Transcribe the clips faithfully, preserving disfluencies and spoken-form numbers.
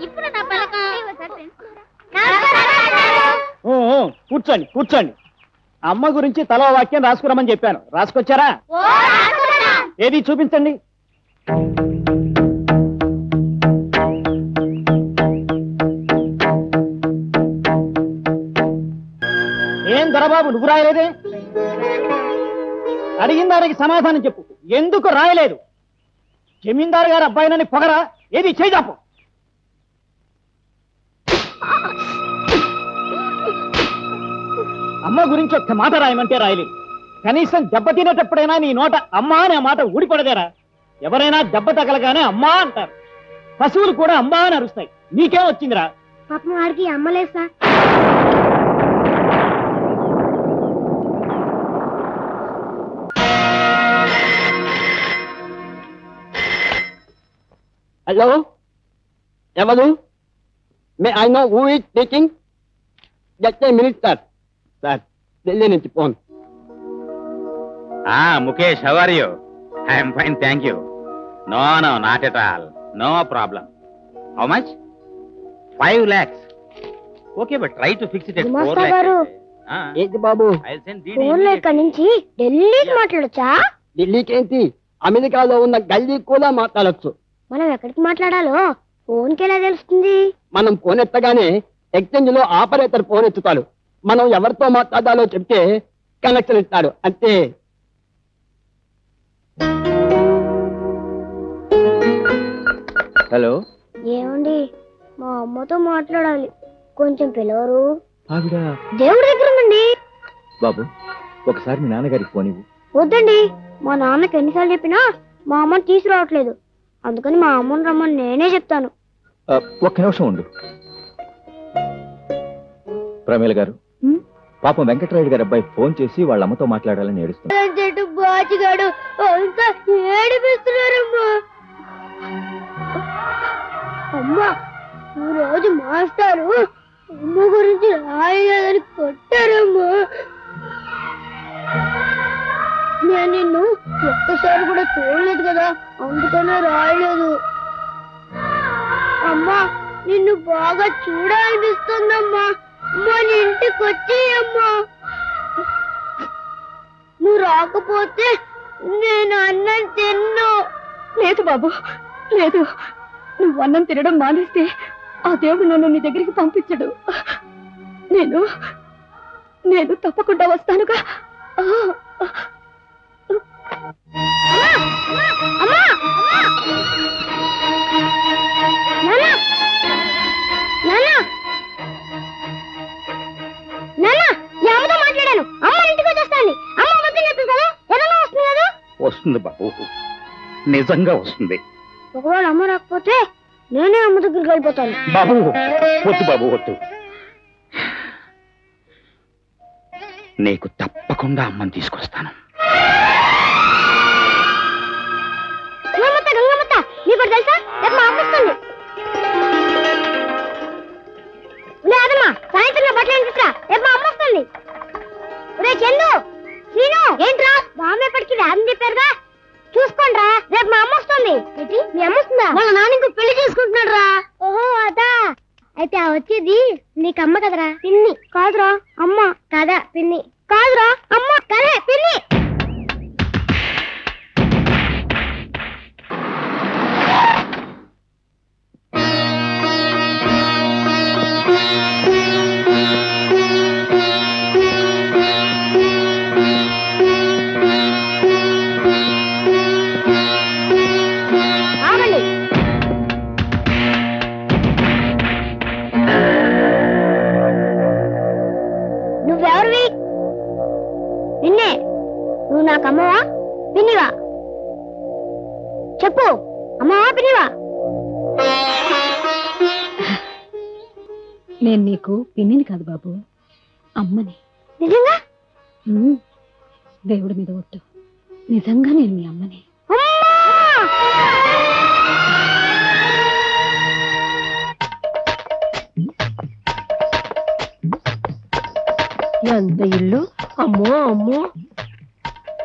కూర్చోండి కూర్చోండి. అమ్మ గురించి తలో వాక్యం రాసుకురమని చెప్పాను. రాసుకొచ్చారా? ఏది చూపించండి. ఏం దొరబాబు నువ్వు రాయలేదే? అడిగిన దానికి సమాధానం చెప్పు. ఎందుకు రాయలేదు? జమీందారు గారు అబ్బాయినని పొగరా? ఏది చేజాపు. అమ్మ గురించి ఒక్క మాట రాయమంటే రాయలేదు. కనీసం దెబ్బ తినేటప్పుడైనా నీ నోట అమ్మా అనే మాట ఊడిపడదేరా? ఎవరైనా దెబ్బ తగలగానే అమ్మా అంటారు. పశువులు కూడా అమ్మా అని అరుస్తాయి. నీకేం వచ్చిందిరా? పాపం వాడికి అమ్మలేదు సార్. హలో, ఎవరు? May I know who is speaking? Just a minute sir. Sir Delhi నుంచి phone. Mukesh, how are you? I'm fine, thank you. No no not at all, no problem. How much? Five lakhs. Okay, but try to fix it at four lakhs. ఏంటి బాబు, ఫోన్లో ఇక్కడి నుంచి ఢిల్లీకి మాట్లాడొచ్చా? ఢిల్లీకి ఏంటి, అమెరికాలో ఉన్న గల్లీకి కూడా మాట్లాడొచ్చు. మనం ఎక్కడికి మాట్లాడాలో ఫోన్కి ఎలా తెలుస్తుంది? మనం ఫోన్ ఎత్తగానే ఎక్స్చేంజ్ లో ఆపరేటర్ ఫోన్ ఎత్తుతాడు. మనం ఎవరితో మాట్లాడాలో చెప్తే కనెక్షన్ ఇస్తాడు, అంతే. హలో, ఏమండి, మా అమ్మతో మాట్లాడాలి, కొంచెం పిలవరు? ఆవిడ దేవుడి దగ్గర ఉందండి. బాబు, ఒకసారి మీ నాన్నగారికి ఫోన్ ఇవ్వు. వద్దండి, మా నాన్నకి ఎన్నిసార్లు చెప్పినా మా అమ్మని తీసుకురావట్లేదు. అందుకని మా అమ్మని రమ్మని నేనే చెప్తాను. ఒక్క నిమిషం ఉండు. ప్రమీల గారు, పాపం వెంకటరాయుడు గారి అబ్బాయి ఫోన్ చేసి వాళ్ళ అమ్మతో మాట్లాడాలని ఏడుస్తున్నాడు. బాచిగాడు అంతా ఏడిపిస్తున్నారమ్మా. అమ్మా, ఈ రోజు మాస్టారు అమ్మ గురించి రాయలేదని కొట్టారమ్మా. నేను నిన్ను ఒక్కసారి కూడా చూడలేదు కదా, అందుకనే రాయలేదు. అమ్మా, నిన్ను బాగా చూడాలనిపిస్తుందమ్మా. మన ఇంటికి వచ్చి అమ్మా. నువ్వు రాకపోతే నేను అన్నం తిన్ను. లేదు బాబు, లేదు. నువ్వు అన్నం తినడం మానేస్తే ఆ దేవుడు నన్ను నీ దగ్గరికి పంపించడు. నేను నేను తప్పకుండా వస్తానుగా. మాట్లాడాను, అమ్మ ఇంటికి వచ్చేస్తాను. అమ్మ వద్దని చెప్పింది కదా, ఏదన్నా వస్తుంది కదా. వస్తుంది బాబు, నిజంగా వస్తుంది. ఒకవేళ అమ్మ రాకపోతే నేనే అమ్మ దగ్గరికి వెళ్ళిపోతాను. బాబు వద్దు, బాబు వద్దు. నీకు తప్పకుండా అమ్మని తీసుకొస్తాను. గంగమ్మత్త, గంగమ్మత్త, నీకు తెలుసా, రేపు మా అమ్మ వస్తుంది. లేదమ్మా, సాయంత్రం బట్టలు అనిపిస్తా, రేపు మా అమ్మ వస్తుంది. రే చందు, శ్రీను, ఏంట్రా బామ్మ ఎప్పటికీ రాదని చెప్పారుగా, చూసుకోండి రా, రేపు మా అమ్మ వస్తుంది. మీ అమ్మ వస్తుందా? వాళ్ళ నాన్న ఇంకో పెళ్లి చేసుకుంటున్నాడు రా. ఓహో అదా, అయితే ఆ వచ్చేది నీకు అమ్మ కదరా? పిన్ని కాదురా అమ్మ. కాదా పిన్ని? కాదురా అమ్మ. కదే పిన్ని. నువ్వెవరివి? నిన్నే. నువ్వు నాకు అమ్మవా పిన్నివా? చెప్పు, అమ్మవా పిన్నివా? నేను నీకు పిన్నిని కాదు బాబు, అమ్మని. నిజంగా? దేవుడి మీద ఒట్టు, నిజంగా నేను మీ అమ్మని. ఎంత ఇల్లు, అమ్మో అమ్మో.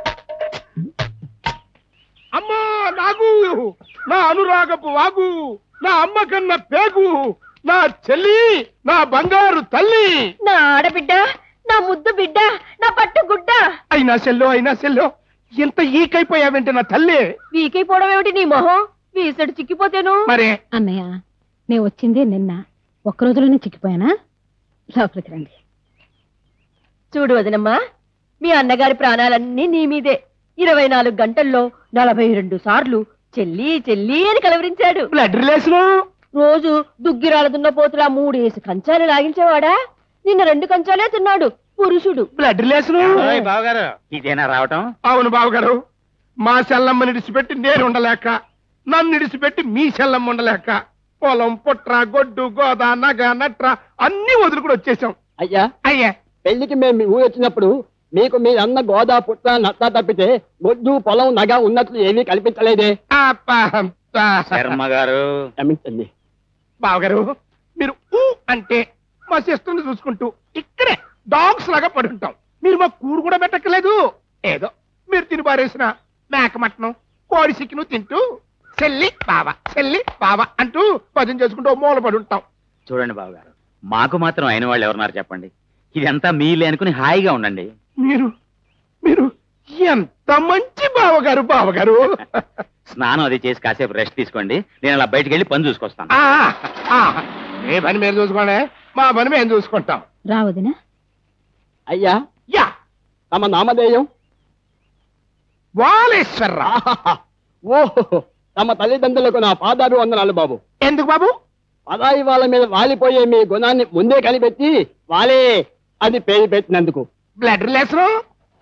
అమ్మో నాగు, నా అనురాగపు వాగు, నా అమ్మ కన్నా పేగు, నా చెల్లి, నా బంగారు తల్లి, నా ఆడబిడ్డ, నా ముద్దు బిడ్డ, నా పట్టు గుడ్డ. అయినా సెల్లో అయినా సెల్లో ఎంత ఈకైపోయావేంటి నా తల్లి? వీకైపోవడం ఏమిటి నీ మొహం? వీసడు చిక్కిపోతేను. మరే అన్నయ్య, నేను వచ్చిందే నిన్న, ఒక్క రోజులోనే చిక్కిపోయానా? లోపలికి రండి. చూడు వదినమ్మా, మీ అన్నగారి ప్రాణాలన్నీ నీ మీదే. ఇరవై నాలుగు గంటల్లో నలభై రెండు సార్లు చెల్లి చెల్లి అని కలవరించాడు. బ్లడ్ రిలేషన్ రోజు దుగ్గిరాల దున్న పోతులా మూడేసి కంచాలు లాగించేవాడా? నిన్న రెండు కంచాలే తిన్నాడు పురుషుడు. బ్లడ్ రిలేషన్ బావగారు, ఇదేనా రావటం? అవును బావగారు, మా సెల్లమ్మని ఇడిచిపెట్టి నేను ఉండలేక, నన్ను ఇడిచిపెట్టి మీ సెల్లమ్మ ఉండలేక, పొలం పుట్ర గొడ్డు గోద నగ నట్ర అన్ని వదులుకుని వచ్చేసాం. అయ్యా అయ్యా పెళ్లికి మేము మీ ఊరు వచ్చినప్పుడు మీకు మీ అన్న గోదా పుట్ట నత్త తప్పితే గొడ్డు పొలం నగ ఉన్నట్లు ఏమీ కల్పించలేదే. శర్మ గారు క్షమించండి బావగారు, మీరు ఊ అంటే మా సిస్టర్ని చూసుకుంటూ ఇక్కడే డాగ్స్ లాగా పడుంటాం. మీరు మా కూడు కూడా పెట్టక్కలేదు. ఏదో మీరు తిని పారేసిన మేక మటనం కోడి సిక్కును తింటూ చెల్లి బావ చెల్లి బావ అంటూ భజన చేసుకుంటూ మూల పడి ఉంటాం. చూడండి బావగారు, మాకు మాత్రం అయిన వాళ్ళు ఎవరున్నారు చెప్పండి? ఇదంతా మీలే అనుకుని హాయిగా ఉండండి. మీరు మీరు ఎంత మంచి బావగారు బావగారు. స్నానం అది చేసి కాసేపు రెస్ట్ తీసుకోండి, నేను అలా బయటికి వెళ్ళి పని చూసుకొస్తాను. ఆ, ఆ, ఏ పని మేము చూసుకోండి, మా పని మేము చూసుకుంటాం. రావదినా? అయ్యా యా తమ నామధేయం? వాలేశ్వరరావు. ఓహో, తమ తల్లిదండ్రులకు నా పాదాలు వందనాలు బాబు. ఎందుకు బాబు? పదాయి వాళ్ళ మీద వాలిపోయే మీ గుణాన్ని ముందే కనిపెట్టి వాలే అది పేరు పెట్టినందుకు. బ్లడ్ రిలేషన్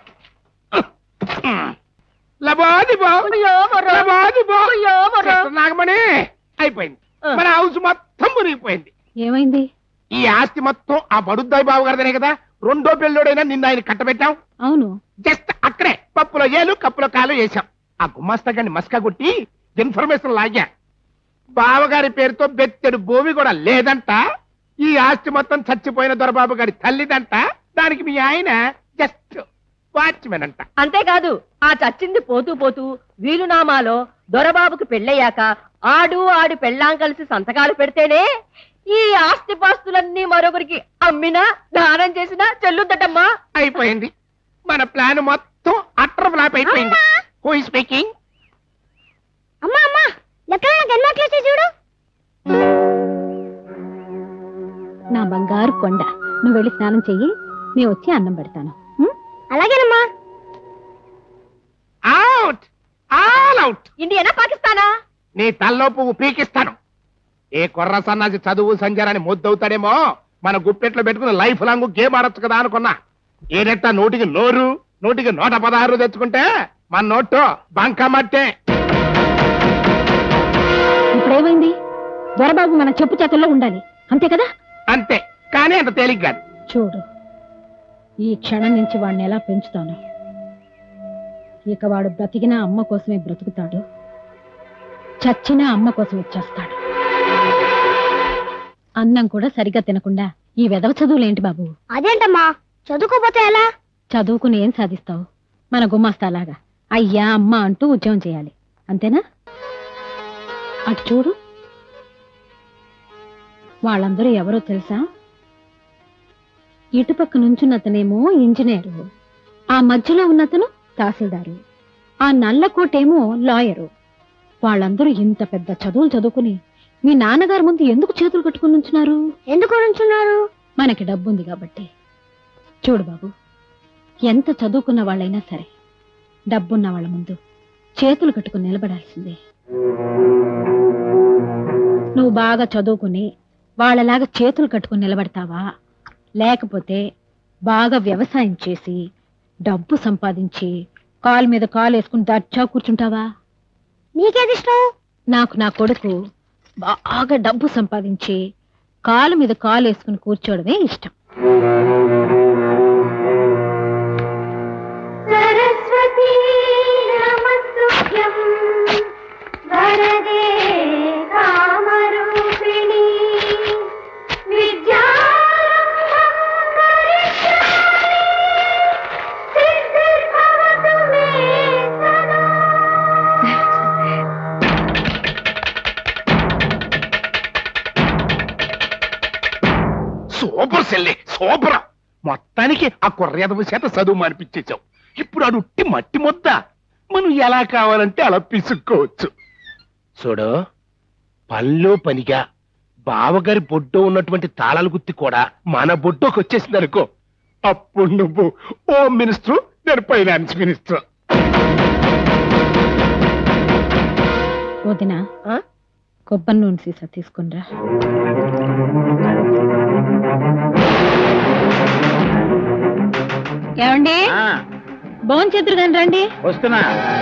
నాగమణి అయిపోయింది. మన హౌస్ మొత్తం మునిగిపోయింది. ఏమైంది? ఈ ఆస్తి మొత్తం ఆ బడుద్దాయి బాబు గారిదనే కదా. రెండో పెళ్ళోడైనా నిన్న ఆయన కట్టబెట్టాం. అవును, జస్ట్ అక్కడే పప్పులో ఏలు కప్పులో కాలు వేశాం. ఆ గుమాస్తా గారిని మస్కా కొట్టి ఇన్ఫర్మేషన్ లాగా బావగారి పేరుతో బెత్తెడు భూమి కూడా లేదంట. ఈ ఆస్తి మొత్తం చచ్చిపోయిన దొరబాబు గారి తల్లిదంట. దానికి మీ ఆయన జస్ట్ వాచ్మెన్ అంట. అంతేకాదు, ఆ చచ్చింది పోతూ పోతూ వీలునామాలో దొరబాబుకి పెళ్ళయ్యాక ఆడు ఆడు పెళ్ళాం కలిసి సంతకాలు పెడితేనే ఈ ఆస్తి పాస్తులన్నీ మరొకరికి అమ్మినా దానం చేసినా చెల్లుద్దటమ్మా. అయిపోయింది. మన ప్లాన్ మొత్తం అట్టర్ ఫ్లాప్ అయిపోయింది. Who is speaking? అమ్మా అమ్మా, లెక్కన గన్మాట్లేసి చూడు. నా బంగారు కొండ, నువ్వు వెళ్ళి స్నానం చెయ్యి, నేను వచ్చి అన్నం పెడతాను. అలాగేనమ్మా. Out, all out. ఇండియానా పాకిస్తానా? నీ తల్లో పువ్వు పీకిస్తాను. ఏ కొర్ర సన్నాసి చదువు సంజారాన్ని ముద్దవుతాడేమో, మన గుప్పెట్లో పెట్టుకుని లైఫ్ లాంగ్ గేమ్ ఆడొచ్చు కదా అనుకున్నా. ఏదెట్టా నోటికి నోరు, నోటికి నూట పదహారు తెచ్చుకుంటే మన నోట్లో బంక మట్టే. ఇప్పుడేమైంది? దొరబాబు మన చెప్పు చేతుల్లో ఉండాలి, అంతే కదా? అంతే, కానీ అంత తేలిక కాదు. చూడు, ఈ క్షణం నుంచి వాడిని ఎలా పెంచుతాను. ఇక వాడు బ్రతికినా అమ్మ కోసమే బ్రతుకుతాడు, చచ్చినా అమ్మ కోసం వచ్చేస్తాడు. అన్నం కూడా సరిగ్గా తినకుండా ఈ వెధవ చదువులేంటి బాబు? అదేంటమ్మా, చదువుకోపోతే ఎలా? చదువుకుని ఏం సాధిస్తావు? మన గుమాస్తాలాగా అయ్యా అమ్మ అంటూ ఉద్యోగం చేయాలి, అంతేనా? అటు చూడు, వాళ్ళందరూ ఎవరో తెలుసా? ఇటుపక్క నుంచున్నతనేమో ఇంజనీరు, ఆ మధ్యలో ఉన్నతను తహసీల్దారు, ఆ నల్లకోటేమో లాయరు. వాళ్ళందరూ ఇంత పెద్ద చదువులు చదువుకుని మీ నాన్నగారి ముందు ఎందుకు చేతులు కట్టుకుని ఉంచున్నారు? ఎందుకు ఉంచున్నారు? మనకి డబ్బుంది కాబట్టి. చూడు బాబు, ఎంత చదువుకున్న వాళ్ళైనా సరే డబ్బున్న వాళ్ళ ముందు చేతులు కట్టుకుని నిలబడాల్సిందే. నువ్వు బాగా చదువుకుని వాళ్ళలాగా చేతులు కట్టుకుని నిలబడతావా, లేకపోతే బాగా వ్యవసాయం చేసి డబ్బు సంపాదించి కాలు మీద కాలు వేసుకుని దర్చా కూర్చుంటావా? నీకేది ఇష్టం? నాకు నా కొడుకు బాగా డబ్బు సంపాదించి కాలు మీద కాలు వేసుకుని కూర్చోవడమే ఇష్టం. సరస్వతి నమస్తుభ్యం వరదే కామరూపిణి విద్యారంభం కరిష్యామి సిద్ధిర్భవతు మే సదా. సూపర్ సెల్లే సూపర్. మొత్తానికి ఆ కుర్రేదవ చేత చదువు మానిపించేశావు. ఇప్పుడు అడు ఉట్టి మట్టి ముద్ద, మనం ఎలా కావాలంటే అలా పిసుక్కోవచ్చు. చూడు, పనిలో పనిగా బావగారి బొడ్డో ఉన్నటువంటి తాళాల గుత్తి కూడా మన బొడ్డోకి వచ్చేసింది అనుకో, అప్పుడు నువ్వు హోమ్ మినిస్టర్, నేను ఫైనాన్స్ మినిస్టర్. వదినా, కొబ్బరి నూనె సీసా తీసుకునిరా. ఏమండి, భోజనం చేతురు కానీ రండి. వస్తున్నా.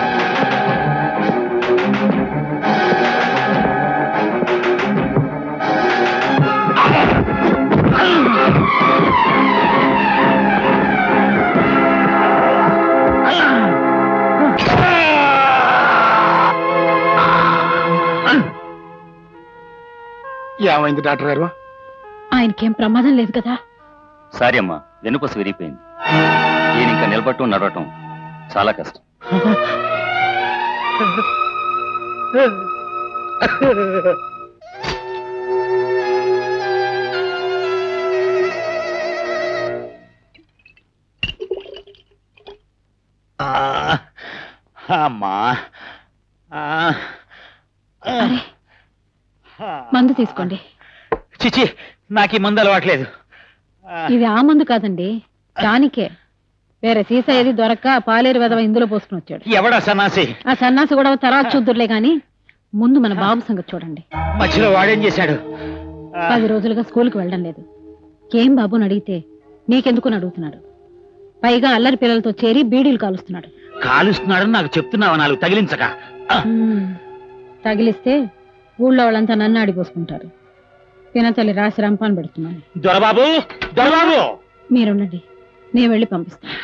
ఏమైంది డాక్టర్ గారు? ఆయనకేం ప్రమాదం లేదు కదా? సారీ అమ్మా, వెనుపస విరిగిపోయింది. ఈయన ఇంకా నిలబట్టం నడవటం చాలా కష్టం. అమ్మా, మందు తీసుకోండి. చిచి, నాకు ఈ మందు అలవాట్లేదు. ఇది ఆ మందు కాదండి, దానికే. వేరే సీసా ఏది దొరక్క పాలేరు వెదవ ఇందులో పోసుకుని వచ్చాడు. ఎవడా సన్నాసి? ఆ సన్నాసి కూడా తర్వాత చూద్దురులే గాని ముందు మన బాబు సంగతి చూడండి. మధ్యలో వాడేం చేశాడు? పది రోజులుగా స్కూల్కి వెళ్ళడం లేదు. ఏం బాబుని అడిగితే నీకెందుకు అడుగుతున్నాడు. పైగా అల్లరి పిల్లలతో చేరి బీడీలు కాలుస్తున్నాడు. కాలుస్తున్నాడని నాకు చెప్తున్నావా? నాలుగు తగిలించక. తగిలిస్తే ఊళ్ళో వాళ్ళంతా నన్ను ఆడిపోసుకుంటారు. పినతల్లి రాసి రంపాన్ని పెడుతున్నాను. దొరబాబు, దొరబాబు, మీరుండండి, నేను వెళ్ళి పంపిస్తాను.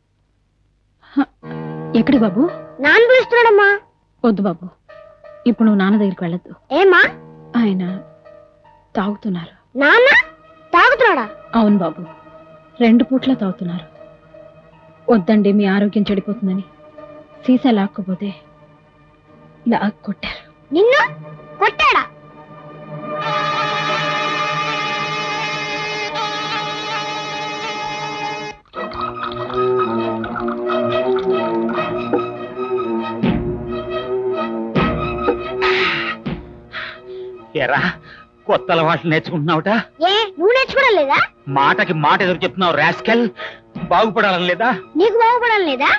ఎక్కడి బాబు? నాన్న పిలుస్తున్నాడమ్మా. వద్దు బాబు, ఇప్పుడు నువ్వు నాన్న దగ్గరికి వెళ్ళొద్దు. ఏమా? ఆయన తాగుతున్నారు. నాన్న తాగుతున్నాడా? అవును బాబు, రెండు పూట్ల తాగుతున్నారు. వద్దండి, మీ ఆరోగ్యం చెడిపోతుందని సీసా లాక్కపోతే లాక్ కొట్టారు. నిన్ను కొట్టాడా? ఎరా, కొత్త అలవాట్లు నేర్చుకుంటున్నావుట? ఏ, నువ్వు నేర్చుకోవడం లేదా? మాటకి మాట ఎదురు చెప్తున్నావు రాస్కెల్. బాగుపడాలని లేదా? నీకు బాగుపడాలి లేదా?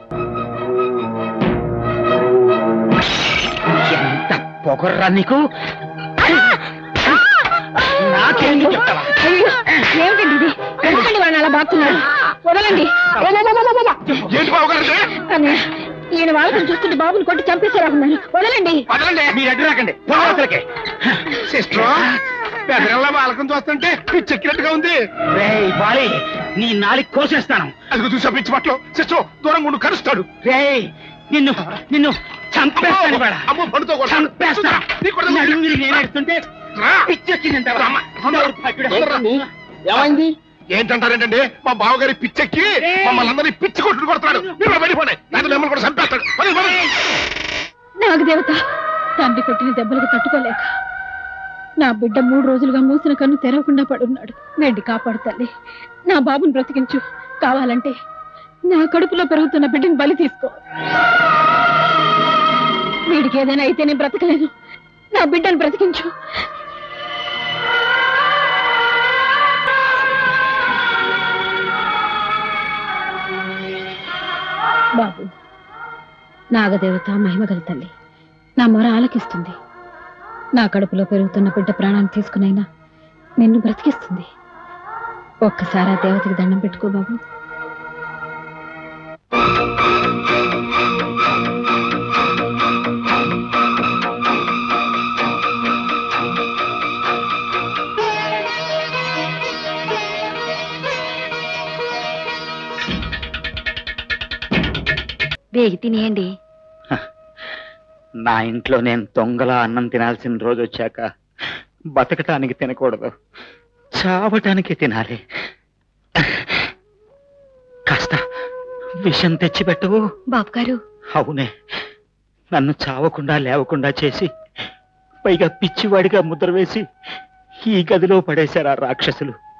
ఎంత పొగర్రా నీకు! నాకేంటి చెప్తావా? ఏమిటండి ఇది? ఎందుకండి వాడిని అలా బాగుతున్నాడు? వదలండి. ఏంటి బావగారు? ఈయన వాళ్ళని చూస్తుంటే బాబుని కొట్టి చంపేసేలా ఉన్నారు. వదలండి. మీరు అడ్డు రాకండి. సిస్టర్, పెద్దల బాలకం చూస్తుంటే పిచ్చెక్కినట్టుగా ఉంది. రేయ్ బాలి, నీ నాలికి కోసేస్తాను. అది చూసా పిచ్చి పట్లు. సిస్టర్, దూరం ఉండు, కరుస్తాడు. రేయ్, నిన్ను నిన్ను చంపేస్తాను. అమ్మ పండుతో చంపేస్తా. నేనేడుతుంటే పిచ్చెక్కిందంటావా? ఏమైంది? ఏంటంటారేంటండి? మా బావగారి పిచ్చెక్కి మమ్మల్ని అందరినీ పిచ్చి కొట్టుడు కొడతాడు. మీరు వెళ్ళిపోండి, నాకు మిమ్మల్ని కూడా చంపేస్తాడు. నాకు దేవత, తండ్రి కొట్టిన దెబ్బలకు తట్టుకోలేక నా బిడ్డ మూడు రోజులుగా మూసిన కన్ను తెరవకుండా పడున్నాడు. వెండి కాపాడు తల్లి, నా బాబుని బ్రతికించు. కావాలంటే నా కడుపులో పెరుగుతున్న బిడ్డని బలి తీసుకో. వీడికి ఏదైనా అయితే నేను బ్రతకలేను. నా బిడ్డను బ్రతికించు. బాబు, నాగదేవత మహిమగల తల్లి నా మొర ఆలకిస్తుంది. నా కడుపులో పెరుగుతున్న బిడ్డ ప్రాణాన్ని తీసుకునైనా నిన్ను బ్రతికిస్తుంది. ఒక్కసారి ఆ దేవతకి దండం పెట్టుకో బాబు. వేగి తినేయండి. నా ఇంట్లో నేను దొంగలా అన్నం తినాల్సిన రోజు వచ్చాక బతకటానికి తినకూడదు, చావటానికి తినాలి. కాస్త విషం తెచ్చిపెట్టవు బాబు గారు. అవునే, నన్ను చావకుండా లేవకుండా చేసి పైగా పిచ్చివాడిగా ముద్ర వేసి ఈ గదిలో పడేశారు ఆ రాక్షసులు.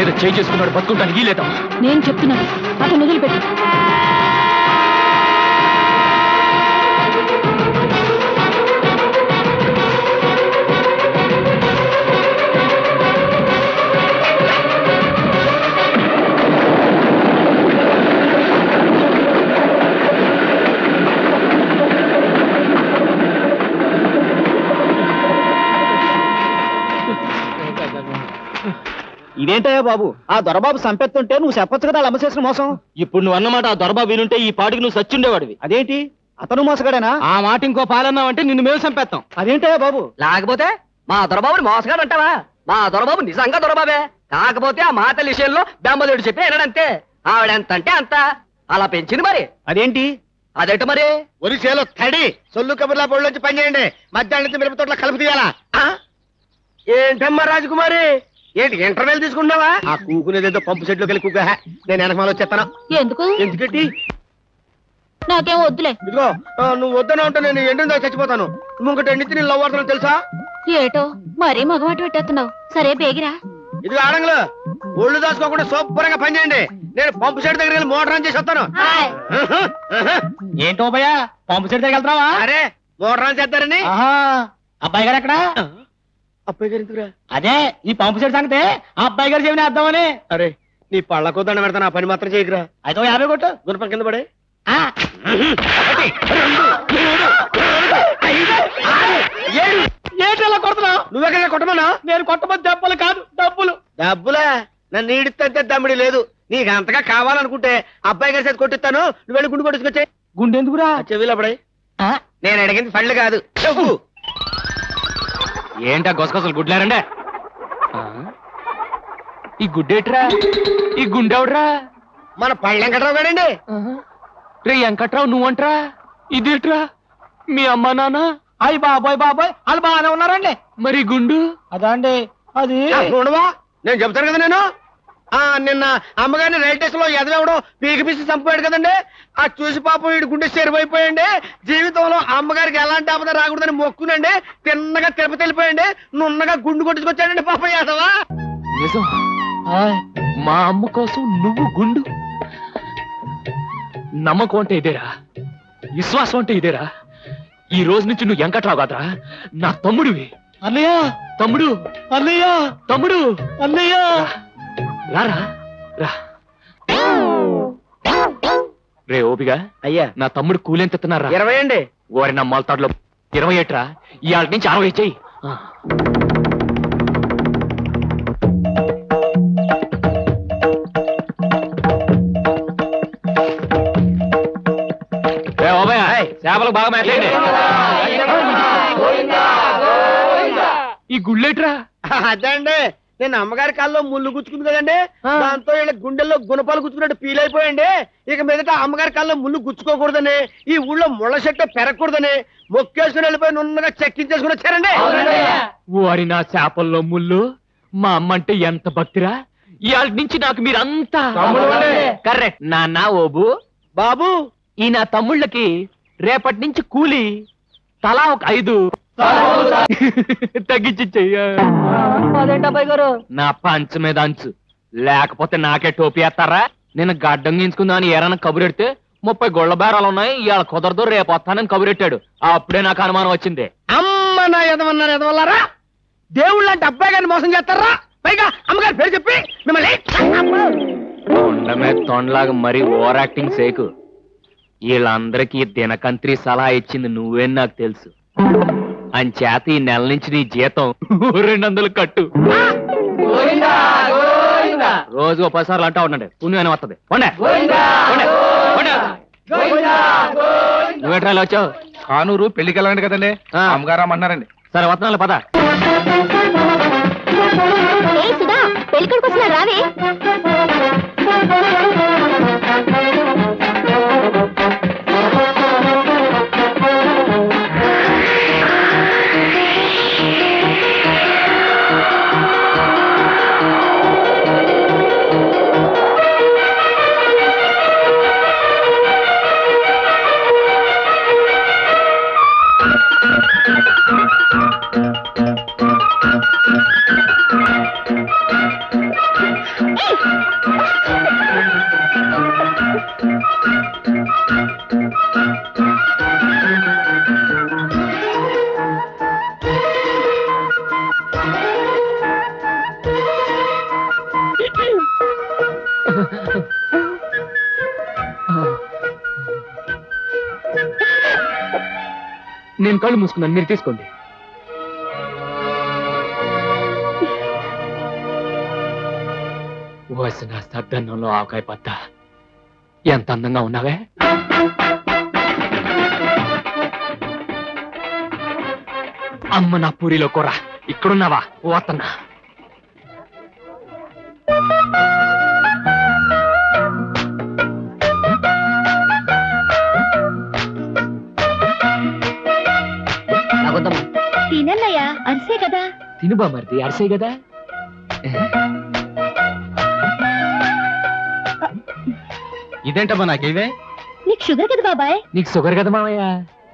మీద చేయి చేసుకున్నాడు బతుకుంటాను ఈ లేదమ్మా. నేను చెప్తున్నాను అతను వదిలిపెట్టు. ఇదేంటయ్యా బాబు, ఆ దొరబాబు సంపెత్తుంటే నువ్వు చెప్పొచ్చు కదా అమ్మ చేసిన మోసం. ఇప్పుడు నువ్వు అన్నమాట ఆ దొరబాబు వినుంటే ఈ పాటికి నువ్వు సచ్చుండేవాడివి. అదేంటి అతను మోసగాడేనా? ఆ మాట ఇంకో పాలన్నావంటే నిన్ను మేము చంపేస్తాం. అదేంటయ్యా బాబు? లేకపోతే మా దొరబాబుని మోసగాడు అంటావా? మా దొరబాబు నిజంగా దొరబాబే. కాకపోతే ఆ మాటల విషయంలో బెంబదేవుడు చెప్పి వినడంతే. ఆవిడెంత అంటే అంత అలా పెంచింది మరి. అదేంటి? అదేంట మరి ఒరిసేలో తడి సొల్లు కబుర్లా బొళ్ళొచ్చి పని చేయండి. మధ్యాహ్నం నుంచి మిరప తోటలో కలుపు తీయాలా? ఏంటమ్మా రాజకుమారి, ఏంటి ఇంటర్వెల్ తీసుకున్నావా? ఆ కూకునేదేదో పంపు సెట్లోకి వెళ్ళి కూక నేను వెనకమాల వచ్చేస్తాను. ఎందుకు? ఎందుకంటే నాకేం వద్దులే. ఇదిగో ఆ, నువ్వు వద్దన ఉంటే నేను ఎండుందో చచ్చిపోతాను. నువ్వు ఇంకటి ఎండితే నేను లవ్ అవుతాను తెలుసా? ఏటో మరీ మగమాట పెట్టేస్తున్నావు. సరే బేగిరా. ఇది ఆడంగులు ఒళ్ళు దాచుకోకుండా శుభ్రంగా పని చేయండి. నేను పంపు సెట్ దగ్గర వెళ్ళి మోటార్ ఆన్ చేసి వస్తాను. ఏంటో భయ్యా పంపు సెట్ దగ్గర వెళ్తున్నావా? అరే మోటార్ ఆన్ చేస్తారని. అబ్బాయి గారు ఎక్కడ? అబ్బాయి గారు ఎందుకురా? అదే ఈ పంపు సెట్ సంగతే ఆ అబ్బాయి గారు చెవిని వేద్దామని. అరే నీ పళ్ళకు దండ పెడతాను, ఆ పని మాత్రం చేయకురా. అయితే యాభై కొట్టు. గుణపం కింద పడే ఏంటి కొడుతున్నావు? నువ్వెక్కడ కొట్టమన్నా? నేను కొట్టబోతు దెబ్బలు కాదు డబ్బులు. డబ్బులా? నన్ను ఈడితే దమ్మిడి లేదు. నీకు అంతగా కావాలనుకుంటే అబ్బాయి గారి చేతి కొట్టిస్తాను. నువ్వు వెళ్ళి గుండు కొట్టుకొచ్చే. గుండె ఎందుకురా? చెవిలో పడే. నేను అడిగింది పళ్ళు కాదు చెప్పు. ఏంటా గొసగొసలు గుడ్లారండే? ఈ గుడ్డేట్రా? ఈ గుండెవడ్రా? మన పళ్ళెం కట్టరావు కాడండి. రే వెంకట్రావు నువ్వంట్రా? ఇదేట్రా? మీ అమ్మా నాన్న? అయ్యి బాబాయ్ బాబాయ్ వాళ్ళు బాగానే ఉన్నారండి. మరి గుండు? అదా అండి అది. చూడవా నేను చెప్తాను కదా. నేను ఆ నిన్న అమ్మగారిని రైల్ స్టేషన్ లో ఎదవడం పీకి పీసి చంపాడు కదండి. ఆ చూసి పాపం వీడి గుండె చెరువైపోయండి. జీవితంలో అమ్మగారికి ఎలాంటి ఆపద రాకూడదని మొక్కునండి. తిన్నగా తిరుపతి వెళ్ళిపోయండి. నున్నగా గుండు కొట్టుకొచ్చాడండి పాపం యాదవా. నిజం? మా అమ్మ కోసం నువ్వు గుండు? నమ్మకం అంటే ఇదేరా, విశ్వాసం అంటే ఇదేరా. ఈ రోజు నుంచి నువ్వు వెంకట్రావు కాదురా, నా తమ్ముడివి. అన్నయ్య తమ్ముడు, అన్నయ్య తమ్ముడు, అన్నయ్య రారా రా. రే ఓపిగా అయ్యా నా తమ్ముడు కూలెంత ఎత్తున్నారా? ఇరవై అండి. ఓరి నా మొలతాడులో ఇరవై ఏట్రా. ఇవాళ నుంచి అరవై చెయ్యి. చేపలకు బాగా మేతండి. ఈ గుళ్ళేట్రా? అదండి నేను అమ్మగారి కాల్లో ముళ్ళు గుచ్చుకుంది కదండి. దాంతో వీళ్ళ గుండెల్లో గుణపాలు గుచ్చుకున్నట్టు ఫీల్ అయిపోయండి. ఇక మీదట అమ్మగారి కాల్లో ముళ్ళు గుచ్చుకోకూడదని, ఈ ఊళ్ళో ముళ్ళ చెట్టు పెరగకూడదని మొక్కేసుకుని వెళ్ళిపోయి నున్నగా చెక్కించేసుకుని వచ్చారండి. వారి నా చేపల్లో ముళ్ళు. మా అమ్మ అంటే ఎంత భక్తిరా. ఇవాళ నుంచి నాకు మీరంతా కరెక్ట్. నాన్న ఓబు బాబు ఈ నా తమ్ముళ్ళకి రేపటి నుంచి కూలి తలా ఒక ఐదు తగ్గించి చెయ్య. అదేంటబ్బాయి గారు? నా పంచ మీద అంచు లేకపోతే నాకే టోపీ వేస్తారా? నేను గడ్డం గీంచుకుందామని ఏరైనా కబురెడితే ముప్పై గొళ్ళ బేరాలు ఉన్నాయి, ఇవాళ కుదరదు రేపు వస్తానని కబురెట్టాడు. అప్పుడే నాకు అనుమానం వచ్చింది. అమ్మ నా ఎదవన్నారు ఎదవల్లారా. దేవుళ్ళు అంటే అబ్బాయి గారిని మోసం చేస్తారా? పైగా అమ్మగారి పేరు చెప్పి మిమ్మల్ని తొండమే తొండలాగా మరీ ఓవర్ యాక్టింగ్ సేకు. వీళ్ళందరికీ దినకంత్రి సలహా ఇచ్చింది నువ్వేం నాకు తెలుసు. అంచేత ఈ నెల నుంచి నీ జీతం రెండు వందలు కట్టు. రోజు పది సార్లు అంటా ఉండండి, పుణ్యం వస్తుంది. నువ్వేట్రా వచ్చావు? కానూరు పెళ్లికి వెళ్ళండి కదండి, అమ్మగారు అమ్మన్నారండి. సరే వస్తున్నాను పద. పెళ్ళికొడుకు వస్తున్నా రావే. నేను కళ్ళు మూసుకున్నాను, మీరు తీసుకోండి. వసిన సద్దన్నంలో ఆవకాయ పత్త, ఎంత అందంగా ఉన్నావే. అమ్మ నా పూరిలో కూర, ఇక్కడున్నావా? ఓతన్నా. తినన్నయ్యా, అరిసే కదా. తినుబా మరిది, అరిసే కదా. ఇదేంటమ్మా నాకేవే? నీకు షుగర్ కదా బాబాయ్. నీకు షుగర్ కదా మామయ్య.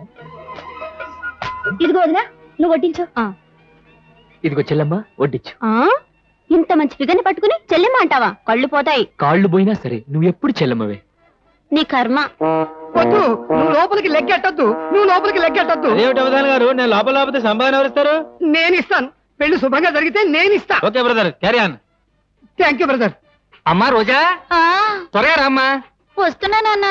ఇదిగో వదినా, నువ్వు వడ్డించు. ఇదిగో చెల్లెమ్మ, వడ్డించు. ఇంత మంచి ఫిగర్ని పట్టుకుని చెల్లెమ్మ అంటావా? కళ్ళు పోతాయి. కాళ్ళు పోయినా సరే నువ్వు ఎప్పుడు చెల్లెమ్మవే. నీ కర్మ. వద్దు, నువ్వు లోపలికి లెక్కెట్టద్దు, నువ్వు లోపలికి లెక్కెట్టద్దు. అదేమిటి అవధాన్ గారు, నేను లోపల లోపల సంపాదన ఎవరు ఇస్తారు? నేను ఇస్తాను. పెళ్లి శుభంగా జరిగితే నేను ఇస్తా. Okay brother, carry on. Thank you brother. అమ్మా రోజా, త్వరగా రామ్మా. వస్తున్నా నాన్న.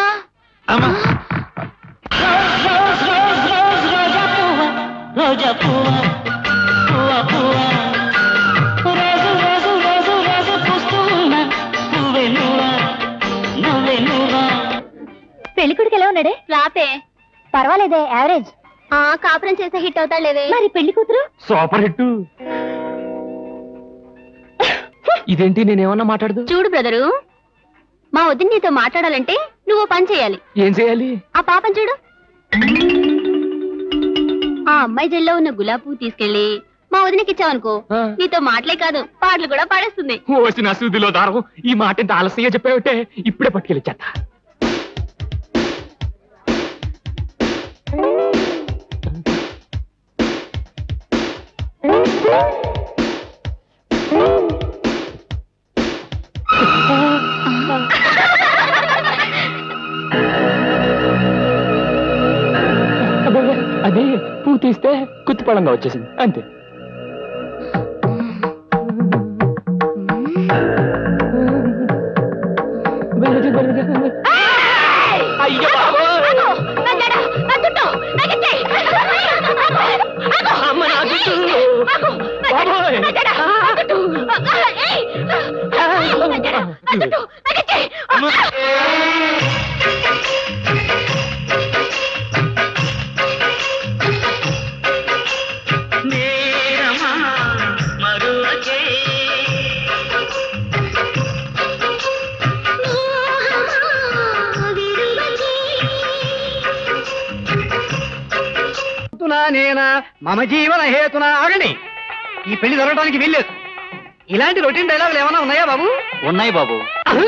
రోజా పువ్వ పువ్వ పువ్వ రోజు రోజు రోజు రోజు పుస్తున్నా నువ్వే నువ్వా నువ్వే నువ్వా. పెళ్లి కొడుకు ఎలా ఉన్నాడే? రాపే పర్వాలేదే, యావరేజ్. ఆ కాపురం చేస్తే హిట్ అవుతాడులేవే. మరి పెళ్లి కూతురు సూపర్ హిట్. ఇదేంటి, నేనేమన్నా మాట్లాడదు? చూడు బ్రదరు, మా వదిన నీతో మాట్లాడాలంటే నువ్వు పని చేయాలి. ఏం చేయాలి? ఆ పాపం చూడు. ఆ అమ్మాయి జల్లో ఉన్న గులాబీ పువ్వు తీసుకెళ్లి మా వదినకి ఇచ్చావనుకో, నీతో మాటలే కాదు పాటలు కూడా పాడేస్తుంది. ఓసిన సూదిలో దారం, ఈ మాట ఇంత ఆలస్యంగా చెప్పావుంటే ఇప్పుడే పట్టుకెళ్ళి చేత. అదే పువ్వు తీస్తే కుత్తిపడంగా వచ్చేసింది అంతే. అయ్యో నేనా మమ జీవన హేతునా. ఆగండి, ఈ పెళ్లి జరగడానికి వీల్లేదు. ఇలాంటి రొటీన్ డైలాగులు ఏమైనా ఉన్నాయా బాబు? ఉన్నాయి బాబు.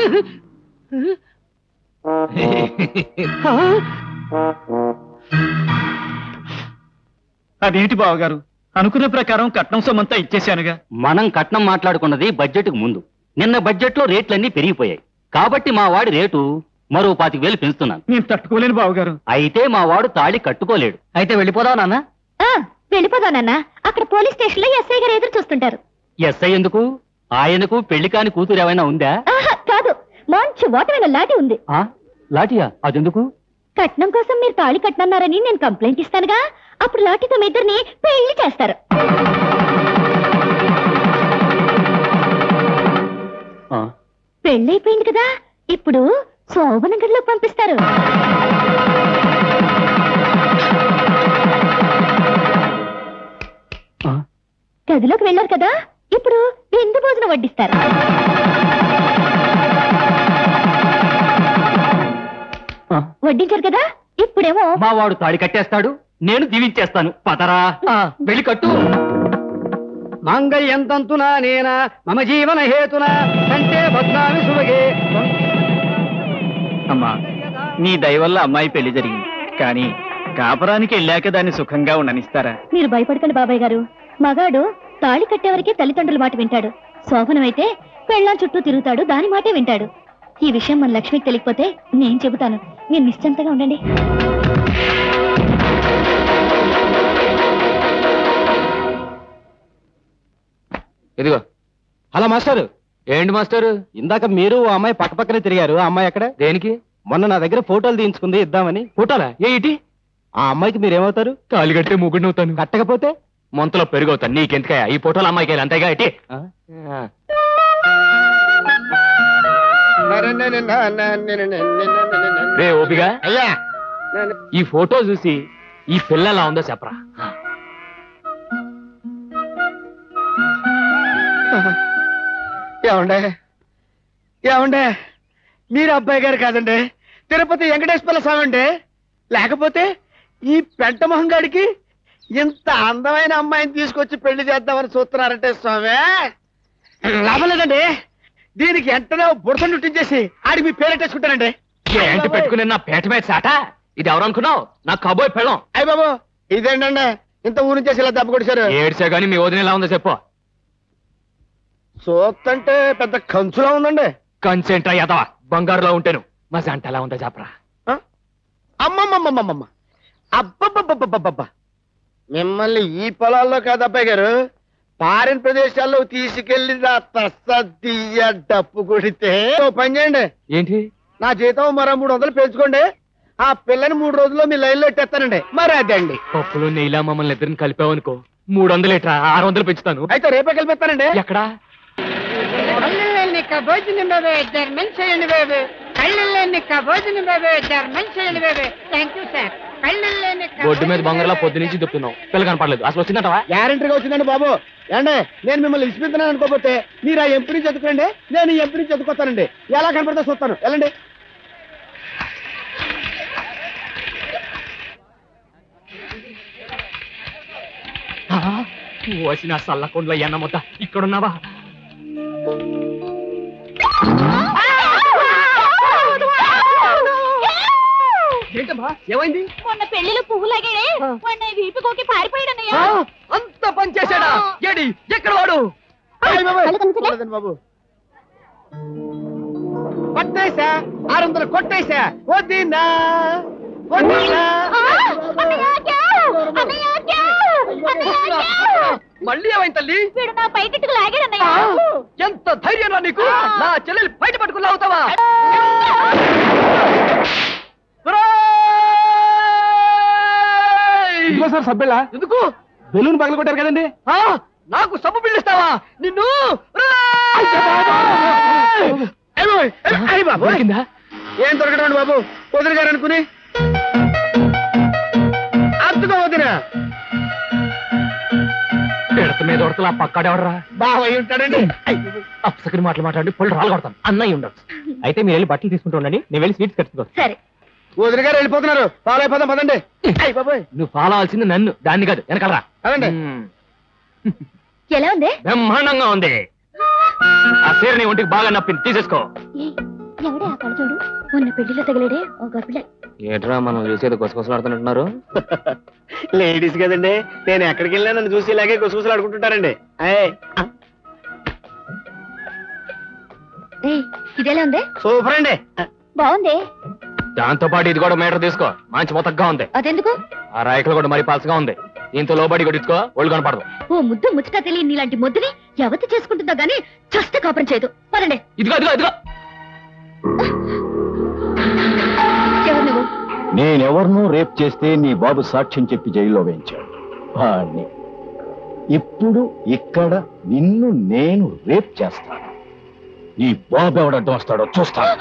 అదేంటి బావగారు, అనుకున్న ప్రకారం కట్నం సొమ్మంతా ఇచ్చేశానుగా. మనం కట్నం మాట్లాడుకున్నది బడ్జెట్ కు ముందు. నిన్న బడ్జెట్ లో రేట్లన్నీ పెరిగిపోయాయి కాబట్టి మా వాడి రేటు మరో పాతిక వేలు పెంచుతున్నాను. నేను తట్టుకోలేను బావగారు. అయితే మా వాడు తాళి కట్టుకోలేడు. అయితే వెళ్ళిపోదాం నాన్న. వెళ్ళిపోదా నాన్న, అక్కడ పోలీస్ స్టేషన్ లో ఎస్ఐ గారు ఎదురు చూస్తుంటారు. ఎస్ఐ ఎందుకు? ఆయనకు పెళ్లి కాని కూతురు ఏమైనా ఉందా? కాదు, మంచి వాటమైన లాటి ఉంది. లాఠీయా? అదెందుకు? కట్నం కోసం మీరు తాళి కట్టనన్నారని నేను కంప్లైంట్ ఇస్తానుగా, అప్పుడు లాఠీతో మీ ఇద్దరిని పెళ్లి చేస్తారు. పెళ్ళైపోయింది కదా, ఇప్పుడు శోభన గదిలో పంపిస్తారు. గదిలోకి వెళ్ళారు కదా, ఇప్పుడు విందు భోజనం వడ్డిస్తారు. వడ్డించారు కదా, ఇప్పుడేమో మా వాడు తాళి కట్టేస్తాడు, నేను దీవించేస్తాను. పదరా వెళ్ళి కట్టు. మాంగళ్యం తంతునా నేనా మమ జీవన హేతునా అంటే బద్నామి సుభగే. అమ్మా, నీ దయ వల్ల అమ్మాయి పెళ్లి జరిగింది, కానీ కాపురానికి వెళ్ళాక దాన్ని సుఖంగా ఉండనిస్తారా? మీరు భయపడకండి బాబాయ్ గారు, మగాడు తాళి కట్టేవరకే తల్లిదండ్రుల మాట వింటాడు. శోభనం అయితే పెళ్ళాం చుట్టూ తిరుగుతాడు, దాని మాటే వింటాడు. ఈ విషయం మన లక్ష్మికి తెలియకపోతే నేను చెబుతాను, మీరు నిశ్చింతగా ఉండండి. ఇదిగో. హలో మాస్టర్, ఏంటి మాస్టర్? ఇందాక మీరు ఆ అమ్మాయి పక్క పక్కనే తిరిగారు. ఆ అమ్మాయి ఎక్కడ? దేనికి? మొన్న నా దగ్గర ఫోటోలు తీయించుకుంది, ఇద్దామని. ఫోటోలా? ఏంటి? ఆ అమ్మాయికి మీరేమవుతారు? తాళి కట్టే ముగ్గుడిని అవుతాను. కట్టకపోతే మొంతలో పెరుగవుతాను. నీకెందుకయ్యా ఈ ఫోటోలు అమ్మాయికి వెళ్ళి అంతేగా ఇటీ. రే ఓపిగా అయ్యా ఈ ఫోటో చూసి ఈ పిల్ల ఎలా ఉందో చెప్పరా. ఏమండే ఏమండే మీరు అబ్బాయి గారు కాదండి, తిరుపతి వెంకటేశ్వర స్వామి అండి. లేకపోతే ఈ పెంట మొహంగాడికి ఇంత అందమైన అమ్మాయిని తీసుకొచ్చి పెళ్లి చేద్దామని చూస్తున్నారంటే స్వామి లాభం లేదండి. దీనికి వెంటనే బుడసను చుట్టించేసి ఆడికి మీ పేరెట్టేసుకుంటానండి. ఏంటి పెట్టుకుని నా పేట మీద సాట? ఇది ఎవరు అనుకున్నావు? నా కబోయ్ పెళ్ళం. అయ్య బాబు ఇదేంటండి ఇంత ఊరి చేసి ఇలా దెబ్బ కొడిచారు? ఏడ్చా గానీ మీ వదిన ఎలా ఉందో చెప్పు. సోత్తంటే పెద్ద కంచులా ఉందండి. కన్సెంట్రా యదవా, బంగారులో ఉంటాను. మా జంట ఎలా ఉందో చెప్పరా. అమ్మమ్మమ్మమ్మమ్మ అబ్బబ్బబ్బబ్బబ్బబ్బ మిమ్మల్ని ఈ పొలాల్లో కాదు అబ్బాయి గారు, ఫారిన్ ప్రదేశాల్లో తీసుకెళ్లి నా తస్సీయ డప్పు కొడితే ఓ పని చేయండి. ఏంటి? నా జీతం మరో మూడు వందలు పెంచుకోండి, ఆ పిల్లని మూడు రోజుల్లో మీ లైన్లో ఎట్టేస్తానండి. మరి అదండి పప్పులు నెయ్యిలా మమ్మల్ని ఇద్దరిని కలిపావనుకో, మూడు వందలు ఎట్రా ఆరు వందలు పెంచుతాను. అయితే రేపే కలిపేస్తానండి. ఎక్కడా? కళ్ళెళ్ళని భోజనం బాబే ఇద్దరు మంచి చేయండి బాబు. కళ్ళెళ్ళని భోజనం బాబే ఇద్దరు మంచి చేయండి బాబు. Thank you sir. కళ్ళెళ్ళని బొడ్డు మీద బంగారులా పొద్దు నుంచి దుప్పుతున్నావు. పిల్ల కనపడలేదు. అసలు వచ్చిందంటవా? గ్యారెంటీగా వచ్చిందండి బాబు. ఏండి నేను మిమ్మల్ని ఇచ్చిపోతున్నాను అనుకోకపోతే మీరు ఆ ఎంపీ నుంచి చదువుకోండి, నేను ఈ ఎంపీ నుంచి చదువుకొస్తానండి. ఎలా కనపడతా చూస్తాను. వెళ్ళండి. వచ్చిన సల్లకొండలో ఎన్న మొత్త ఇక్కడున్నావా? ఏంటమ్మా ఏమైంది? మొన్న పెళ్లిలో పువ్వు లాగాడే మొన్న వీపుకోకి పారిపోయాడన్నయ్య. అంత పని చేశాడా? ఏడి ఎక్కడ వాడు? బాబు కొట్టేసా, ఆరు వందలు కొట్టేసా. వద్దినా వద్దినా మళ్ళీ ఏమైంది తల్లి? వీడు నా పైకిట్టుకు లాగాడన్నయ్య. ఎంత ధైర్యం రా నీకు? నా చెల్లెలు బయట పట్టుకుని లాగుతావా? సార్ సబ్బెళ్ళ ఎందుకు? బెలూన్ పగల కొట్టారు కదండి. నాకు సబ్బు పిల్లిస్తావా నిన్ను? బాబు ఏం దొరకడం బాబు, వదిన గారు అనుకుని అద్దుకో వదిన. పిడత మీద ఉడతలు ఆ పక్కాడెవడరా? బావయ్య ఉంటాడండి. అప్సకరి మాటలు మాట్లాడి పళ్ళు రాళ్ళు కొడతాను. అన్నయ్య ఉండొచ్చు. అయితే మీరు వెళ్ళి బట్టలు తీసుకుంటూ ఉండండి, నేను వెళ్ళి స్వీట్స్ కట్టుకో. సరే వదిన గారు వెళ్ళిపోతున్నారు, ఫాలో అయిపోదాం పదండి. అయ్యి బాబోయ్ నువ్వు ఫాలో అవ్వాల్సింది నన్ను, దాన్ని కాదు. వెనకాలరా. అదండి. ఎలా ఉంది? బ్రహ్మాండంగా ఉంది. ఆ చీర నీ ఒంటికి బాగా నప్పింది, తీసేసుకో. ఎవడే ఆ కళ్ళజోడు? మొన్న పెళ్లిలో తగిలేడే ఒక పిల్ల. ఏట్రా మనం చూసేది గుసగుసలాడుతున్నట్టున్నారు? లేడీస్ కదండి, నేను ఎక్కడికి వెళ్ళినా నన్ను చూసి ఇలాగే గుసగుసలు ఆడుకుంటుంటారండి. ఇదేలా ఉంది? సూపర్ అండి. బాగుంది. దాంతో పాటు ఇది కూడా మీటర్ తీసుకో, మంచి మొత్తగా ఉంది. అదెందుకు? ఆ రాయకులు కూడా మరి పలసగా ఉంది. దీంతో లోబడి కొట్టించుకో, ఒళ్ళు కనపడదు. ఓ ముద్దు ముచ్చట తెలియని ఇలాంటి ముద్దుని ఎవతి చేసుకుంటుందో గానీ చస్తే కాపురం చేయదు. పదండి. ఇదిగో ఇదిగో ఇదిగో. ఎవరు నువ్వు? నేనెవరినో రేప్ చేస్తే నీ బాబు సాక్ష్యం చెప్పి జైల్లో వేయించాడు వాణ్ణి. ఇప్పుడు ఇక్కడ నిన్ను నేను రేప్ చేస్తాను. నీ బాబు ఎవడడ్డం వస్తాడో చూస్తాను.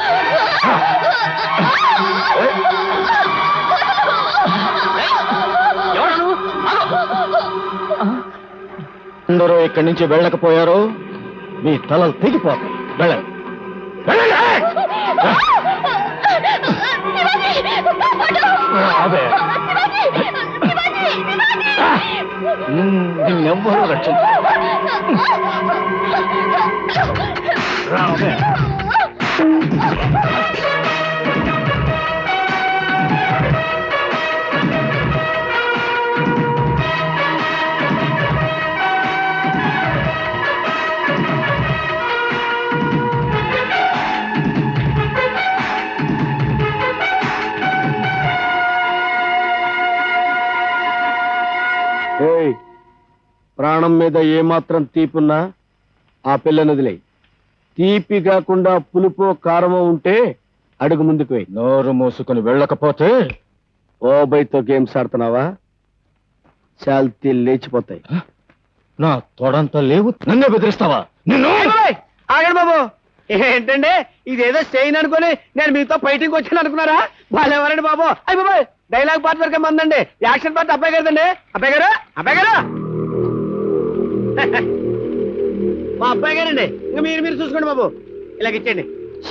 అందరూ ఇక్కడి నుంచి వెళ్ళకపోయారో మీ తలలు తెగిపోతాయి. వెళ్ళండి నిన్నెవ్వరూ రక్షించు. ప్రాణం మీద ఏమాత్రం తీపున్నా ఆ పిల్లని వదిలేయి. తీపి కాకుండా పులుపు కారమో ఉంటే అడుగు ముందుకు వెయ్యి. నోరు మూసుకుని వెళ్ళకపోతే ఓబైతో గేమ్స్ ఆడుతున్నావా? చాల్తీ లేచిపోతాయి. నా తొడంతా లేవు, నన్నే బెదిరిస్తావా? నిన్ను ఆగండి బాబు. ఏంటండి ఇదేదో చేయను అనుకుని నేను మీతో ఫైటింగ్ వచ్చాను అనుకున్నారా? వాళ్ళు ఎవరండి బాబు? అయ్యి బాబాయ్, డైలాగ్ పార్ట్ వరకే మందండి, యాక్షన్ పార్ట్ అబ్బాయి గారిదండి. అబ్బాయి గారు, అబ్బాయి గారు, మా అబ్బాయి గారండి. ఇంకా మీరు మీరు చూసుకోండి బాబు, ఇలాగ ఇచ్చేయండి.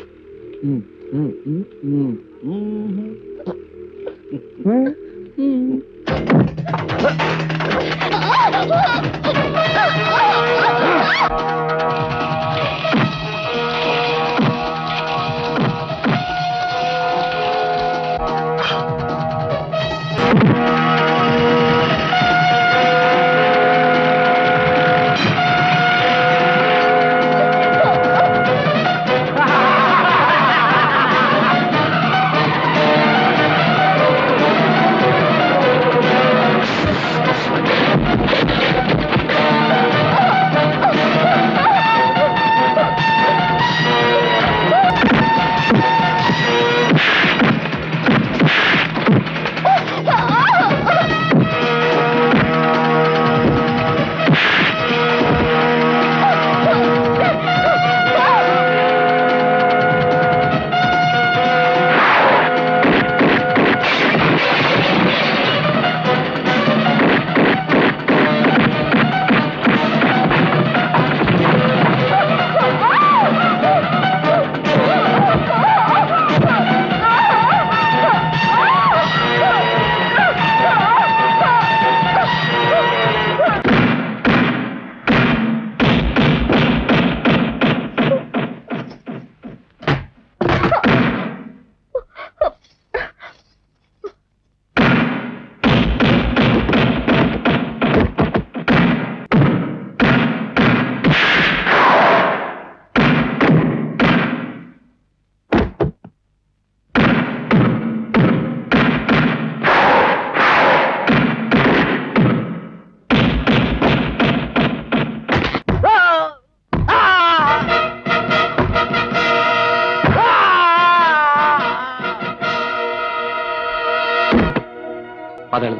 పదెళ్దాం.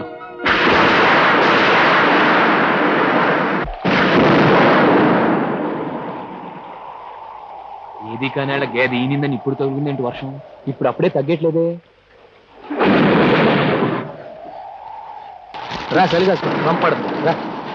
ఏది కానేళ్ళ గేదె ఈనిందని ఇప్పుడు తగ్గిందేంటి వర్షం? ఇప్పుడు అప్పుడే తగ్గట్లేదే. రా చలిగా పంపడదు రా.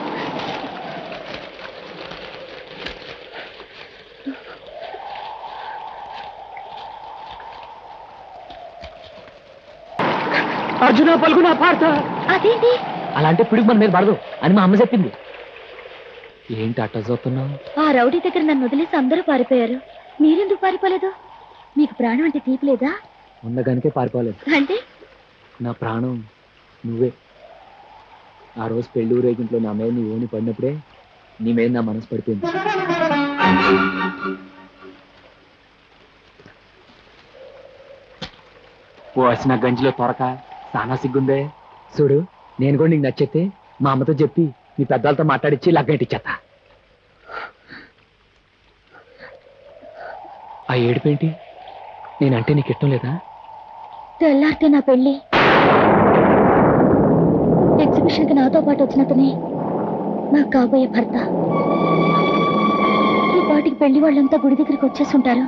అర్జున పలుకున పార్త. అదేంటి అలాంటి పిడుగు మన మీద పడదు అని మా అమ్మ చెప్పింది. ఏంటి అట్ట చూస్తున్నావు? ఆ రౌడీ దగ్గర నన్ను వదిలేసి అందరూ పారిపోయారు, మీరెందుకు పారిపోలేదు? మీకు ప్రాణం అంటే తీపి లేదా? ఉండగానికే పారిపోలేదు. అంటే నా ప్రాణం నువ్వే. ఆ రోజు పెళ్లి ఊరేగింట్లో నా మీద నీ ఓని పడినప్పుడే నీ మీద నా మనసు పడిపోయింది. ఓ వచ్చిన గంజిలో త్వరక సానా సిగ్గుందే. చూడు, నేను కూడా నీకు నచ్చితే మా అమ్మతో చెప్పి నీ పెద్దలతో మాట్లాడిచ్చి లగ్గంటిచ్చేస్తా. ఆ ఏడుపేంటి? నేనంటే నీకు ఇష్టం లేదా? తెల్లారితే నా పెళ్లి. ఎగ్జిబిషన్ కి నాతో పాటు వచ్చినతనే నాకు కాబోయే భర్త. ఈ పాటికి పెళ్లి వాళ్ళంతా గుడి దగ్గరికి వచ్చేసి ఉంటారు.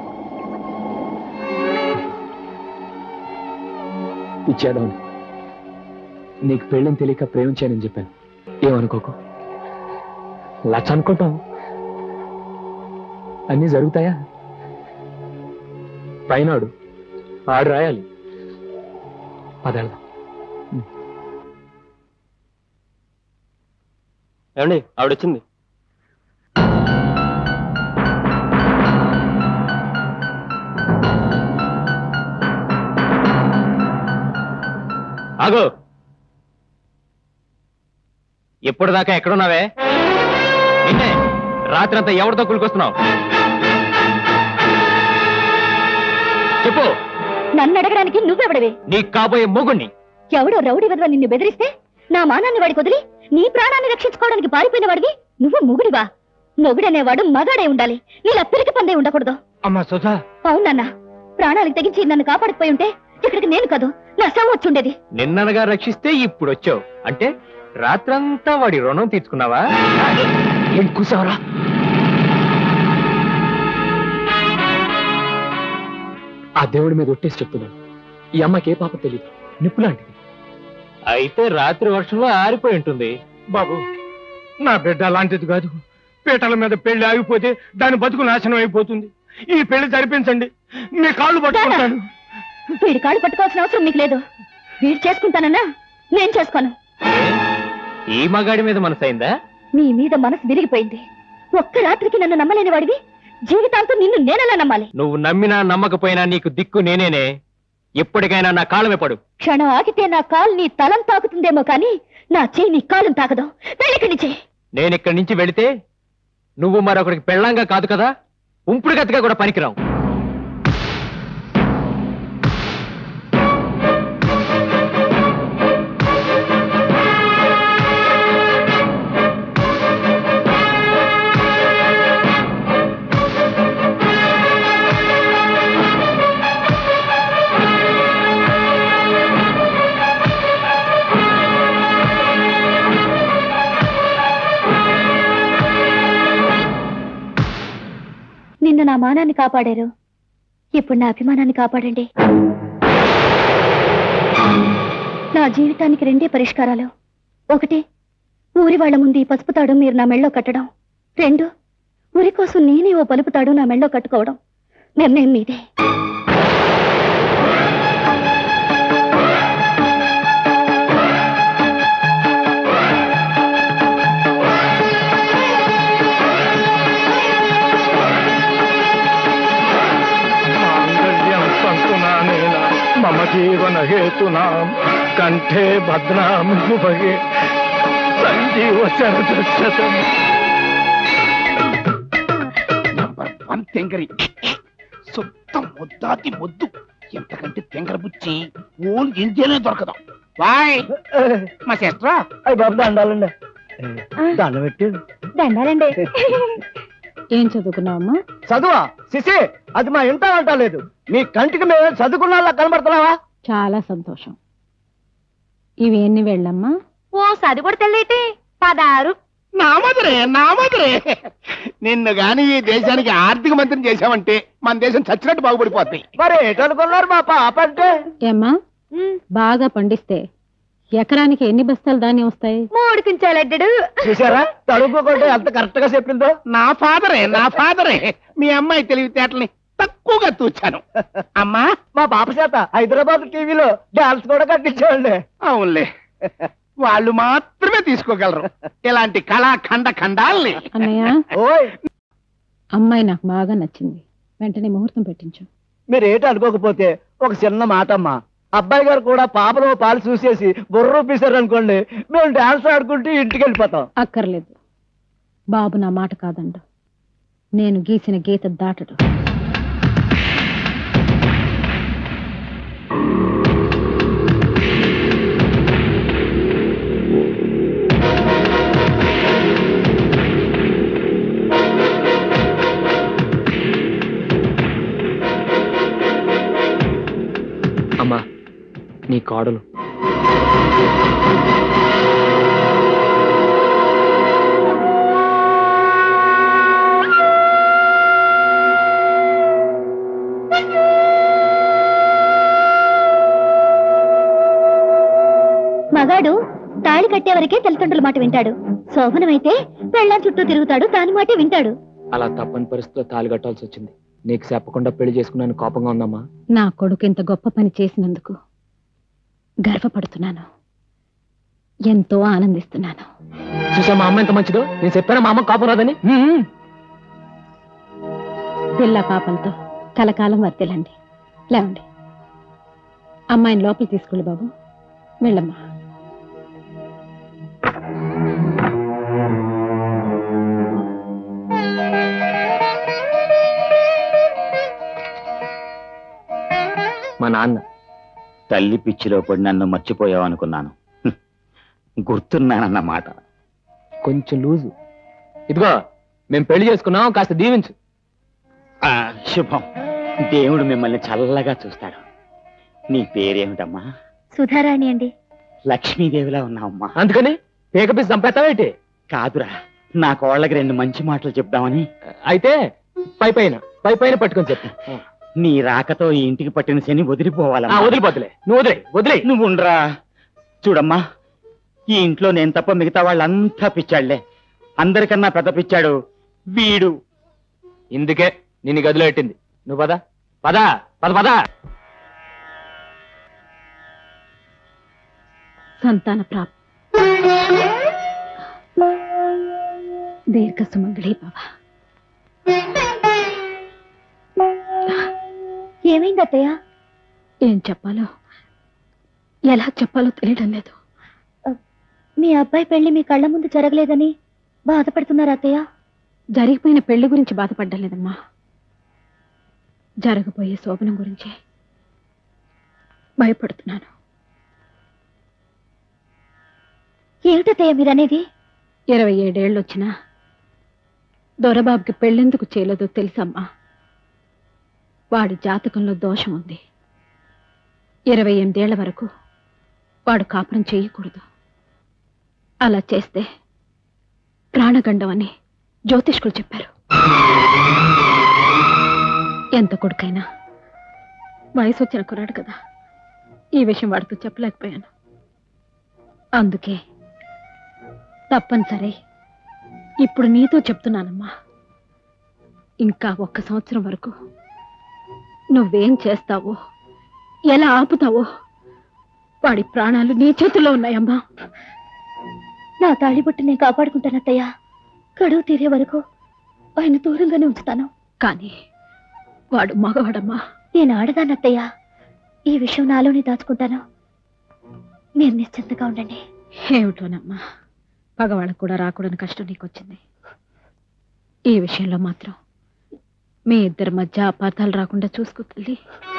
ఇచ్చేద్దాం. నీకు పెళ్ళని తెలియక ప్రేమించానని చెప్పాను, ఏమనుకోకు. లచ్చ అనుకుంటాం, అన్నీ జరుగుతాయా? పైనాడు ఆడు రాయాలి. పదేళ్దాం. ఏమండి ఆవిడొచ్చింది. ఆగో, ఎప్పుడు దాకా ఎక్కడున్నావే? నిన్నే రాత్రి అంతా ఎవరితో కులుకొస్తున్నావు? చెప్పు. నన్ను అడగడానికి నువ్వెవడవే? నీకు కాబోయే మొగుణ్ణి. ఎవడో రౌడీ వదవ నిన్ను బెదిరిస్తే నా మానాన్ని వాడికి వదిలి నీ ప్రాణాన్ని రక్షించుకోవడానికి పారిపోయిన వాడివి నువ్వు మొగుడివా? మొగుడనేవాడు మగాడే ఉండాలి, నీలా పిరికి పందే ఉండకూడదు. అమ్మా సుధా. అవునన్నా, ప్రాణాలకు తెగించి నన్ను కాపాడకపోయి ఉంటే ఇక్కడికి నేను కాదు నా శవం వచ్చుండేది. నిన్ననగా రక్షిస్తే ఇప్పుడు వచ్చావు అంటే రాత్రంతా వాడి రుణం తీర్చుకున్నావా? ఏం కూసావరా? ఆ దేవుడి మీద ఒట్టేసి చెప్తున్నాను, ఈ అమ్మకి ఏ పాప తెలియదు, నిప్పు లాంటిది. అయితే రాత్రి వర్షంలో ఆరిపోయి ఉంటుంది. బాబు, నా బిడ్డ అలాంటిది కాదు. పీటల మీద పెళ్లి ఆగిపోతే దాని బతుకు నాశనం అయిపోతుంది. ఈ పెళ్లి జరిపించండి, మీ కాళ్ళు పట్టుకుంటాను. వీడి కాళ్ళు పట్టుకోవాల్సిన అవసరం నీకు లేదు. వీడు చేసుకుంటానన్నా నేను చేసుకోను. ఈ మగాడి మీద మనసైందా? నీ మీద మనసు విరిగిపోయింది. ఒక్క రాత్రికి నన్ను నమ్మలేని వాడివి, జీవితాంతం నిన్ను నేనెలా నమ్మాలి? నువ్వు నమ్మినా నమ్మకపోయినా నీకు దిక్కు నేనేనే. ఎప్పటికైనా నా కాళ్ళమే పడు. క్షణం ఆగితే నా కాలు నీ తలం తాకుతుందేమో కానీ నా చెయ్యి నీ కాలం తాకదు. వెళ్ళిక్కడి నుంచి. నేను ఇక్కడి నుంచి వెళితే నువ్వు మరొకరికి పెళ్ళంగా కాదు కదా, ఉంపుడు గతిగా కూడా పనికిరావు. నిన్ను నా మానాన్ని కాపాడారు, ఇప్పుడు నా అభిమానాన్ని కాపాడండి. నా జీవితానికి రెండే పరిష్కారాలు. ఒకటి, ఊరి వాళ్ల ముందు ఈ పసుపు తాడు మీరు నా మెళ్ళో కట్టడం. రెండు, ఊరి కోసం నేనే ఓ పలుపు తాడు నా మెళ్ళో కట్టుకోవడం. నిర్ణయం మీదే. మమ జీవన హేతునా కంఠే భద్రాం భగే సంజీవ శరదశతం. నంబర్ వన్ తెంగరి, సొంతం ముద్దాతి ముద్దు. ఎంతకంటే తెంగర బుచ్చి ఓన్ ఇండియాలో దొరకదాం. బాయ్ మా సిస్టర్. అయ్యి బాబు దండాలండి. దండ పెట్టి దండాలండి. ఏం చదువుకున్నావమ్మా? చదువా సిసి, అది మా ఇంట అంటలేదు. మీ కంటికి మేము చదువుకున్నా కనబడుతున్నావా? చాలా సంతోషం. ఇవి ఎన్ని వెళ్ళమ్మా? ఓ సది కూడా తెల్లేటి పదారు. నా మదరే నా మదరే, నిన్ను గాని ఈ దేశానికి ఆర్థిక మంత్రిని చేశావంటే మన దేశం చచ్చినట్టు బాగుపడిపోతాయి. మరి ఏటనుకున్నారు మా పాప అంటే? ఏమ్మా, బాగా పండిస్తే ఎకరానికి ఎన్ని బస్తాలు ధాన్యం వస్తాయి? మూడు కించాలడ్డాడు. చూసారా తడుపుకుంటే ఎంత కరెక్ట్ గా చెప్పిందో. నా ఫాదరే నా ఫాదరే మీ అమ్మాయి తెలివితేటల్ని తక్కువగా తూచాను. అమ్మా, మా పాప చేత హైదరాబాద్ టీవీలో డాన్స్ కూడా కట్టించాండి. అవునులే, వాళ్ళు మాత్రమే తీసుకోగలరు ఇలాంటి కళాఖండ ఖండాల్ని. అన్నయ్య, ఓయ్ అమ్మాయి నాకు బాగా నచ్చింది, వెంటనే ముహూర్తం పెట్టించు. మీరు ఏటి అనుకోకపోతే ఒక చిన్న మాట అమ్మా. అబ్బాయి గారు కూడా పాపలో పాలు చూసేసి బుర్ర రూపేశారు అనుకోండి, మేము డాన్స్ ఆడుకుంటూ ఇంటికి వెళ్ళిపోతాం. అక్కర్లేదు, బాబు నా మాట కాదండు, నేను గీసిన గీత దాటడు. అమ్మా, నీ కాడలు. మగాడు తాళి కట్టే వరకే తల్లిదండ్రుల మాట వింటాడు. శోభనమైతే పెళ్ళాం చుట్టూ తిరుగుతాడు, దాని మాటే వింటాడు. అలా తప్పని పరిస్థితిలో తాళి కట్టాల్సి వచ్చింది. నీకు చెప్పకుండా పెళ్లి చేసుకున్నాను, కోపంగా ఉందమ్మా? నా కొడుకు ఇంత గొప్ప పని చేసినందుకు గర్వపడుతున్నాను, ఎంతో ఆనందిస్తున్నాను. చూసా మా అమ్మ ఎంత మంచిదో. నేను చెప్పాను మా అమ్మ కోపం రాదని. పిల్ల పాపలతో కలకాలం వర్తిల్లండి. లేవండి, అమ్మాయిని లోపలికి తీసుకెళ్ళి బాబు. వెళ్ళమ్మా. మా నాన్న తల్లి పిచ్చిలో పడి నన్ను మర్చిపోయావు అనుకున్నాను. గుర్తున్నానన్నమాట. కొంచెం లూజు. ఇదిగో, మేము పెళ్లి చేసుకున్నాం, కాస్త దీవించు. ఆ, శుభం. దేవుడు మిమ్మల్ని చల్లగా చూస్తాడు. నీ పేరేమిటమ్మా? సుధారాణి అండి. లక్ష్మీదేవిలా ఉన్నావమ్మా. అందుకని పేకపీసి చంపేస్తావేంటి? కాదురా, నా కోళ్ళకి రెండు మంచి మాటలు చెప్దామని. అయితే పై పైన పై పైన పట్టుకొని చెప్పు. నీ రాకతో ఈ ఇంటికి పట్టిన శని వదిలిపోవాలా? వదిలిపోతులే, నువ్వు వదిలే వదిలే నువ్వు ఉండరా. చూడమ్మా, ఈ ఇంట్లో నేను తప్ప మిగతా వాళ్ళంతా పిచ్చాళ్లే. అందరికన్నా పెద్ద పిచ్చాడు వీడు. ఇందుకే నిన్ను గదిలో పెట్టింది. నువ్వు పద పద పద పద. సంతాన ప్రాప్తి, దీర్ఘ సుమంగళి బాబా. ఏమైంది అత్తయ్య? ఏం చెప్పాలో ఎలా చెప్పాలో తెలియడం లేదు. మీ అబ్బాయి పెళ్లి మీ కళ్ళ ముందు జరగలేదని బాధపడుతున్నారా అత్తయ్య? జరిగిపోయిన పెళ్లి గురించి బాధపడ్డం లేదమ్మా, జరగబోయే శోభనం గురించి భయపడుతున్నాను. ఏమిటత్తయ్య మీరనేది? ఇరవై ఏడేళ్ళు వచ్చినా దొరబాబుకి పెళ్ళెందుకు చేయలేదో తెలుసమ్మా. వాడి జాతకంలో దోషం ఉంది. ఇరవై ఎనిమిదేళ్ల వరకు వాడు కాపురం చేయకూడదు. అలా చేస్తే ప్రాణగండం అని జ్యోతిష్కులు చెప్పారు. ఎంత కొడుకైనా వయసు వచ్చిన కుర్రాడు కదా, ఈ విషయం వాడితో చెప్పలేకపోయాను. అందుకే తప్పనిసరి ఇప్పుడు నీతో చెప్తున్నానమ్మా. ఇంకా ఒక్క సంవత్సరం వరకు నువ్వేం చేస్తావో, ఎలా ఆపుతావో వాడి ప్రాణాలు నీ చేతుల్లో ఉన్నాయమ్మా. నా తాళిబొట్టు నేను కాపాడుకుంటాను అత్తయ్య. గడువు తీరే వరకు ఆయన దూరంగానే ఉంచుతాను. కానీ వాడు మగవాడమ్మా. నేను ఆడదానత్తయ్య. ఈ విషయం నాలోనే దాచుకుంటాను. మీరు నిశ్చింతగా ఉండండి. ఏమిటోనమ్మా, పగవాళ్ళకు కూడా రాకూడని కష్టం నీకొచ్చింది. ఈ విషయంలో మాత్రం మీ ఇద్దరి మధ్య అపార్థాలు రాకుండా చూసుకో తల్లి.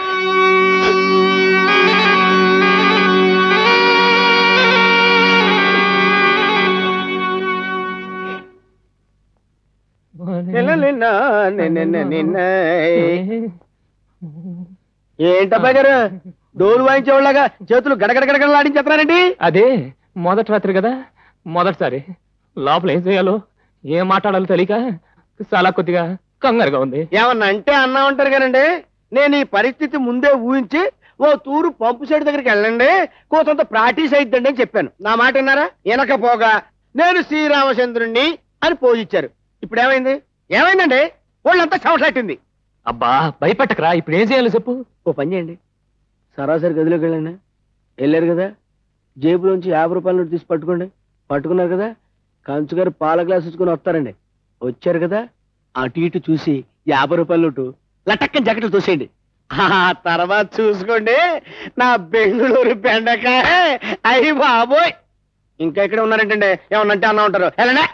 ఏంటబ్బా గారు డోలు వాయించేవాళ్ళగా చేతులు గడగడ గడగడలాడించేస్తున్నారండి? అదే మొదటి రాత్రి కదా, మొదటిసారి లోపల ఏం చేయాలో ఏం మాట్లాడాలో తెలియక చాలా కొద్దిగా కంగారుగా ఉంది. ఏమన్నా అంటే అన్నా ఉంటారు కానండి. నేను ఈ పరిస్థితి ముందే ఊహించి ఓ తూరు పంపు సైడ్ దగ్గరికి వెళ్ళండి, కోసంత ప్రాక్టీస్ అయిద్దండి అని చెప్పాను. నా మాట విన్నారా? వెనకపోగా నేను శ్రీరామచంద్రుణ్ణి అని పోజిచ్చారు. ఇప్పుడు ఏమైంది? ఏమైందండి? వాళ్ళంతా చెమటట్టింది. అబ్బా భయపెట్టకరా, ఇప్పుడు ఏం చేయాలో చెప్పు. ఓ పని చేయండి, సరాసరి గదిలోకి వెళ్ళండి. వెళ్ళారు కదా, జేబులోంచి యాభై రూపాయల నోటు తీసి పట్టుకోండి. పట్టుకున్నారు కదా, కంచు గారు పాల గ్లాస్ ఇచ్చుకొని వస్తారండి. వచ్చారు కదా, అటు ఇటు చూసి యాభై రూపాయల నోటు లటక్కని జాకెట్లు తోసేయండి. ఆ తర్వాత చూసుకోండి నా బెంగళూరు బెండకాయ. అయ్యి బాబోయ్, ఇంకా ఇక్కడ ఉన్నారంటండి. ఏమన్నంటే అన్నా ఉంటారు. వెళ్ళండి.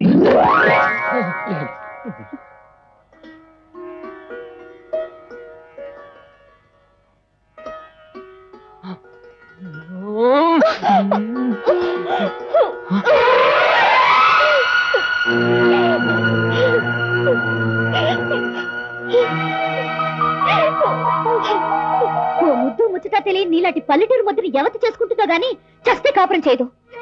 ఓ ముద్దు ముచ్చట తెలియని నీలాంటి పల్లెటూరు ముద్దుని ఎవతి చేసుకుంటుందో గాని చస్తే కాపురం చేయదు.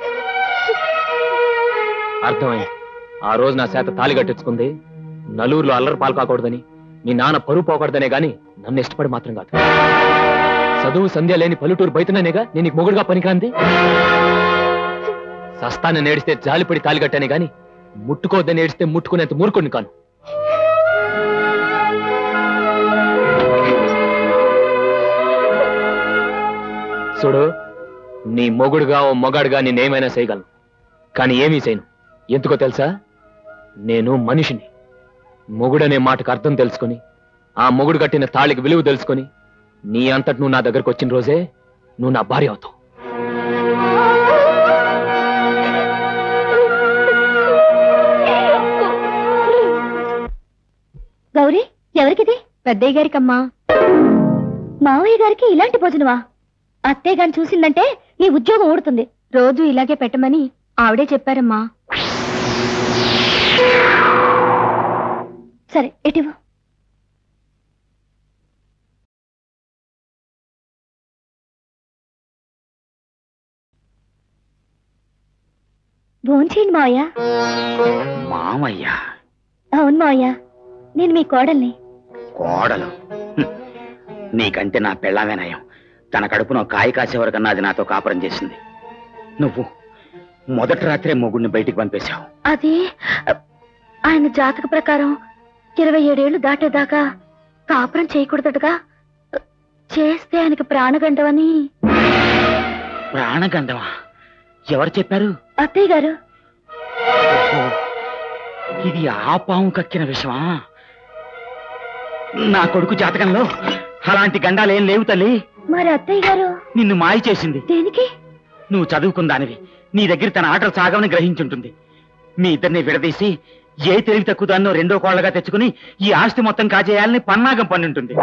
అర్థమైంది. ఆ రోజు నా చేత తాళి కట్టించుకుంది నలుగురిలో అల్లరి పాలు కాకూడదని, మీ నాన్న పరువు పోకూడదనే గాని నన్ను ఇష్టపడి మాత్రం కాదు. చదువు సంధ్య లేని పల్లెటూరు బయటనేగా నేను నీకు మొగుడుగా పనికిరాంది. సస్తాన్ని నేడిస్తే జాలిపడి తాళి కట్టానే గాని ముట్టుకోవద్దని ఏడిస్తే ముట్టుకునేంత మూర్ఖుడిని కాను. చూడు, నీ మొగుడుగా ఓ మొగాడుగా నేనేమైనా చేయగలను, కానీ ఏమీ చేయను. ఎందుకో తెలుసా? నేను మనిషిని. మొగుడనే మాటకు అర్థం తెలుసుకొని, ఆ మొగుడు కట్టిన తాళికి విలువ తెలుసుకొని, నీ అంతటి నువ్వు నా దగ్గరకు వచ్చిన రోజే నువ్వు నా భార్య అవుతావు. గౌరీ, ఎవరికిది? పెద్దయ్య గారికమ్మా. మావయ్య గారికి ఇలాంటి భోజనమా? అత్తయ్య గారిని చూసిందంటే నీ ఉద్యోగం ఊడుతుంది. రోజు ఇలాగే పెట్టమని ఆవిడే చెప్పారమ్మా. సరే ఎటివు భోంచేయండి మావయ్య. మామయ్య? అవును మావయ్య, నేను మీ కోడల్ని. కోడలు? హ్మ్. నీకంటే నా పెళ్ళామే నయం. తన కడుపున కాయ కాసే వరకన్నా అది నాతో కాపురం చేసింది. నువ్వు మొదటి రాత్రే మొగుడిని బయటికి పంపేశావు. అది ఆయన జాతక ప్రకారం ఇరవై ఏడేళ్లు దాటేదాకా కాపురం చేయకూడదటగా. చేస్తే ఆయనకి ప్రాణగండవని. ప్రాణగంధమా? ఎవరు చెప్పారు? అత్తయ్య గారు. ఇది ఆ పాము కక్కిన విషమా? నా కొడుకు జాతకంలో అలాంటి గండాలేం లేవు తల్లి. మరి అత్తయ్య గారు నిన్ను మాయ చేసింది. దేనికి? నువ్వు చదువుకుందానివి, నీ దగ్గర తన ఆటలు సాగమని గ్రహించుంటుంది. మీ ఇద్దరిని విడదీసి ఏ తెలివి తక్కువ దాన్నో రెండో కోళ్లగా తెచ్చుకుని ఈ ఆస్తి మొత్తం కాజేయాలని పన్నాగం పన్నుంటుంది.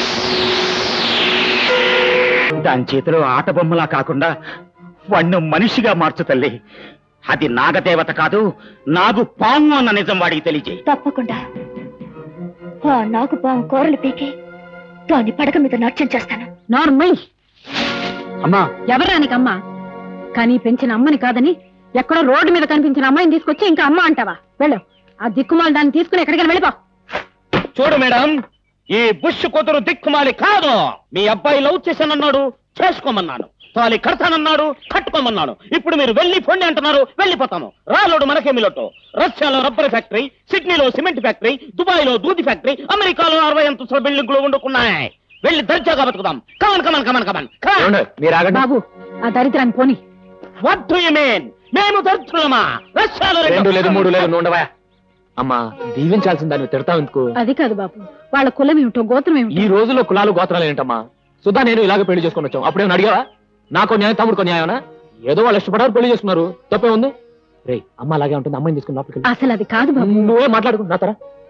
దాని చేతిలో ఆట బొమ్మలా కాకుండా వాణ్ణి మనిషిగా మార్చు తల్లి. అది నాగదేవత కాదు, నాగు పాము అన్న నిజం వాడికి తెలియజేయి. తప్పకుండా ఆ నాకు పాము కూరలు పీకి దాన్ని పడక మీద నాట్యం చేస్తాను. నార్మల్ అమ్మా. ఎవరానికమ్మా? కానీ పెంచిన అమ్మని కాదని ఎక్కడో రోడ్డు మీద కనిపించిన అమ్మాయిని తీసుకొచ్చి ఇంకా అమ్మ అంటావా? వెళ్ళు, ఆ దిక్కుమాలి దాన్ని తీసుకుని ఎక్కడికైనా వెళ్ళిపో. చూడు మేడం, ఈ బుష్ కూతురు దిక్కుమాలి కాదు. మీ అబ్బాయి లవ్ చేశానన్నాడు, చేసుకోమన్నాను. తాలి కడతానన్నాడు, కట్టుకోమన్నాడు. ఇప్పుడు మీరు వెళ్ళి పొండి అంటున్నారు, వెళ్ళిపోతాను. రాలోడు మనకేమి లోటు. రష్యాలో రబ్బర్ ఫ్యాక్టరీ, సిడ్నీలో సిమెంట్ ఫ్యాక్టరీ, దుబాయ్ లో దూది ఫ్యాక్టరీ, అమెరికాలో అరవై అంతస్తుల బిల్డింగ్లు వండుకున్నాయి. వెళ్ళి దర్జాగా బతుకుదాం. Come on come on come on come on. బాబు, ఆ దరిద్రాన్ని పోని. What do you mean? మేము దరిద్రులమా? రష్యాలో రెండు లేదు మూడు లేదు నుండవా. అమ్మా, దీవించాల్సిన దాన్ని తిడతావు ఎందుకు? అది కాదు బాబు, వాళ్ళ కులం ఏమిటో గోత్రం ఏమిటో. ఈ రోజుల్లో కులాలు గోత్రాలు ఏంటమ్మా? సుధా నేను ఇలాగ పెళ్లి చేసుకుని వచ్చాం. అప్పుడేమో అడిగావా? నాకో న్యాయం, తమ్ముడుకో న్యాయమనా? ఏదో వాళ్ళు ఇష్టపడారు, పెళ్లి చేసుకున్నారు, తప్పే ఉంది. రే, అమ్మ అలాగే ఉంటుంది, అమ్మాయిని తీసుకుని లోపలికి. అసలు అది కాదు బాబు. నువ్వే మాట్లాడుకుని నా తర.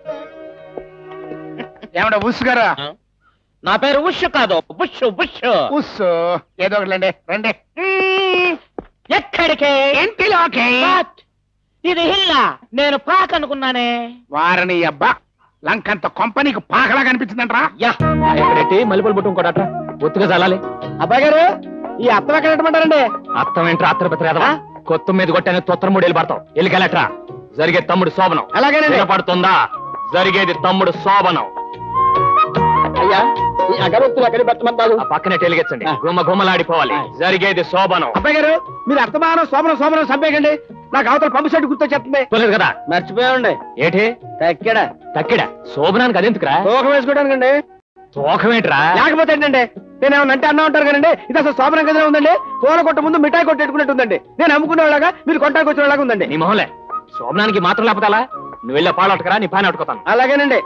ఏమన్నా ఉస్ గారా? నా పేరు ఉష్ కాదు, బుష్ బుష్. ఉస్ ఏదో ఒకటి రండి. ఎక్కడికే? ఇంటిలోకి. ఇది హిల్లా, నేను పాక అనుకున్నానే. వారని అబ్బా, లంకంత కొంపనీకి పాకలా కనిపించిందంట్రా. ఎక్కడెట్టి మల్లెపూలు బుట్టు ఇంకోటట్రా, ఒత్తుగా చల్లాలి. అబ్బాయి గారు, ఈ అత్తం ఎక్కడ పెట్టమంటారండి? అర్థం ఏంట్రా? అత్తర పెత్తరా కొత్త మీద కొట్టానే తొత్తర మూడు వెళ్ళి పడతావు. వెళ్ళికెళ్ళట్రా. జరిగే తమ్ముడు శోభనం. అలాగేనండి. పడుతుందా? జరిగేది తమ్ముడు శోభనం. అయ్యా, ఈ అగరొత్తులు ఎక్కడ పెట్టమంటారు? ఆ పక్కనే టెలిగించండి, గుమ్మ గుమ్మలాడిపోవాలి. జరిగేది శోభనం. అబ్బాయి గారు, మీరు అర్థమానం శోభనం శోభనం చంపేయకండి. నాకు అవతల పంపు సెట్ గుర్తొచ్చేస్తుంది. చూడలేదు కదా? మర్చిపోయామండి. ఏంటి తక్కిడ తక్కిడ? శోభనానికి అదెందుకురా? తూకం వేసుకోవడానికండి. తోకమేంట్రా? లేకపోతే ఏంటండి, నేనేమన్నా అంటే అన్నా ఉంటారు కదండి. ఇది అసలు శోభనం గదిలో ఉందండి. పూల కొట్ట ముందు మిఠాయి కొట్టి పెట్టుకున్నట్టు ఉందండి. నేను అమ్ముకునేలాగా, మీరు కొట్టానికి వచ్చినలాగా ఉందండి. నీ మొహంలే. శోభనానికి మాత్రం లేకపోతే అలా? నువ్వు వెళ్ళే పాలు అట్టుకరా, నీ పైన అట్టుకోతాను. అలాగేనండి.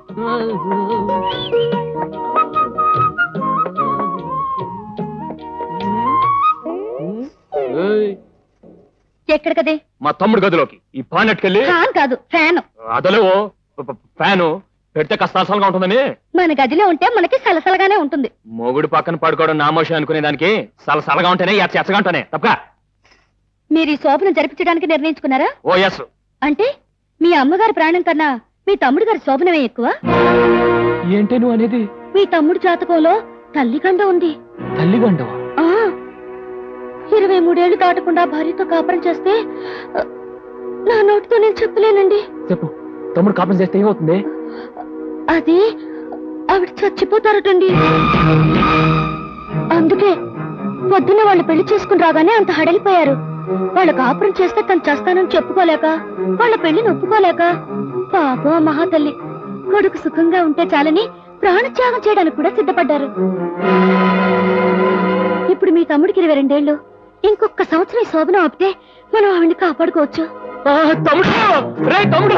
ఎక్కడికదే? మా తమ్ముడు గదిలోకి. ఈ పాన్ అట్టుకెళ్ళి. ఫ్యాన్ కాదు, ఫ్యాన్. అదలేవో ఫ్యాను పెడితే కష్టాసలుగా ఉంటుందని. మన గదిలో ఉంటే మనకి సలసలగానే ఉంటుంది. మొగుడు పక్కన పడుకోవడం నామోషం అనుకునే దానికి సలసలగా ఉంటేనే ఎచ్చగా ఉంటానే తప్పగా. మీరు ఈ శోభనం జరిపించడానికి నిర్ణయించుకున్నారా? ఓ ఎస్. అంటే మీ అమ్మగారి ప్రాణం కన్నా మీ తమ్ముడు గారి శోభనమే ఎక్కువ? ఏంటి నువ్వు అనేది? మీ తమ్ముడు జాతకంలో తల్లిగండ ఉంది. తల్లిగండవా? ఆ ఇరవై మూడేళ్లు దాటకుండా భార్యతో కాపురం చేస్తే నా నోటితో నేను చెప్పలేనండి. చెప్పు, తమ్ముడు కాపురం చేస్తే ఏమవుతుంది? అది ఆవిడ చచ్చిపోతారటండి. అందుకే పొద్దున్న వాళ్ళు పెళ్లి చేసుకుని రాగానే అంత హడలిపోయారు. వాళ్ళ కాపురం చేస్తే తను చేస్తానని చెప్పుకోలేక, వాళ్ళ పెళ్లిని ఒప్పుకోలేక, పాపం మహాతల్లి కొడుకు సుఖంగా ఉంటే చాలని ప్రాణత్యాగం చేయడానికి కూడా సిద్ధపడ్డారు. ఇప్పుడు మీ తమ్ముడికి ఇరవై రెండేళ్లు. ఇంకొక సంవత్సరం ఈ శోభనం ఆపితే మనం ఆవిడ్ని కాపాడుకోవచ్చు. తమ్ముడు, రే తమ్ముడు,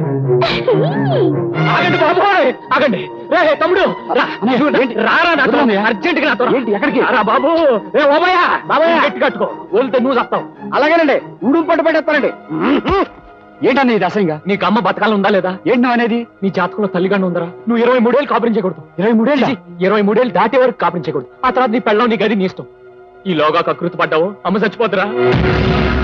ఆగండి బాబోయ్, ఆగండి. రే తమ్ముడు, రారా నాతో అర్జెంట్ గా నాతో. ఎక్కడికి రా బాబు? ఏ ఓబయ్యా, బాబాయ్ గట్టి కట్టుకో, వదిలితే నువ్వు చస్తావు. అలాగేనండి, ఉడుం పట్టు పట్టేస్తానండి. ఏంటన్నా ఇది అసహ్యంగా? నీకు అమ్మ బతకాలం ఉందా లేదా? ఏంటి నువ్వు అనేది? నీ జాతకంలో తల్లిగానే ఉందరా? నువ్వు ఇరవై మూడేళ్ళు కాపురం చేయకూడదు. ఇరవై మూడేళ్ళు ఇరవై మూడేళ్ళు దాటే వరకు కాపురం చేయకూడదు. ఆ తర్వాత నీ పెళ్ళం, నీ గది, నీ ఇష్టం. ఈ లోగా కకృతి పడ్డావు, అమ్మ చచ్చిపోతురా.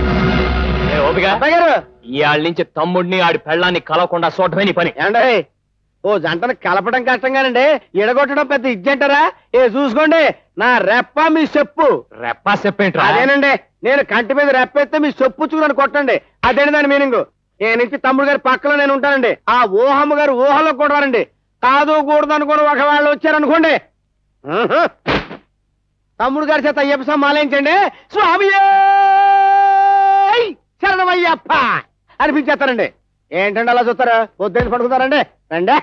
ఈ ఆళ్ళ నుంచి తమ్ముడిని ఆడి పెళ్ళాన్ని కలవకుండా చూడటమే నీ పని. ఓ జంటను కలపడం కష్టంగానండి, ఎడగొట్టడం పెద్ద ఇజ్జంటారా? ఏ చూసుకోండి, నా రెప్ప మీ చెప్పు. రెప్ప చెప్పేంటి? అదేనండి, నేను కంటి మీద రెప్పెత్తే మీ చెప్పు చూడని కొట్టండి, అదేంటి దాని మీనింగ్. ఏ నుంచి తమ్ముడు గారి పక్కలో నేను ఉంటానండి, ఆ ఊహమ్మ గారు ఊహలో కొడతారండి. కాదు కూడదు అనుకుని ఒకవేళ వచ్చారనుకోండి, తమ్ముడు గారి చేత అయ్యప్ప సమాలించండి, స్వామి శరణమయ్యప్ప అనిపించేస్తారండి. ఏంటండి అలా చూస్తారా? పొద్దున్న పడుకుతారండి. రండి.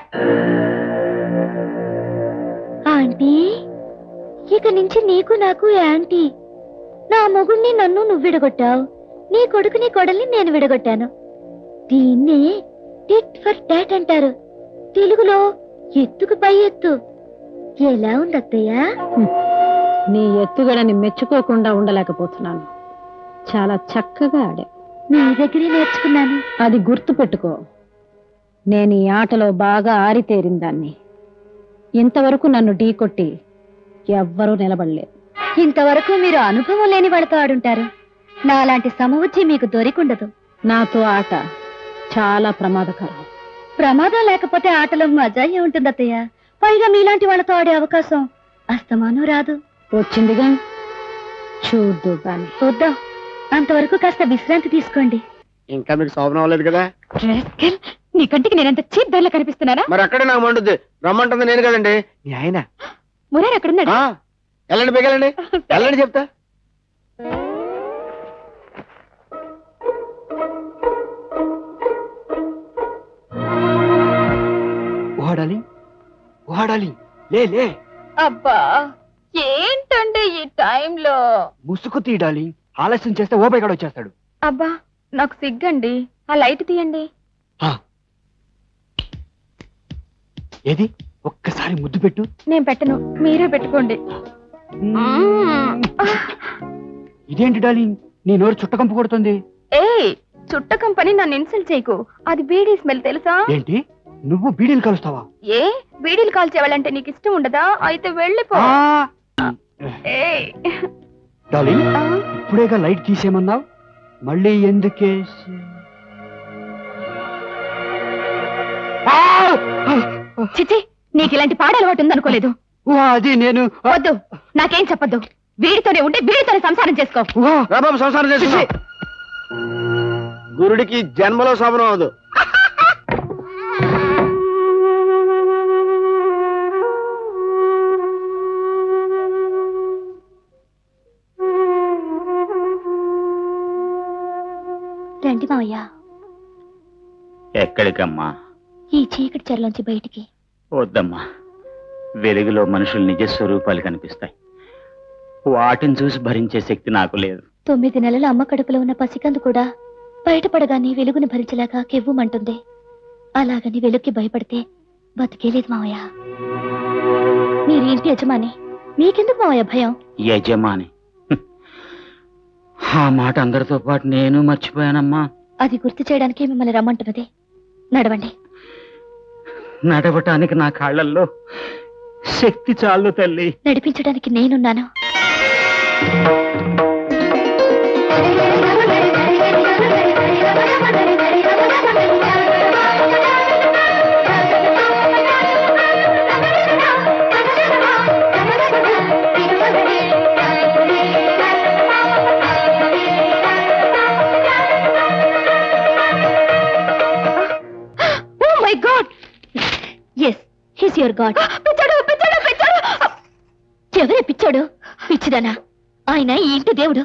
ఆంటీ, ఇక నుంచి నీకు నాకు యాంటీ. నా మొగుణ్ణి నన్ను నువ్వు విడగొట్టావు, నీ కొడుకుని కొడల్ని నేను విడగొట్టాను. దీన్ని టిట్ ఫర్ టాట్ అంటారు, తెలుగులో ఎత్తుకు పై ఎత్తు. ఎలా ఉంది అత్తయ్య? నీ ఎత్తుగడని మెచ్చుకోకుండా ఉండలేకపోతున్నాను. చాలా చక్కగా ఆడా. నీ దగ్గరే నేర్చుకున్నాను. అది గుర్తు పెట్టుకో, నేను ఈ ఆటలో బాగా ఆరితేరిందాన్ని. ఇంతవరకు నన్ను ఢీకొట్టి ఎవ్వరూ నిలబడలేదు. ఇంతవరకు మీరు అనుభవం లేని వాళ్ళతో ఆడుంటారు. నాలాంటి సమవుచ్చి మీకు దొరికుండదు. నాతో ఆట చాలా ప్రమాదకరం. ప్రమాదం లేకపోతే ఆటలో మజా ఏముంటుంది అత్తయ్య? పైగా మీలాంటి వాళ్ళతో ఆడే అవకాశం అస్తమానం రాదు. వచ్చిందిగా, చూద్దు గాని. చూద్దాం. అంతవరకు కాస్త విశ్రాంతి తీసుకోండి. ఇంకా మీకు శోభనం అవ్వలేదు కదా? నీ కంటికి నేనంత చీప్ ధరలో కనిపిస్తున్నానా? మరి అక్కడే నాకు మండుద్ది. రమ్మంటుంది నేను కదండి, మీ ఆయన. మురారి అక్కడున్నాడు. వెళ్ళండి, బిగలండి, వెళ్ళండి చెప్తా. ఓడాలి ఓడాలి, లే లే. అబ్బా ఏంటంటే ఈ టైంలో ముసుగు తీయడాలి, ఆలస్యం చేస్తే ఓపై కూడా వచ్చేస్తాడు. అబ్బా నాకు సిగ్గండి, ఆ లైట్ తీయండి. ఏది ఒక్కసారి ముద్దు పెట్టు. నేను పెట్టను, మీరే పెట్టుకోండి. ఇదేంటి డార్లింగ్, నీ నోరు చుట్టకంపు కొడుతుంది. ఏ చుట్ట కంపెనీ నన్ను ఇన్సల్ట్ చేయకు, అది బీడీ స్మెల్ తెలుసా? ఏంటి, నువ్వు బీడీలు కలుస్తావా? ఏ బీడీలు కాల్చేవాళ్ళంటే నీకు ఇష్టం ఉండదా? అయితే వెళ్ళిపో. డార్లింగ్, ఇప్పుడేగా లైట్ తీసేమన్నావు, మళ్ళీ ఎందుకే? చిచి, నీకు ఇలాంటి పాడ అలవాటు ఉందనుకోలేదు. అది నేను వద్దు, నాకేం చెప్పొద్దు. వీడితోనే ఉంటే వీడితోనే సంసారం చేసుకో. బాబు సంసారం చేసి గురుడికి జన్మలో శోభనం అవదు. రండి మావయ్య. ఎక్కడికమ్మా? ఈ చీకటి చెరలోంచి బయటికి. వద్దమ్మా, వెలుగులో మనుషులు నిజ స్వరూపాలు కనిపిస్తాయి. వాటిని చూసి భరించే శక్తి నాకు లేదు. తొమ్మిది నెలల అమ్మ కడుపులో ఉన్న పసికందు కూడా బయటపడగానే వెలుగుని భరించలేక కెవ్వుమంటుంది. అలాగని వెలుగుకి భయపడితే బతికేలేదు మావయ్య. మీరేంటి యజమాని, మీకెందుకు మావయ్య భయం? యజమాని, ఆ మాట అందరితో పాటు నేను మర్చిపోయానమ్మా. అది గుర్తు చేయడానికి మిమ్మల్ని రమ్మంటున్నది. నడవండి. నడవటానికి నా కాళ్ళల్లో శక్తి చాలు తల్లి. నడిపించడానికి నేనున్నాను. Your god. ఎవరే పిచ్చాడు? పిచ్చిదానా? ఆయన ఈ ఇంటి దేవుడు.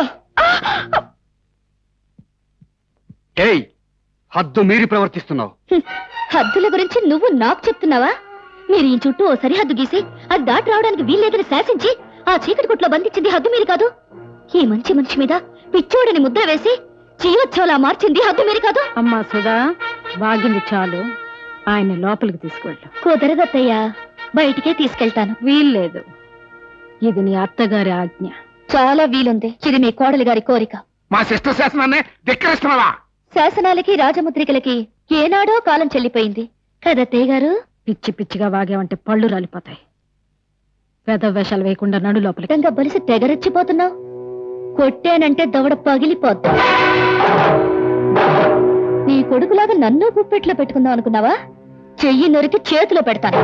ఏయ్, హద్దు మీరి ప్రవర్తిస్తున్నావు. హద్దుల గురించి నువ్వు నాకు చెప్తున్నావా? మీరు ఈ చుట్టూ ఓ సరిహద్దు గీసి అది దాటి రావడానికి వీల్లేదని శాసించి ఆ చీకటి కొట్లో బంధించింది హద్దు మీరు కాదు. ఈ మంచి మనిషి మీద పిచ్చోడని ముద్ర వేసి జీవోత్సవలా మార్చింది హద్దు మీరు కాదు. అమ్మా సుధా, బాగింది చాలు, ఆయన లోపలికి తీసుకెళ్ళు. కుదరదత్తయ్యా, బయటికే తీసుకెళ్తాను. వీల్లేదు, ఇది నీ అత్తగారి ఆజ్ఞ. చాలా వీలుంది, ఇది మీ కోడలి గారి కోరిక. మా సిస్టర్ శాసనాన్ని ధిక్కరిస్తున్నావా? శాసనాలకి రాజముద్రికలకి ఏనాడో కాలం చెల్లిపోయింది కదత్తయ్య గారు. పిచ్చి పిచ్చిగా వాగేవంటే పళ్ళు రాలిపోతాయి. పెద్ద వేషాలు వేయకుండా నడు లోపలికి. ఇంకా బలిసి తెగరెచ్చిపోతున్నావు. కొట్టానంటే దవడ పగిలిపోద్దా. నీ కొడుకులాగా నన్ను గుప్పెట్లో పెట్టుకుందాం అనుకున్నావా? చెయ్యి నరికి చేతిలో పెడతాను.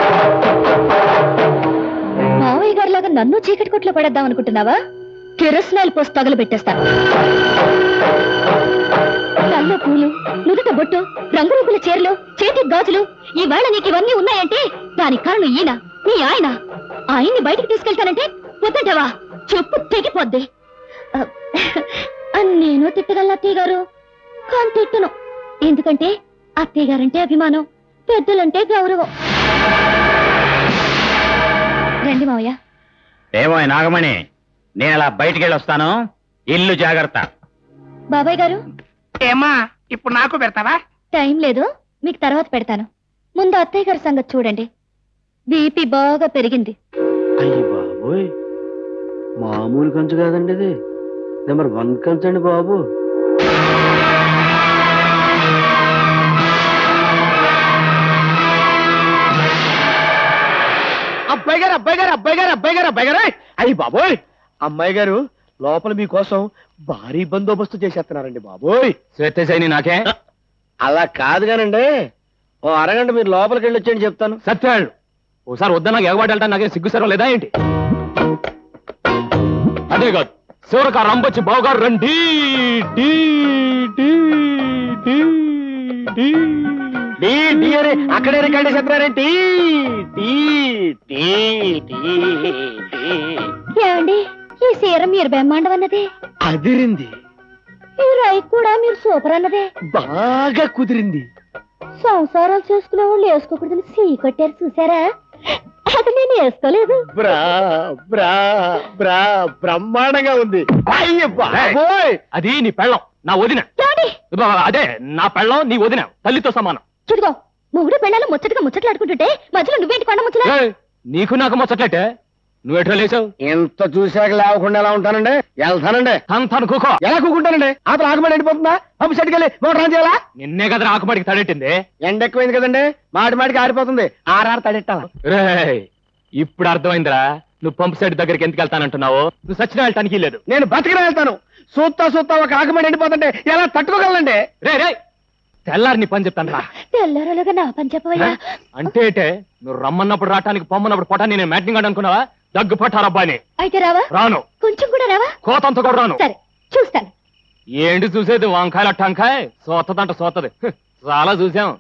మావయ్య గారిలాగా నన్ను చీకటి కొట్లో పడేద్దాం అనుకుంటున్నావా? కిరసనాయలు పోసి తగలు పెట్టేస్తాను. తల్లో పూలు, నుదుట బొట్టు, రంగురంగుల చీరలు, చేతి గాజులు, ఈవేళ నీకు ఇవన్నీ ఉన్నాయంటే దానికి కారణం ఈయన, నీ ఆయన. ఆయన్ని బయటికి తీసుకెళ్తానంటే వద్దంటావా? చెప్పు తెగిపోద్ది. నేను తిట్టగలను అత్తయ్య గారు, కానీ తిట్టను. ఎందుకంటే అత్తయ్య గారంటే అభిమానం, పెద్దలంటే గౌరవం. రండి మావయ్య. ఏమో నాగమణి, నేను అలా బయటికి వెళ్ళి వస్తాను. ఇల్లు జాగ్రత్త. బాబాయ్ గారు. ఏమా ఇప్పుడు నాకు పెడతావా? టైం లేదు, మీకు తర్వాత పెడతాను. ముందు అత్తయ్య గారి సంగతి చూడండి. బీపీ బాగా పెరిగింది. అయ్యి బాబోయ్, మామూలు కంచు కాదండి ఇది, నెంబర్ వన్ కంచు అండి బాబు. అబ్బాయి గారు అబ్బాయి గారు అబ్బాయి గారు అబ్బాయి గారు అబ్బాయి గారు అయ్యి బాబోయ్, అమ్మాయి గారు లోపల మీకోసం భారీ బందోబస్తు చేసేస్తున్నారండి బాబోయ్. శ్వేతశైని నాకే అలా కాదు కానండి, ఓ అరగంట మీరు లోపలికి వెళ్ళి వచ్చేయండి చెప్తాను. సత్యాళ్ళు ఓసారి వద్దా నాకు ఎగబాటు వెళ్తాను, నాకే సిగ్గు సర్వ లేదా ఏంటి? అదే కాదు, శివరక రంబొచ్చి బావగారు రండి. D, D, D, D. D D అని అక్కడే రికార్డు చెప్తున్నారేంటి? D D D D. ఏమండి, ఈ సీర మీరు బ్రహ్మాండం అన్నదే అదిరింది. ఈ రై కూడా మీరు సూపర్ అన్నదే బాగా కుదిరింది. సంసారాలు చేసుకునే వాళ్ళు వేసుకోకూడదని సీ కొట్టారు చూసారా? అది నేను వేసుకోలేదు. బ్రా బ్రా బ్రా బ్రహ్మాండంగా ఉంది. అయ్య బాబోయ్, అది నీ పెళ్ళం, నా వదిన. అదే నా పెళ్ళం, నీ వదిన, తల్లితో సమానం. చూడుకో, మూడు పెళ్ళాలు ముచ్చటగా ముచ్చట్లాడుకుంటుంటే మధ్యలో నువ్వేంటి కొండ ముచ్చట? నీకు నాకు ముచ్చట్లేటే, నువ్వెట్లా లేచావు? ఎంత చూశాక లేవకుండా ఎలా ఉంటానండి? వెళ్తానండి. అంతాను కూకో. ఎలా కూకుంటానండి? అతను ఆకుమడి ఎండిపోతుందా? పంపు సెట్కి వెళ్ళి మోటార్ ఆన్ చేయాలా? నిన్నే కదా ఆకుమడికి తడెట్టింది. ఎండ ఎక్కువైంది కదండి, మాటి మాటికి ఆరిపోతుంది. ఆరారు తడెట్టాలా? రేయ్, ఇప్పుడు అర్థమైందిరా నువ్వు పంపు సెట్ దగ్గరికి ఎందుకు వెళ్తానంటున్నావు. నువ్వు సచిన వెళ్ళటానికి లేదు. నేను బతికిన వెళ్తాను. సూత్తా సూత్తా ఒక ఆకుమడి ఎండిపోతుంటే ఎలా తట్టుకోగలండి? రే రే, తెల్లారి నీ పని చెప్తాను రా. తెల్లారలుగా నా పని చెప్పవయ్యా. అంటే నువ్వు రమ్మన్నప్పుడు రావటానికి పొమ్మన్నప్పుడు పొట్టా నేను మ్యాటింగ్ అనుకున్నావా? దగ్గు పట్టారబ్బాని. అయితే రావా? రాను. కొంచెం కూడా రావా? కోతంత కూడా రాను. సరే చూస్తాను. ఏంటి చూసేది? వంకాయల టంకాయ సోతదంట సోతది. చాలా చూసాం.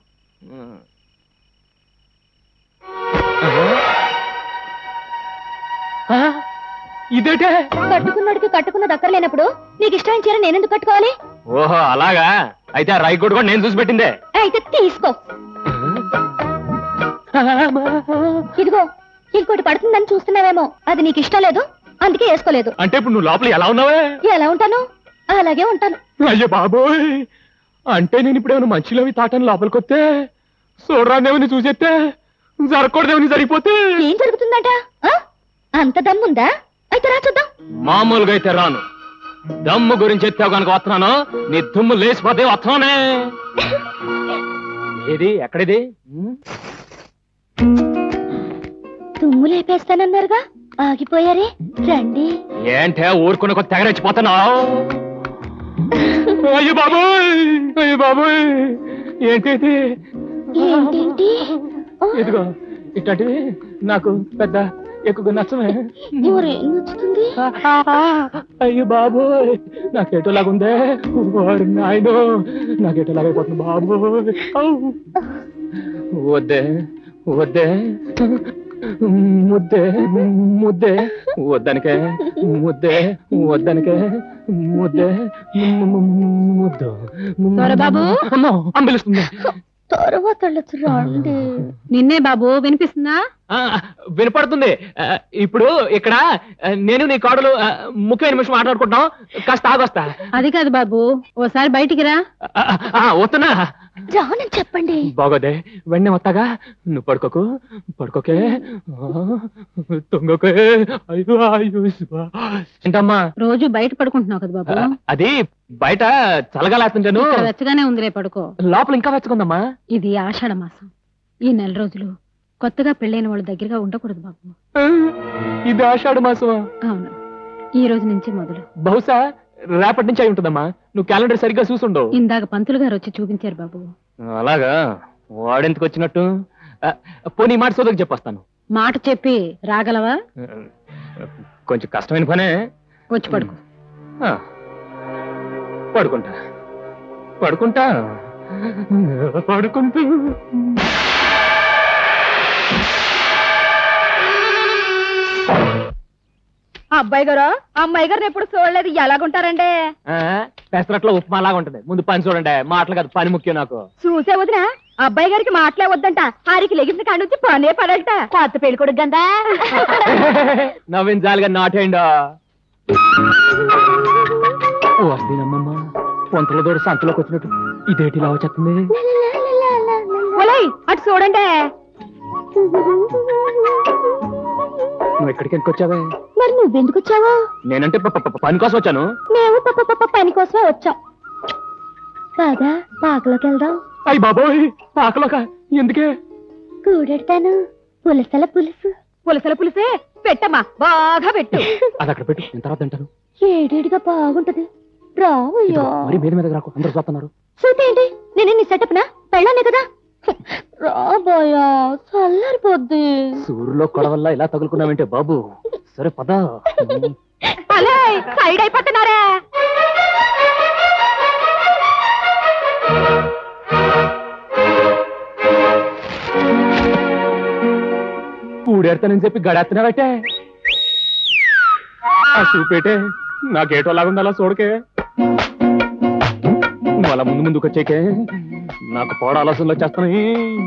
ఇదేటే? కట్టుకున్నాడికి కట్టుకున్న దక్కర్లేనప్పుడు నీకు ఇష్టమైన చీర నేనెందుకు కట్టుకోవాలి? ఓహో అలాగా, అయితే ఆ రైకోడ్ కూడా నేను చూసి పెట్టిందే. అయితే తీసుకో. ఇదిగో, ఇంకోటి పడుతుందని చూస్తున్నావేమో, అది నీకు ఇష్టం లేదు అందుకే వేసుకోలేదు. అంటే ఇప్పుడు నువ్వు లోపల ఎలా ఉన్నావే? ఎలా ఉంటాను? అలాగే ఉంటాను. అయ్యో బాబోయ్, అంటే నేను ఇప్పుడు ఏమైనా మంచిలోవి తాటాను లోపలికి వస్తే చూడరాదేమని చూసేస్తే జరగకూడదేమని జరిగిపోతే ఏం జరుగుతుందట? అంత దమ్ముందా? అయితే రా చూద్దాం. మామూలుగా అయితే రాను. దమ్ము గురించి ఎత్తావు కనుక వస్తున్నాను. నీ దుమ్ము లేచిపోతే వస్తున్నానే. ఏది ఎక్కడిది? దుమ్ము లేపేస్తానన్నారుగా, ఆగిపోయారే. రండి. ఏంటే ఊరుకున్న కొద్ది తెగరెచ్చిపోతున్నావు? అయ్యో బాబోయ్, అయ్యో బాబోయ్, ఏంటి ఏంటేంటి? ఇదిగో ఇట్లాంటివి నాకు పెద్ద ఎక్కువ నచ్చమే. నచ్చుతుంది. అయ్యో బాబోయ్, నాకేటోలాగుందే. వాడు నాయనో, నాకేటోలాగైపోతుంది బాబోయ్. వద్దే వద్దే ముద్దే ముద్దే వద్దనికే ముద్దే వద్దనికే ముద్దే ముద్దు. బాబు అంబిలుస్తుంది. తర్వాత రండి. నిన్నే బాబు, వినిపిస్తుందా? వినపడుతుంది. ఇప్పుడు ఇక్కడ నేను నీ కోడలు ముఖ్యమైన నిమిషం మాట్లాడుకుంటున్నాం. కాస్త ఆగొస్తా. అది కాదు బాబు, ఓసారి బయటికి రా. వస్తున్నా. రానని చెప్పండి. బాగోదే, వెంటనే వస్తాగా. నువ్వు పడుకోకు, పడుకోకే, తొంగకే. అయ్యో అయ్యో ఏంటమ్మా రోజు బయట పడుకుంటున్నావు కదా బాబు? అది బయట చల్లగాలేస్తుంటాను. వెచ్చగానే ఉందిలే, పడుకో. లోపల ఇంకా వెచ్చకుందమ్మా. ఇది ఆషాఢ మాసం. ఈ నెల రోజులు కొత్తగా పెళ్ళైన వాళ్ళ దగ్గరగా ఉండకూడదు బాబు. ఇది ఆషాఢ మాసమా? అవును, ఈ రోజు నుంచి మొదలు. బహుశా రేపటి నుంచి అయి ఉంటుందమ్మా. నువ్వు క్యాలెండర్ సరిగ్గా చూసుండవు. ఇందాక పంతులు గారు వచ్చి చూపించారు బాబు. అలాగా, వాడెందుకు వచ్చినట్టు? పోనీ మాట సోదకు చెప్పొస్తాను. మాట చెప్పి రాగలవా? కొంచెం కష్టమైన పనే. వచ్చి పడుకో. పడుకుంటా పడుకుంటా పడుకుంటూ అబ్బాయి గారు అమ్మాయి గారిని ఎప్పుడు చూడలేదు, ఎలాగుంటారండి? పెసరట్లో ఉప్మా లాగా ఉంటది. ముందు పని చూడండి, మాటలు కాదు పని ముఖ్యం నాకు. చూసే వదినా అబ్బాయి గారికి మాటలే వద్దంట, ఆరికి లెగిసిన కాడి నుంచి పనే పడట. కొత్త పెళ్లి కొడుకు గందా నవ్వించాలిగా నాటేయండా. వస్తేనమ్మమ్మ పొంతల దూడ సంతలోకి వచ్చినట్టు ఇదేటి ఇలా వచ్చేస్తుంది. అటు చూడండి. నువ్వు ఎక్కడికి ఎందుకు వచ్చావే? మరి నువ్వెందుకు వచ్చావా? నేనంటే పని కోసం వచ్చాను. మేము పని కోసమే వచ్చాం. బాగా పాకలోకి వెళ్దాం. అయ్యి బాబోయ్, పాకలోక ఎందుకే? కూడెడతాను. పులసల పులుసు. పులసల పులుసే పెట్టమ్మా, బాగా పెట్టు. అది అక్కడ పెట్టు, నేను తర్వాత తింటాను. ఏడేడిగా బాగుంటది. రావయ్యా. మరి మీద మీద రాకు, అందరూ చూస్తున్నారు. చూస్తే ఏంటి, నేనే నీ సెటప్ నా పెళ్ళానే కదా. రాబోయా, చల్లారిపోద్ది. సూర్యులో కొడవల్ల ఇలా తగులుకున్నావంటే బాబు. సరే పద. అలే సైడ్ అయిపోతున్నారా? పూడేడతానని చెప్పి గడేస్తున్నావటే. ఆ చూపేటే నాకేటో లాగుంది, అలా చూడకే. నువ్వు అలా ముందు ముందుకు వచ్చేకే నాకు పోడ ఆలోచనలు వచ్చేస్తున్నాయి.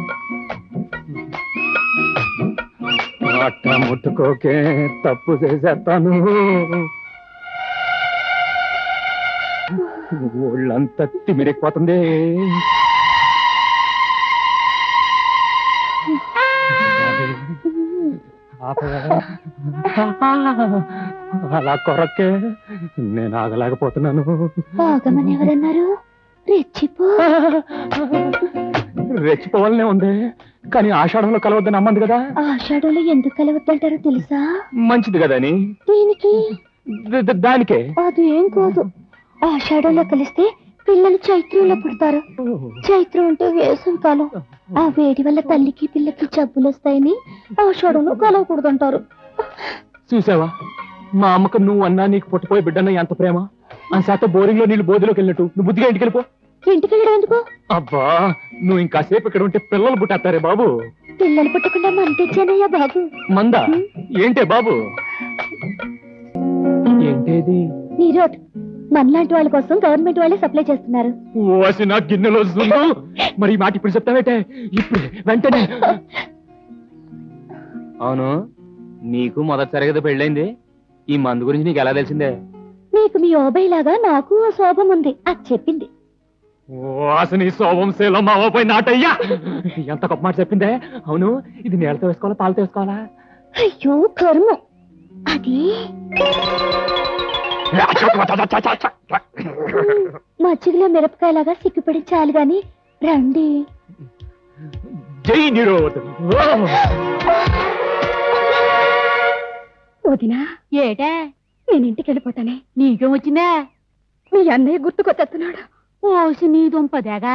అట్ట ముట్టుకోకే, తప్పు చేసేస్తాను. ఒళ్ళంతా తిమిరిపోతుంది. అలా కొరకే నేను ఆగలేకపోతున్నాను. ఆగమని ఎవరన్నారు? రెచ్చిపో. రెచ్చిపోవాలనే ఉంది, కానీ ఆషాఢంలో కలవద్దని అమ్మంది కదా. ఆషాఢంలో ఎందుకు కలవద్దంటారో తెలుసా? మంచిది కదా అని. దీనికి దానికే. అది ఏం కాదు. ఆషాఢంలో కలిస్తే పిల్లలు చైత్రంలో పుడతారు. చైత్రం అంటే వేసవి కాలం. ఆ వేడి వల్ల తల్లికి పిల్లకి జబ్బులు వస్తాయని ఆషాఢంలో కలవకూడదంటారు. చూసావా, మా అమ్మకు నువ్వు అన్నా నీకు పుట్టిపోయే బిడ్డన్నా ఎంత ప్రేమ. ఆ శాతం బోరింగ్ లో నీళ్ళు బోధిలోకి వెళ్ళినట్టు నువ్వు బుద్ధిగా ఇంటికి వెళ్ళిపో. ఇంటికి వెళ్ళడం ఎందుకు? అబ్బా, నువ్వు ఇంకాసేపు ఇక్కడ ఉంటే పిల్లలు పుట్టేస్తారే బాబు. పిల్లలు పుట్టకుండా మన తెచ్చానయ్యా బాబు. మందా ఏంటే బాబు? ఏంటేది? నీరోట్ మనలాంటి వాళ్ళ కోసం గవర్నమెంట్ వాళ్ళే సప్లై చేస్తున్నారు. ఓసి నా గిన్నెలో వస్తుందో. మరి ఈ మాట ఇప్పుడు చెప్తావేటే? ఇప్పుడు వెంటనే. అవును, నీకు మొదటిసారి కదా పెళ్ళైంది. ఈ మందు గురించి నీకు ఎలా తెలిసిందే? నీకు మీ ఓబై లాగా నాకు శోభం ఉంది, అది చెప్పింది. అసలు ఈ శోభం శీలో మా ఓబై నాటయ్యా ఎంత గొప్ప మాట చెప్పిందే. అవును, ఇది నీళ్ళతో వేసుకోవాలా పాలతో వేసుకోవాలా? అయ్యో కర్మ. అది మజ్జిగలో మిరపకాయలాగా సిగ్గుపడి చాలు గాని రండి. జై నిరోధ్. వదినా ఏటే? నేను ఇంటికి వెళ్ళిపోతానే. నీకేం వచ్చిందా? మీ అన్నయ్య గుర్తుకొస్తున్నాడు. ఓసి నీ దుంపదేగా.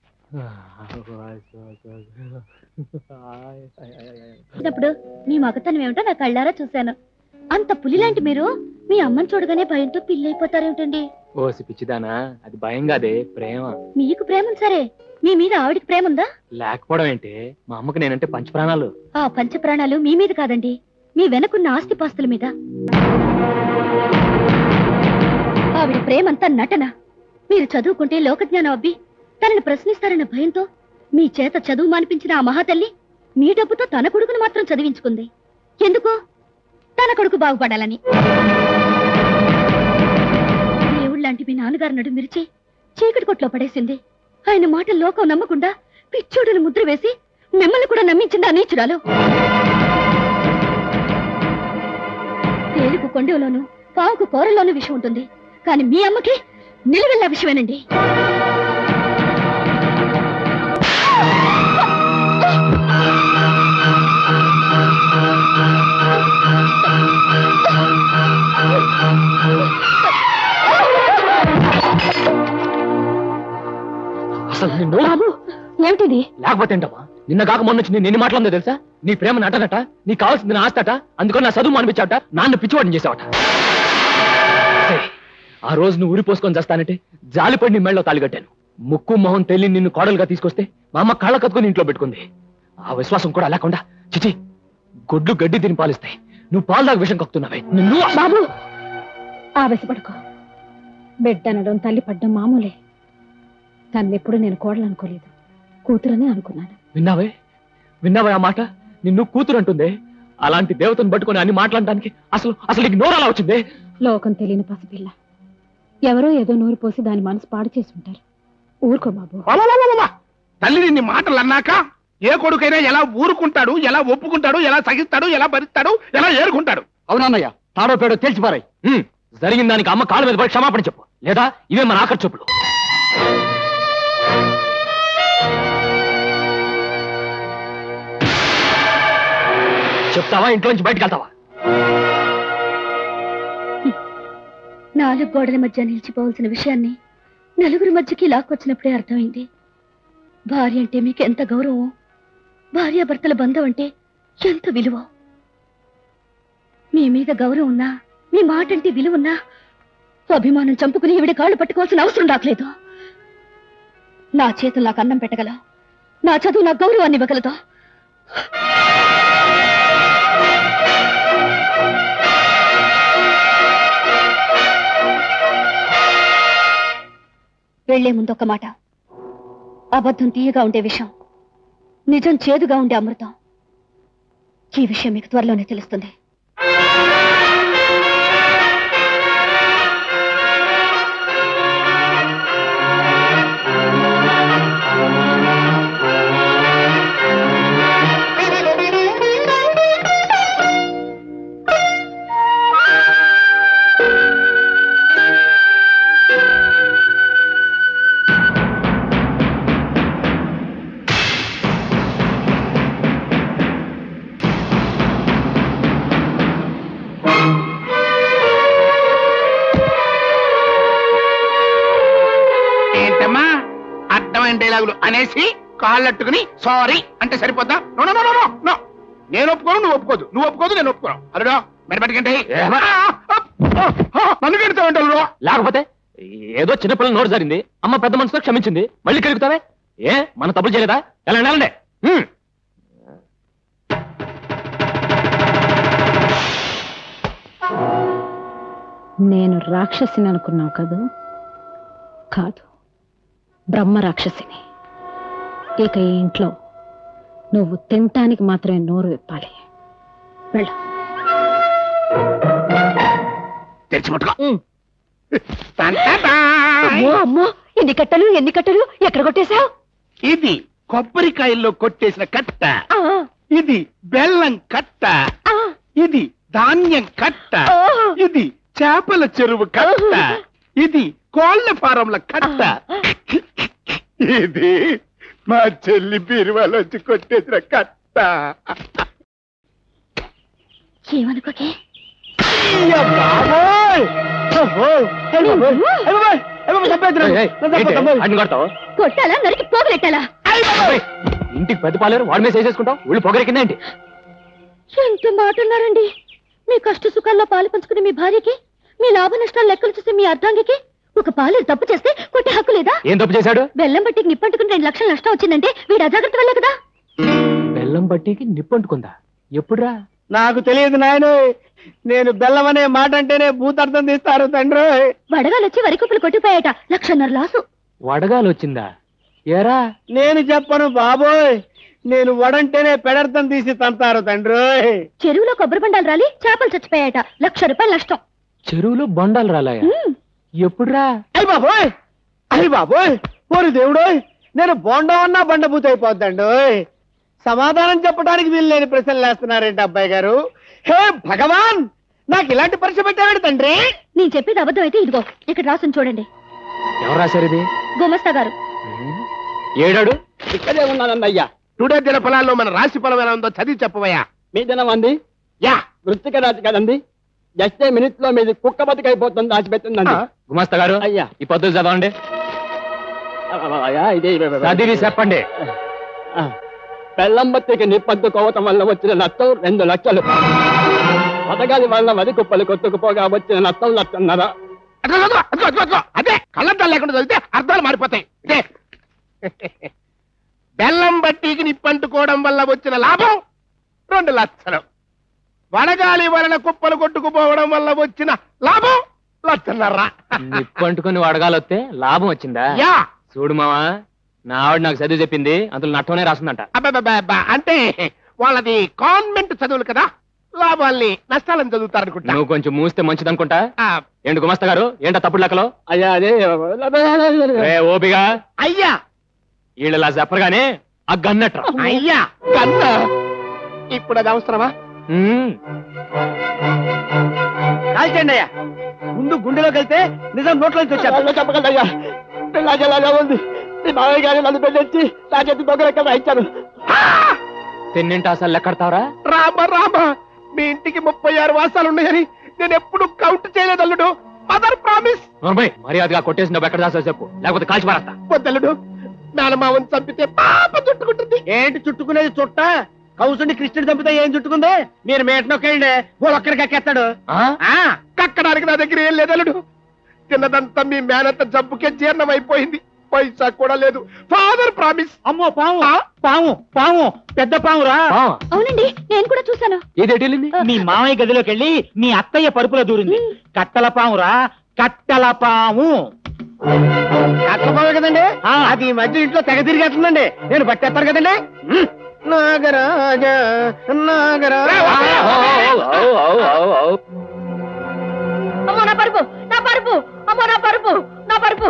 చిన్నప్పుడు మీ మగతనం ఏమిటో నా కళ్ళారా చూశాను. అంత పులిలాంటి మీరు మీ అమ్మని చూడగానే భయంతో పిల్లైపోతారేమిటండి? ఓసి పిచ్చిదానా, అది భయం కాదే, ప్రేమ. మీకు ప్రేమ సరే, మీ మీద ఆవిడికి ప్రేమ ఉందా? లేకపోవడం ఏంటి? మా అమ్మకి నేనంటే పంచప్రాణాలు. ఆ పంచప్రాణాలు మీ మీద కాదండి, మీ వెనకున్న ఆస్తిపాస్తుల మీద. ఆవిడ ప్రేమంతా నటన. మీరు చదువుకుంటే లోకజ్ఞానం అబ్బి తనని ప్రశ్నిస్తారన్న భయంతో మీ చేత చదువు మానిపించిన ఆ మహాతల్లి మీ డబ్బుతో తన కొడుకును మాత్రం చదివించుకుంది. ఎందుకు? తన కొడుకు బాగుపడాలని. దేవుళ్ళంటి మీ నాన్నగారు నడు మిరిచి చీకటి కొట్లో పడేసింది. ఆయన మాట లోకం నమ్మకుండా పిచ్చోడును ముద్ర వేసి మిమ్మల్ని కూడా నమ్మించింది ఆ నీచురాలు. తేలుకు కొండలోను పావుకు కూరలోనూ విషయం ఉంటుంది, కానీ మీ అమ్మకి నిలువెల్లా విషయమేనండి. అసలు బాబు ఏమిటిది? లేకపోతే ఏంటమ్మా, నిన్న కాక మొన్న వచ్చి నేను ఎన్ని మాట్లాడిందో తెలుసా? నీ ప్రేమ నటనట, నీకు కావాల్సింది నా ఆస్తట, అందుకని నా చదువు అనిపించావట, నాన్న పిచ్చివాడిని చేసావట. ఆ రోజు నువ్వు ఊరిపోసుకొని చేస్తానంటే జాలిపడి నీ మెళ్ళలో తాళిగట్టాను. ముక్కు మొహం తెల్లి నిన్ను కోడలుగా తీసుకొస్తే మా అమ్మ కళ్ళ కత్తుకుని ఇంట్లో పెట్టుకుంది. ఆ విశ్వాసం కూడా లేకుండా చిచి గొడ్లు గడ్డి తిని పాలిస్తాయి, నువ్వు పాలు దాకా విషం కక్కుతున్నావే. నిన్ను బాబు ఆవేశపడుకో. బిడ్డ అనడం తల్లి పడ్డం మామూలే. తన్నెప్పుడు నేను కోడలు అనుకోలేదు, కూతురనే అనుకున్నాను. విన్నావే విన్నావే ఆ మాట? నిన్ను కూతురు అంటుందే. అలాంటి దేవతను పట్టుకొని అన్ని మాట్లాడడానికి అసలు అసలు నీకు నోరు అలా వచ్చిందే? లోకం తెలియని పసిపిల్ల ఎవరో ఏదో నోరు పోసి దాని మనసు పాడు చేసి ఉంటారు. ఊరుకో బాబు. తల్లి నిన్ని మాటలు అన్నాక ఏ కొడుకైనా ఎలా ఊరుకుంటాడు, ఎలా ఒప్పుకుంటాడు, ఎలా సహిస్తాడు, ఎలా భరిస్తాడు, ఎలా ఏరుకుంటాడు? అవునన్నయ్య, తాడో పేడో తేల్చిపారాయి. జరిగిన దానికి అమ్మ కాళ్ళ మీద పడి క్షమాపణ చెప్పు, లేదా ఇవే మన ఆఖరి చెప్పులు. చెప్తావా ఇంట్లోంచి బయటకు వెళ్తావా? నాలుగు గోడల మధ్య నిలిచిపోవాల్సిన విషయాన్ని నలుగురి మధ్యకి లాక్కొచ్చినప్పుడే అర్థమైంది. భార్య అంటే మీకు ఎంత గౌరవం, భార్యాభర్తల బంధం అంటే ఎంత విలువ. మీ మీద గౌరవం ఉన్నా, మీ మాట అంటే విలువ ఉన్నా, అభిమానం చంపుకుని ఈవిడ కాళ్ళు పట్టుకోవాల్సిన అవసరం రాకలేదు. నా చేతులు నాకు అన్నం పెట్టగల, నా చదువు నాకు గౌరవాన్ని ఇవ్వగలదు. వెళ్లే ముందు ఒక మాట. అబద్ధం తీయగా ఉండే విషయం, నిజం చేదుగా ఉండే అమృతం. ఈ విషయం మీకు త్వరలోనే తెలుస్తుంది. ఏంటమ్మా అర్థమైన డైలాగులు అనేసి కాళ్ళట్టుకుని సారీ అంటే సరిపోద్దా? No no no no no నేను ఒప్పుకోను, నువ్వు ఒప్పుకోదు, నువ్వు ఒప్పుకోదు, నేను ఒప్పుకోను. అరుడో మరి పట్టుకంటే నన్ను కడతావు. లేకపోతే ఏదో చిన్నపిల్లల నోరు జరిగింది, అమ్మ పెద్ద మనసుతో క్షమించింది, మళ్ళీ కలుగుతావే? ఏ మన తప్పులు చేయలేదా? ఎలా వెళ్ళండి. నేను రాక్షసిని అనుకున్నావు కదూ? కాదు, బ్రహ్మ రాక్షసిని. ఇక ఈ ఇంట్లో నువ్వు తినటానికి మాత్రమే నోరు విప్పాలి. వెళ్ళు. అమ్మో, ఎన్ని కట్టలు ఎన్ని కట్టలు ఎక్కడ కొట్టేశావు? ఇది కొబ్బరికాయల్లో కొట్టేసిన కట్ట, ఇది బెల్లం కట్ట, ఇది ధాన్యం కట్ట, ఇది చేపల చెరువు కట్ట, ఇది కోళ్ల ఫారంల కట్ట, ఇది మా చెల్లి బీరువాలోంచి కొట్టేసిన కట్ట. ఏమనుకోకే. కొట్టాలా నరికి పోగలెట్టాలా? ఇంటికి పెద్ద పాలేరు వాడి మీద వేసేసుకుంటావు, ఊళ్ళు పొగరెక్కిందేంటి? ఎంత మాట ఉన్నారండి. మీ కష్ట సుఖాల్లో పాలు పంచుకునే మీ భార్యకి, మీ లాభ నష్టాలు లెక్కలు చూసే మీ అర్ధాంగికి ఒక పాలేరు తప్పు చేస్తే కొట్టే హక్కు లేదా? ఏం తప్పు చేశాడు? బెల్లం బట్టికి నిప్పంటుకుని రెండు లక్షలు నష్టం వచ్చిందంటే వీడు అజాగ్రత్త వల్లే కదా. బెల్లం బట్టికి నిప్పంటుకుందా? ఎప్పుడురా? నాకు తెలియదు నాయన. నేను బెల్లం అనే మాట అంటేనే భూతార్థం తీస్తారు తండ్రి. వడగాలు వచ్చి వరి కుప్పలు కొట్టిపోయాట, లక్షన్నర లాసు. వడగాలు వచ్చిందా? ఏరా నేను చెప్పను బాబోయ్, నేను వడంటేనే పెడర్థం తీసి తంతారు తండ్రి. చెరువులో కొబ్బరి బండాలు రాలి చేపలు చచ్చిపోయాట, లక్ష రూపాయలు నష్టం. చెరువులో బండాలు రాలాయా? ఎప్పుడురా? అయ్య బాబోయ్, అయ్య బాబోయ్, ఓరి దేవుడోయ్, నేను బోండం అన్నా బండబూత అయిపోద్దండి. సమాధానం చెప్పడానికి వీలు లేని ప్రశ్నలు వేస్తున్నారేంటి అబ్బాయి గారు? హే భగవాన్, నాకు ఇలాంటి పరీక్ష పెట్టాడు తండ్రి. నేను చెప్పేది అబద్ధం అయితే ఇదిగో ఇక్కడ రాసుని చూడండి. ఎవరు రాశారు ఇది? గుమస్తా గారు. ఏడాడు? ఇక్కడే ఉన్నానన్నయ్యా. టుడే దిన ఫలాల్లో మన రాశి ఫలం ఎలా ఉందో చదివి చెప్పవయ్యా. మీ దినం అంది యా వృత్తిక రాశి కదండి. జస్ట్ మినిట్ లో మీది కుక్క బతికైపోతుంది, దాచిపెట్టిందండి. గుమస్తా గారు అయ్యా ఈ పద్ధతి చదవండి. చదివి చెప్పండి. బెల్లం బత్తికి నిప్పందుకోవటం వల్ల వచ్చిన నష్టం రెండు లక్షలు. పథకాల వల్ల వరి కుప్పలు కొట్టుకుపోగా వచ్చిన నష్టం లక్షన్నర. అదే కళ్ళద్దాలు లేకుండా చదివితే అర్థాలు మారిపోతాయి. ఇదే బెల్లం బట్టీకి నిప్పంటుకోవడం వల్ల వచ్చిన లాభం రెండు లక్షలు. వడగాలి వలన కుప్పలు కొట్టుకుపోవడం వల్ల వచ్చిన లాభం లక్షన్నర. నిప్పంటుకుని వడగాలొస్తే లాభం వచ్చిందా? యా చూడు మావా, నా ఆవిడ నాకు చదివి చెప్పింది, అందులో నట్టనే రాస్తుందంట. అబ్బా అంటే వాళ్ళది కాన్వెంట్ చదువులు కదా, లాభాల్ని నష్టాలని చదువుతారనుకుంటా. నువ్వు కొంచెం మూస్తే మంచిదనుకుంటా. ఏంటి గుమస్తా గారు, ఏంటో తప్పుడు లెక్కలో? అయ్యా అదే ఓపిగా అయ్యా వీళ్ళలా చెప్పరుగానే ఆ గన్నట్ట. అయ్యా గన్న ఇప్పుడు అది అవసరమా? కాల్చండి అయ్యా, ముందు గుండెలోకి వెళ్తే నిజం నోట్లోంచి వచ్చారు. చెప్పగలయ్యా, పిల్లాజలాగా ఉంది. మీ మామయ్య గారు నన్ను పెళ్ళొచ్చి నా చేతి దొంగ లెక్క రాయించారు. తిన్నింటి అసలు లెక్కడతావరా? రామ రామ, మీ ఇంటికి ముప్పై ఆరు వాసాలు ఉన్నాయని నేను ఎప్పుడు కౌంట్ చేయలేదు అల్లుడు. Mother promise. మర్యాదగా కొట్టేసి నువ్వు ఎక్కడ దాసో చెప్పు, లేకపోతే కాల్చి పారేస్తా. వద్దల్లుడు, మేనమావని చంపితే పాప చుట్టుకుంటుంది. ఏంటి చుట్టుకునేది? చుట్ట కౌసుని కృష్ణుడు చంపితే ఏం చుట్టుకుంది? మీరు మేటనొక్కండి, ఒక్కడికి ఎక్కేస్తాడు. కక్కడానికి నా దగ్గర ఏం లేదు అల్లుడు. తిన్నదంతా మీ మేనంత జబ్బుకే జీర్ణం అయిపోయింది. పైసా కూడా లేదు. Father promise. అమ్మో పాము, పాము పాము పెద్ద పామురా. అవునండి, నేను కూడా చూశాను. మీ మామయ్య గదిలోకి వెళ్ళి మీ అత్తయ్య పరుపులో దూరింది. కట్టల పామురా, కట్టల పాము. కట్టల పాము కదండి, అది ఈ మధ్య ఇంట్లో తెగ తిరిగేస్తుందండి. నేను పట్టేస్తాను కదండి. నాగరాజ నాగరాజ. అమ్మో నా పరుపు, నా పరుపు, అమ్మో నా పరుపు, నా పరుపు.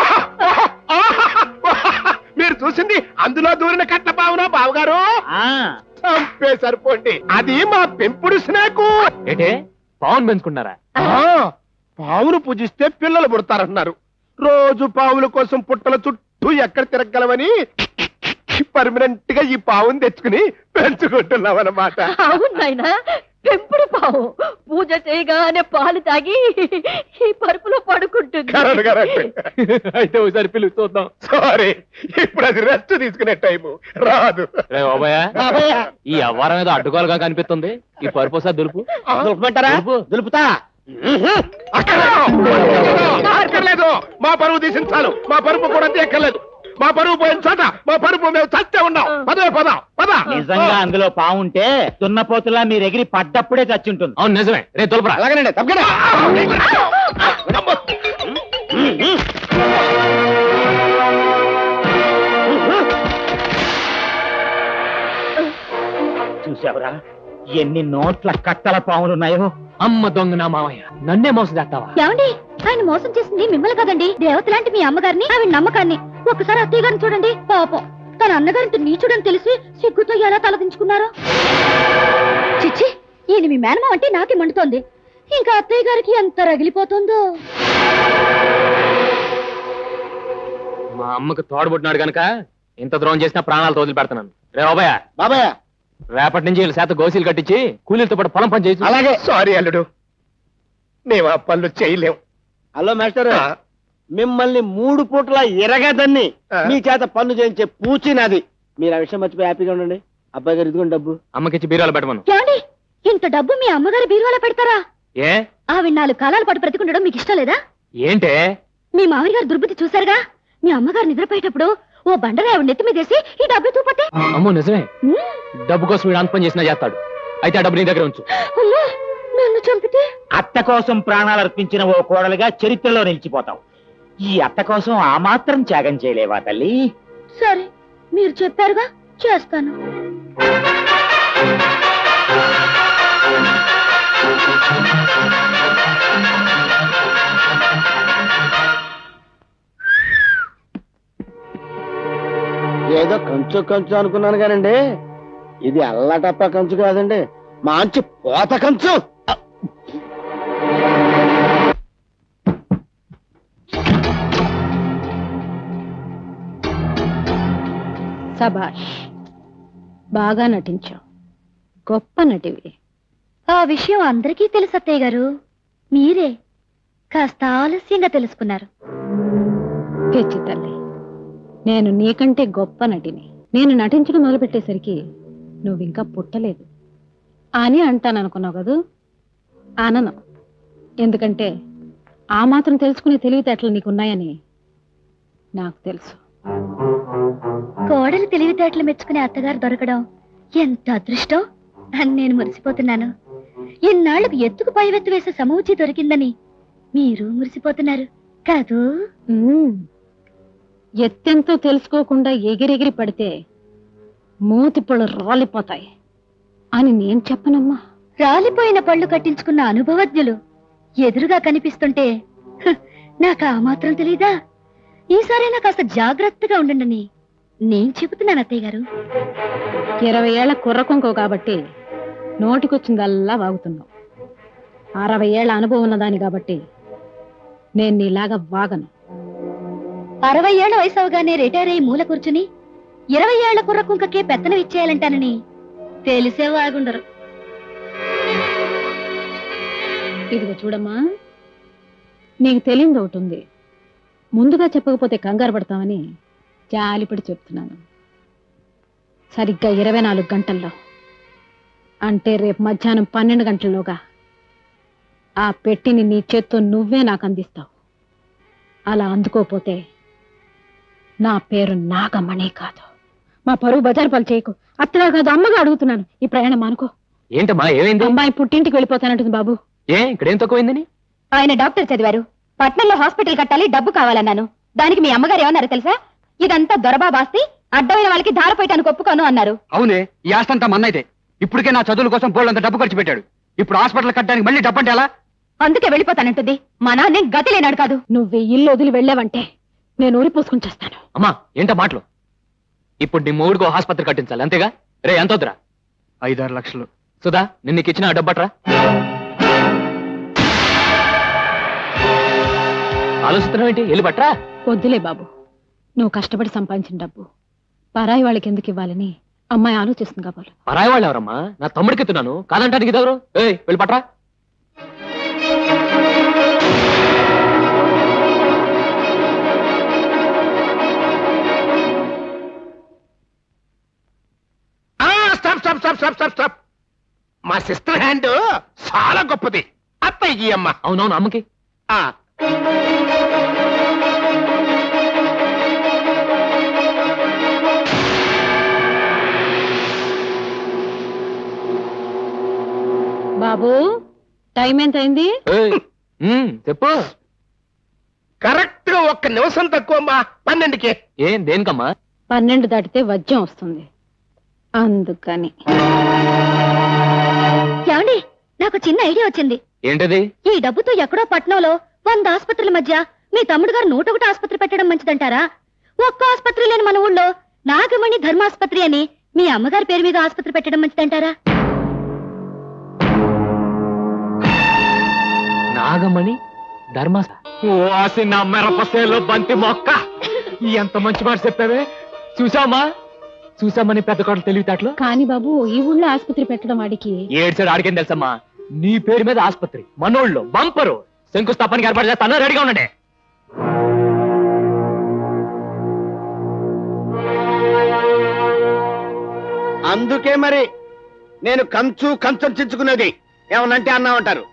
మీరు చూసింది అందులో దూరిన కట్ల పావునా బావుగారు? చంపే సరిపోండి, అది మా పెంపుడు స్నేకు. ఏంటే పావును పెంచుకున్నారా? పావును పూజిస్తే పిల్లలు పుడతారన్నారు. రోజు పావుల కోసం పుట్టల చుట్టూ ఎక్కడ తిరగలవని పర్మనెంట్ గా ఈ పావును తెచ్చుకుని పెంచుకుంటున్నాం అన్నమాట. అవును నాయనా, పెంపుడు పావు పూజ చేయగానే పాలు తాగి ఈ పరుపులో పడుకుంటుంది. అయితే ఒకసారి పిలుపు చూద్దాం. సారీ, ఇప్పుడు అది రెస్ట్ తీసుకునే టైము రాదు. ఈ అవ్వారం ఏదో అడ్డుకోలుగా కనిపిస్తుంది. ఈ పరుపు ఒకసారి దులుపు. దులుపుమంటారా? దులుపుతా. అక్కర్లేదు, మా పరువు తీసించాలు. మా పరుపు కూడా ఎక్కర్లేదు. మా పరువు పోయిన చోట మా పరుపు మేము చచ్చే ఉన్నాం. పదవే పద పద. నిజంగా అందులో పావుంటే దున్నపోతులా మీరు ఎగిరి పడ్డప్పుడే చచ్చుంటుంది. అవును నిజమే. రే తొలపరా. అలాగేనండి, తప్పకుండా. చూసావురా ఎన్ని నోట్ల కట్టల పాములున్నాయో. అమ్మ దొంగ నా మామయ్య, నన్నే మోసం చేస్తావా? ఏమండి, ఆయన మోసం చేసింది మిమ్మల్ని కదండి, దేవత లాంటి మీ అమ్మగారిని, ఆవిడ నమ్మకాన్ని. ఒకసారి అత్తయ్య గారిని చూడండి, పాపం తన అన్నగారింటి నీచుడని తెలిసి సిగ్గుతో ఎలా తలదించుకున్నారో. చిచ్చి, ఈయన మీ మేనమా అంటే నాకే మండుతోంది. ఇంకా అత్తయ్య గారికి ఎంత రగిలిపోతుందో. మా అమ్మకు తోడబుట్టినాడు గనక ఇంత ద్రోహం చేసినా ప్రాణాలు వదిలి పెడతాను. రే బాబాయ్, బాబాయ్ రేపటి నుంచి వీళ్ళ శాత గోసీలు కట్టించి కూలీలతో పాటు పొలం పని చేసి. అలాగే. సారీ అల్లుడు, మేము ఆ పనులు చేయలేం. హలో మాస్టర్, మిమ్మల్ని మూడు పూట్ల ఎరగదని మీ చేత పన్ను చేయించే పూచి నాది. మీరు ఆ విషయం మర్చిపోయి హ్యాపీగా ఉండండి. అబ్బాయి గారు ఇదిగోండి డబ్బు. అమ్మకిచ్చి బీరాలు పెట్టమను. ఏమండి, ఇంత డబ్బు మీ అమ్మగారి బీరువాలో పెడతారా? ఏ ఆవిడ నాలుగు కాలాల పాటు బ్రతికుండడం మీకు ఇష్టం లేదా? ఏంటే మీ మామయ్య గారు దుర్బుద్ధి చూశారుగా. మీ అమ్మగారు నిద్రపోయేటప్పుడు ఓ బండగా ఆవిడ నెత్తి మీదేసి ఈ డబ్బు తూపతే. అమ్మో నిజమే, డబ్బు కోసం వీడు అంత పని చేసినా చేస్తాడు. అయితే ఆ డబ్బు నీ దగ్గర ఉంచు. నన్ను చంపితే అత్త కోసం ప్రాణాలు అర్పించిన ఓ కోడలుగా చరిత్రలో నిలిచిపోతావు. ఈ అత్త కోసం ఆ మాత్రం త్యాగం చేయలేవా తల్లి? సరే, మీరు చెప్పారుగా, చేస్తాను. ఏదో కంచు కంచు అనుకున్నాను కానండి, ఇది అల్లటప్ప కంచు కాదండి, మంచి పోత కంచు. సబాష్, బాగా నటించావు, గొప్ప నటివి. ఆ విషయం అందరికీ తెలుసు అత్తయ్య గారు, మీరే కాస్త ఆలస్యంగా తెలుసుకున్నారు. పిచ్చి తల్లి, నేను నీకంటే గొప్ప నటిని. నేను నటించడం మొదలుపెట్టేసరికి నువ్వింకా పుట్టలేదు అని అంటాననుకున్నావు కదూ? అనను. ఎందుకంటే ఆ మాత్రం తెలుసుకునే తెలివితేటలు నీకున్నాయని నాకు తెలుసు. కోడలు తెలివితేటలు మెచ్చుకునే అత్తగారు దొరకడం ఎంత అదృష్టం అని నేను మురిసిపోతున్నాను. ఇన్నాళ్లకు ఎత్తుకు పైవెత్తు వేసే సమూచి దొరికిందని మీరు మురిసిపోతున్నారు కాదు? ఎత్తెంతో తెలుసుకోకుండా ఎగిరెగిరి పడితే మూతి పళ్ళు రాలిపోతాయి అని నేను చెప్పనమ్మా. రాలిపోయిన పళ్ళు కట్టించుకున్న అనుభవజ్ఞులు ఎదురుగా కనిపిస్తుంటే హ, నాకు ఆ మాత్రం తెలీదా? ఈసారైనా కాస్త జాగ్రత్తగా ఉండండి నేను చెబుతున్నాను అత్తయ్య గారు. ఇరవై ఏళ్ల కుర్రకొంకో కాబట్టి నోటికొచ్చిందల్లా వాగుతున్నావు. అరవై ఏళ్ల అనుభవం ఉన్నదాని కాబట్టి నేను నీలాగా వాగను. అరవై ఏళ్ల వయసు అవగానే రిటైర్ అయ్యి మూల కూర్చుని ఇరవై ఏళ్ల కుర్రకుంకకే పెత్తనం ఇచ్చేయాలంటానని తెలిసే వాగుండరు. ఇదిగో చూడమ్మా, నీకు తెలియదు ఒకటి ఉంది. ముందుగా చెప్పకపోతే కంగారు పడతామని జాలిపడి చెప్తున్నాను. సరిగ్గా ఇరవై నాలుగు గంటల్లో అంటే రేపు మధ్యాహ్నం పన్నెండు గంటల్లోగా ఆ పెట్టిని నీ చేత్తో నువ్వే నాకు అందిస్తావు. అలా అందుకోపోతే నా పేరు నాగమణి కాదు. మా పరువు బజారు పాలు చేయకు. అత్తగా కాదు అమ్మగా అడుగుతున్నాను. ఈ ప్రయాణం అనుకో. ఏంటమ్మా ఏమైంది? అమ్మాయి పుట్టింటికి వెళ్ళిపోతానంటుంది బాబు. ఏ ఇక్కడేం తక్కువైందని? ఆయన డాక్టర్ చదివారు. పట్నంలో హాస్పిటల్ కట్టాలి, డబ్బు కావాలన్నాను. దానికి మీ అమ్మగారు ఏమన్నారు తెలుసా? ఇదంతా దొరబాబాస్తి, అడ్డమైన వాళ్ళకి ధారపోయటానికి ఒప్పుకోను అన్నారు. అవునే, ఈ ఆస్తంతా మన్నైతే. ఇప్పటికే నా చదువుల కోసం బోళ్ళంత డబ్బు ఖర్చు పెట్టాడు. ఇప్పుడు హాస్పిటల్ కట్టడానికి మళ్ళీ డబ్బు అంటే ఎలా? అందుకే వెళ్ళిపోతానంటుంది. మా నాన్నే గతి లేనాడు కాదు. నువ్వు ఇల్లు వదిలి వెళ్ళావంటే నేను ఊరి పోసుకుని చేస్తాను. అమ్మా ఏంటో మాటలు? ఇప్పుడు నీ మూడుకో ఆసుపత్రి కట్టించాలి అంతేగా? రే ఎంత వద్దురా? ఐదారు లక్షలు. సుధా నిన్న నీకు ఇచ్చిన డబ్బట్రా. ఆలోచిస్తున్నావు ఏంటి? వెళ్ళి పట్రా. వద్దులే బాబు, నువ్వు కష్టపడి సంపాదించిన డబ్బు పరాయి వాళ్ళకి ఎందుకు ఇవ్వాలని అమ్మాయి ఆలోచిస్తుంది కాబోలు. పరాయి వాళ్ళు ఎవరమ్మా? నా తమ్ముడికి ఎత్తున్నాను, కాదంటానికి ఇదెవరు? ఏయ్ వెళ్ళి పట్రా. Stop stop stop stop stop stop మా సిస్టర్ హ్యాండ్ చాలా గొప్పది. అత్తయ్య అమ్మ. అవునవును అమ్మకి. బాబు టైం ఎంత అయింది? చెప్పు. కరెక్ట్ గా ఒక్క నిమిషం తక్కువమ్మా. పన్నెండుకి. ఏం దేనికమ్మా? పన్నెండు దాటితే వజ్యం వస్తుంది అందుకని. ఏమండి, నాకు చిన్న ఐడియా వచ్చింది. ఏంటది? ఈ డబ్బుతో ఎక్కడో పట్నంలో వంద ఆసుపత్రుల మధ్య మీ తమ్ముడు గారు నూట ఒకటి ఆసుపత్రి పెట్టడం మంచిదంటారా? ఒక్క ఆసుపత్రి లేని మన ఊళ్ళో నాగమణి ధర్మాసుపత్రి అని మీ అమ్మగారి పేరు మీద ఆసుపత్రి పెట్టడం మంచిదంటారా? నాగమణి ధర్మాస నా మిరపసేలో బంతి మొక్క. ఎంత మంచి మాట చెప్పావే. చూసామా చూసామని పెద్ద కోటలు తెలివితేటలు. కానీ బాబు ఈ ఊళ్ళో ఆసుపత్రి పెట్టడం వాడికి ఏడ్చాడు. ఆడికేం తెలుసమ్మా? నీ పేరు మీద ఆసుపత్రి మనోళ్ళు బంపరు శంకుస్థాపనకి ఏర్పాటు చేస్తాను. రెడీగా ఉండండి. అందుకే మరి నేను కంచు కంచం చించుకునేది. ఏమనంటే అన్నా ఉంటారు.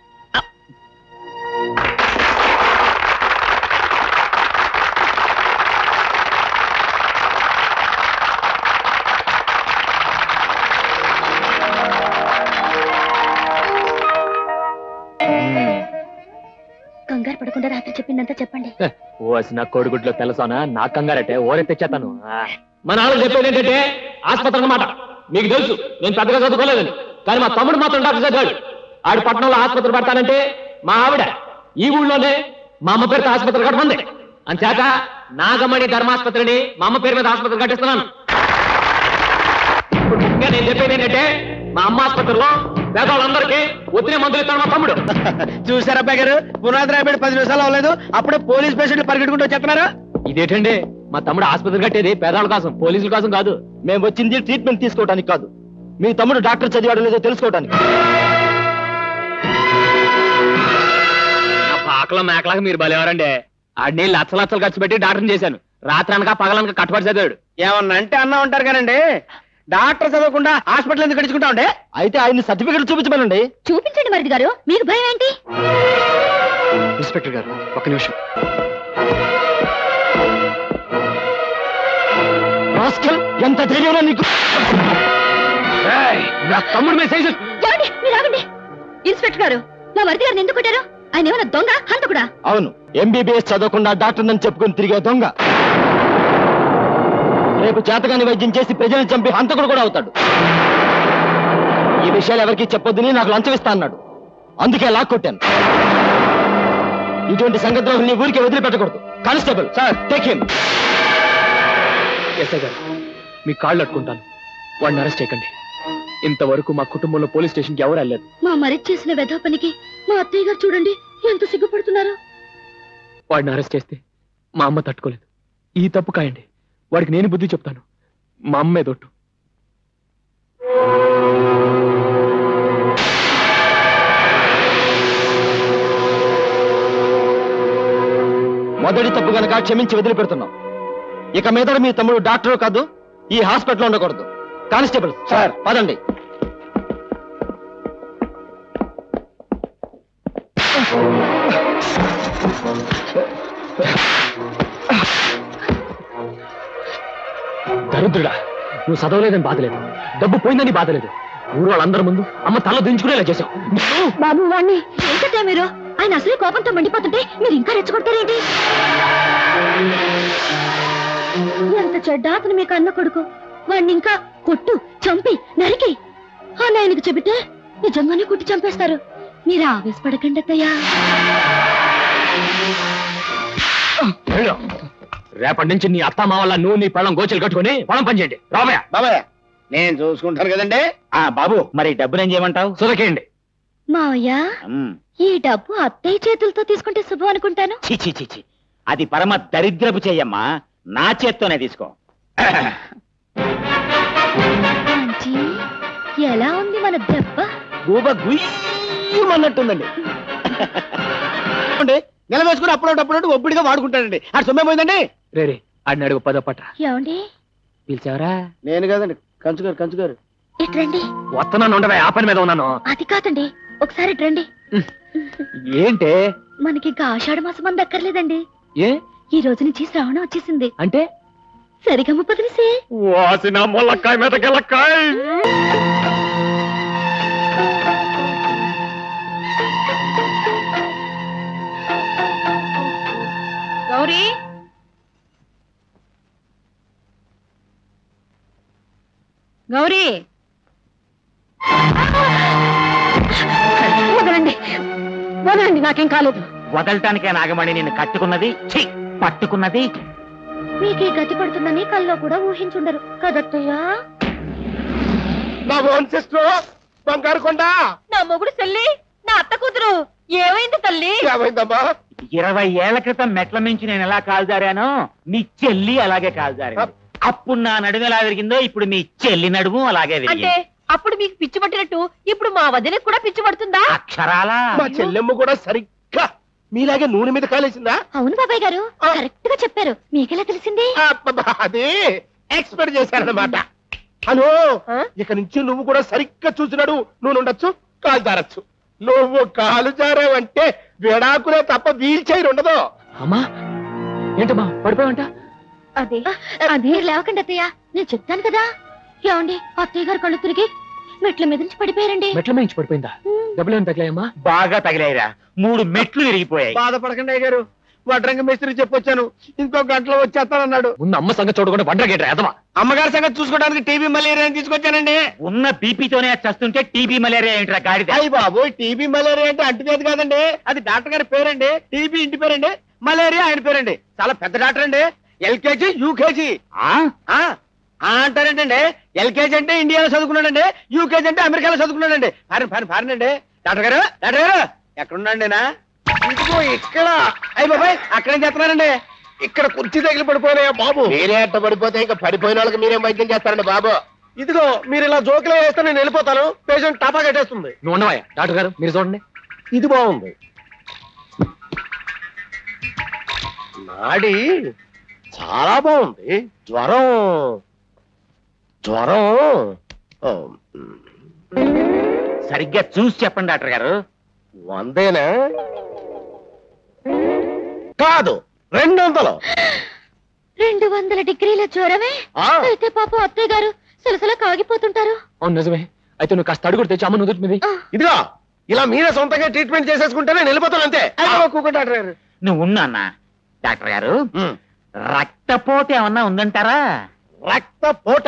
కంగారు పడకుండా రాత్రి చెప్పిందంతా చెప్పండి. ఓసి నా కోడిగుడ్లో తెలుసానా? నా కంగారటే ఓరే తెచ్చేతాను. మా నాన్న చెప్పేది ఏంటంటే ఆసుపత్రి అన్నమాట. మీకు తెలుసు నేను పెద్దగా చదువుకోలేదని, కానీ మా తమ్ముడు మాత్రం డాక్టర్ చదివాడు. ఆడు పట్టణంలో ఆసుపత్రి పెడతానంటే మా ఆవిడ ఈ ఊళ్ళోనే మా అమ్మ పేరుతో ఆసుపత్రి కట్టమంది. అంచేత నాగమణి ధర్మాసుపత్రిని మా అమ్మ పేరు మీద ఆసుపత్రి కట్టిస్తున్నాను. ఇప్పుడు ముఖ్యంగా నేను చెప్పేది ఏంటంటే మా అమ్మ ఆసుపత్రిలో పేదవాళ్ళందరికీ ఒత్తిడి మందులు ఇస్తాడు మా తమ్ముడు. చూసారా అబ్బాయి గారు, పునాది రాబడి పది నిమిషాలు అవ్వలేదు, అప్పుడే పోలీస్ పేషెంట్లు పరిగెట్టుకుంటూ వచ్చేస్తున్నారు. ఇదేంటండి? మా తమ్ముడు ఆసుపత్రి కట్టేది పేదవాళ్ళ కోసం, పోలీసుల కోసం కాదు. మేము వచ్చింది ట్రీట్మెంట్ తీసుకోవడానికి కాదు, మీ తమ్ముడు డాక్టర్ చదివాడో లేదో తెలుసుకోవడానికి. నా పాకలో మేకలాగా మీరు బలేవారండి. ఆడిని లచ్చ లచ్చలు ఖర్చు పెట్టి డాక్టర్ని చేశాను. రాత్రి అనక పగలనక కట్టుబడి చదివాడు. ఏమన్నా అంటే అన్నా ఉంటారు కానండి, డాక్టర్ చదవకుండా హాస్పిటల్ ఎందుకు గడుచుకుంటా ఉండే? అయితే ఆయన సర్టిఫికెట్ చూపించమనండి. చూపించండి మరిది గారు, మీకు భయం ఏంటి? ఇన్స్పెక్టర్ గారు ఒక నిమిషం. ఎంత ధైర్యం నీకు? నా తమ్ముడు మీద సైజు. ఏమండి, మీరు ఆగండి. ఇన్స్పెక్టర్ గారు, మా మరిది గారిని ఎందుకు కొట్టారు? ఆయన ఏమైనా దొంగ హంతకుడా? అవును, ఎంబీబీఎస్ చదవకుండా డాక్టర్ నన్ను చెప్పుకుని తిరిగే దొంగ. రేపు చేతగాని వైద్యం చేసి ప్రజలను చంపి హంతకుడు కూడా అవుతాడు. ఈ విషయాలు ఎవరికి చెప్పొద్దని నాకు లంచం ఇస్తా అన్నాడు, అందుకే లాక్ కొట్టాను. ఇటువంటి సంగతులు ఊరికి వదిలిపెట్టకూడదు. Constable sir, take him. SI గారు, మీ కాళ్ళు అట్టుకుంటాను, వాడిని అరెస్ట్ చేయకండి. ఇంతవరకు మా కుటుంబంలో పోలీస్ స్టేషన్కి ఎవరు వెళ్ళలేదు. మా మరిది చేసిన వెధా పనికి మా అత్తయ్య గారు చూడండి ఎంత సిగ్గుపడుతున్నారు. వాడిని అరెస్ట్ చేస్తే మా అమ్మ తట్టుకోలేదు. ఈ తప్పు కాయండి, వాడికి నేను బుద్ధి చెప్తాను. మా అమ్మే దొట్టు. మొదటి తప్పు గనక క్షమించి వదిలిపెడుతున్నాం. ఇక మీద మీ తమ్ముడు డాక్టర్ కాదు, ఈ హాస్పిటల్లో ఉండకూడదు. కానిస్టేబుల్ సార్, పదండి. దరిద్రుడా, నువ్వు చదవలేదని బాధలేదు, డబ్బు పోయిందని బాధలేదు, ఊరు వాళ్ళందరి ముందు అమ్మ తల దించుకునేలా చేశావు. బాబు వాణ్ణి ఏంటంటే మీరు? ఆయన అసలే కోపంతో మండిపోతుంటే మీరు ఇంకా రెచ్చగొడతారేంటి? ఎంత చెడ్డ అతను మీకు అన్న కొడుకు. వాడిని ఇంకా కొట్టు, చంపి, నరికి అని ఆయనకు చెబితే నిజంగానే కొట్టి చంపేస్తారు. మీరు ఆవేశపడకండి అత్తయ్యా. రేపటి నుంచి నీ అత్త మా వల్ల నువ్వు నీ పళ్ళం గోచలు కట్టుకుని పొలం పనిచేయండి. రామయ్య బాబాయ్, నేను చూసుకుంటాను కదండి. ఆ బాబు, మరి డబ్బులు ఏం చేయమంటావు? సురకేయండి. మావయ్య, ఈ డబ్బు అత్తయ్య చేతులతో తీసుకుంటే శుభం అనుకుంటాను. చిచి చిచి, అది పరమ దరిద్రపు చెయ్యమ్మా, నా చేత్తోనే తీసుకో. మంచి ఎలా ఉంది మన దెబ్బ? గూబ గుయ్యమన్నట్టుందండి. నెల వేసుకుని అప్పుడు అప్పుడు ఒబ్బిడిగా వాడుకుంటాడండి. ఆ సొమ్మే పోయిందండి. రే రే ఆడిని అడుగు పదో పట్ట. ఏమండి పిలిచావరా? నేను కాదండి, కంచుగారు కంచుగారు. ఇట్రండి. వస్తున్నాను, ఉండవే, ఆ పని మీద ఉన్నాను. అది కాదండి, ఒకసారి ఇట్రండి. ఏంటే? మనకి ఇంకా ఆషాఢ మాసం మంది అక్కర్లేదండి. ఏ? ఈ రోజు నుంచి శ్రావణం వచ్చేసింది. అంటే సరిగమ్మ పదిలిసే. వాసిన మొల్లకాయ మీద గెలక్కాయ. గౌరీ, గౌరీ, వదలండి, వదలండి, నాకేం కాలేదు. వదలటానికే నాగమణి నిన్ను కట్టుకున్నది, ఛీ, పట్టుకున్నది. మీకే గతి పడుతుందని కల్లో కూడా ఊహించుండరు కదత్తయ్యా. నా ఓన్ సిస్టర్ బంగారు కొండ, నా మొగుడు చెల్లి, నా అత్త కూతురు ఏమైంది తల్లి? ఏమైందమ్మా? ఇరవై ఏళ్ల క్రితం మెట్ల నుంచి నేను ఎలా కాల్జారానో నీ చెల్లి అలాగే కాల్జారింది. అప్పుడు నా నడుము ఎలా విరిగిందో ఇప్పుడు మీ చెల్లి నడుము అలాగే అంటే విరిగింది. అప్పుడు మీకు పిచ్చి పట్టినట్టు ఇప్పుడు మా వదినకు కూడా పిచ్చి పడుతుందా? అక్షరాలా మా చెల్లెమ్మ కూడా సరిగ్గా మీలాగే నూనె మీద కాలేసిందా? అవును బాబాయ్ గారు, కరెక్ట్ గా చెప్పారు. మీకెలా తెలిసింది? అబ్బబ్బా, అది ఎక్స్పెక్ట్ చేశారన్నమాట. అను ఇక నుంచి నువ్వు కూడా సరిగ్గా చూసినాడు. నువ్వు ఉండొచ్చు, కాలు జారచ్చు. నువ్వు కాలు జారావంటే విడాకులే తప్ప వీల్ చైర్ ఉండదు. అమ్మా ఏంటమ్మా పడిపోయావంట? అదే అదే లేవకండి అత్తయ్య, నేను చెప్తాను కదా. ఏమండి, అత్తయ్య గారు కళ్ళు తిరిగి మెట్ల మీద నుంచి పడిపోయారండి. మెట్ల మీద నుంచి పడిపోయిందా? డబ్బులేం తగిలాయమ్మా? బాగా తగిలాయిరా, మూడు మెట్లు విరిగిపోయాయి. బాధపడకండి అయ్య గారు, వడ్రంగ మేస్త్రి చెప్పొచ్చాను, ఇంకో గంటలో వచ్చేస్తానన్నాడు. ముందు అమ్మ సంగతి చూడకుండా వడ్రగేట్రా ఎదవా. అమ్మగారి సంగతి చూసుకోవడానికి టీబీ మలేరియా తీసుకొచ్చానండి. ఉన్న బీపీతోనే చస్తుంటే టీబీ మలేరియా ఏంట్రా గాడిద? అయ్యి బాబు, టీబీ మలేరియా అంటే అంటువ్యాధి కాదండి, అది డాక్టర్ గారి పేరండి. టీబీ ఇంటి పేరండి, మలేరియా ఆయన పేరండి. చాలా పెద్ద డాక్టర్ అండి. LKG UKG అంటారేంటండి. ఎల్కేజీ అంటే ఇండియాలో చదువుకున్నాడండి, యూకేజీ అంటే అమెరికాలో చదువుకున్నాడండి. ఫారిన్ ఫారిన్ ఫారిన్ అండి. డాక్టర్ గారు, డాక్టర్ గారు ఎక్కడున్నాండి? నా ఇంటికో ఇక్కడ. అయ్యి బాబాయ్, అక్కడేం చేస్తున్నారండి? ఇక్కడ కుర్చీ తగిలి పడిపోయినాయా బాబు? మీరే అట్ట పడిపోతే ఇంకా పడిపోయిన వాళ్ళకి మీరేం వైద్యం చేస్తారండి బాబు? ఇదిగో మీరు ఇలా జోకులు వేస్తే నేను వెళ్ళిపోతాను. పేషెంట్ టాపా కట్టేస్తుంది. నువ్వు ఉండవా డాక్టర్ గారు, మీరు చూడండి. ఇది బాగుంది. నాడి చాలా బాగుంది. జ్వరం జ్వరం ఓ, సరిగ్గా చూసి చెప్పండి డాక్టర్ గారు. వందేనా? కాదు, రెండు వందలు. రెండు వందల డిగ్రీల జ్వరమే? అయితే పాపం అత్తయ్య గారు సలసలా కాగిపోతుంటారు. అవును నిజమే. అయితే నువ్వు కాస్త అడుగుడు తెచ్చి అమ్మ నుదుటి మీద. ఇదిగో ఇలా మీరే సొంతంగా ట్రీట్మెంట్ చేసేసుకుంటేనే వెళ్ళిపోతాను అంతే. డాక్టర్ గారు నువ్వు ఉన్నా అన్న. డాక్టర్ గారు రక్తపోటు ఏమన్నా ఉందంటారా? రక్తపోట?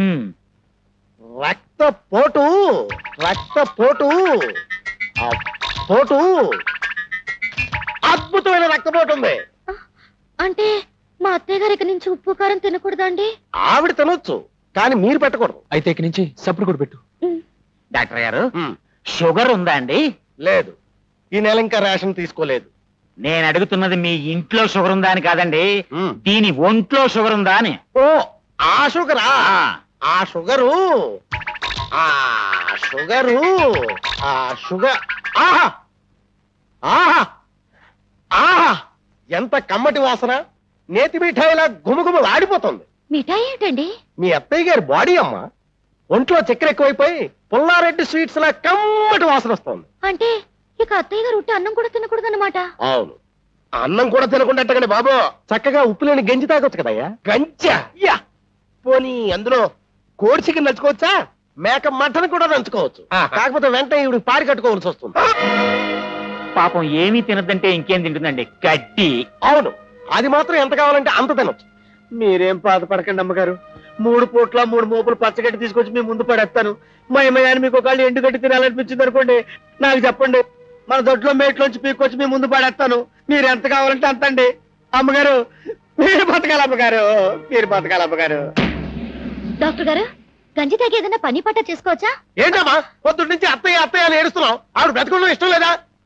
రక్తపోటు రక్తపోటు ఆ పోటు అద్భుతమైన రక్తపోటు ఉంది. అంటే మా అత్తయ్య గారి ఇక నుంచి ఉప్పు కారం తినకూడదా అండి? ఆవిడ తినొచ్చు, కానీ మీరు పెట్టకూడదు. అయితే ఇక నుంచి సప్పుడు కూడా పెట్టు. డాక్టర్ గారు షుగర్ ఉందా అండి? లేదు, ఈ నెల ఇంకా రేషన్ తీసుకోలేదు. నేను అడుగుతున్నది మీ ఇంట్లో షుగర్ ఉందా అని కాదండి, దీని ఒంట్లో షుగర్ ఉందా అని. ఓ ఆ షుగరా? ఆ షుగరు ఆ షుగరు ఆ షుగర్ ఆహా ఆహా ఆహా ఎంత కమ్మటి వాసన! నేతి మిఠాయిలా గుమగుమలు ఆడిపోతుంది. మిఠాయి ఏంటండి? మీ అత్తయ్య గారి బాడీ అమ్మ. ఒంట్లో చక్కెర ఎక్కువైపోయి పుల్లారెడ్డి స్వీట్స్ లా కమ్మటి వాసన వస్తుంది. అంటే ఇక అత్తయ్య గారు ఉట్టి అన్నం కూడా తినకూడదన్నమాట. అవును, అన్నం కూడా తినకుండా బాబు చక్కగా ఉప్పు లేని గంజి తాగొచ్చు కదయ్యా. గంజా? యా, పోనీ అందులో కోడి చికెన్ నంచుకోవచ్చా? మేక మటన్ కూడా నంచుకోవచ్చు. కాకపోతే వెంటనే ఇవి పారి కట్టుకోవాల్సి వస్తుంది. పాపం ఏమీ తినదంటే ఇంకేం తింటుందండి? గడ్డి. అవును, అది మాత్రం ఎంత కావాలంటే అంత తినొచ్చు. మీరేం బాధపడకండి అమ్మగారు. మూడు పూట్ల మూడు మోపులు పచ్చగడ్డి తీసుకొచ్చి మీ ముందు పడేస్తాను. మా అమ్మగారిని మీకు ఒకళ్ళు ఎండుగడ్డి తినాలనిపించింది అనుకోండి, నాకు చెప్పండి. మన దొడ్లో మేట్లోంచి పీక్కొచ్చి మీ ముందు పడేస్తాను. మీరు ఎంత కావాలంటే అంత అండి. అమ్మగారు మీరు బతకాలి, అమ్మగారు మీరు బతకాలి అమ్మగారు. డాక్టర్ గారు గంజి తాగి ఏదైనా పని పట్ట చేసుకోవచ్చా? ఏంటమ్మా పొద్దున్న నుంచి అత్తయ్య అత్తయ్య అని ఏడుస్తున్నావు? ఆవిడ బ్రతకడం ఇష్టం లేదా?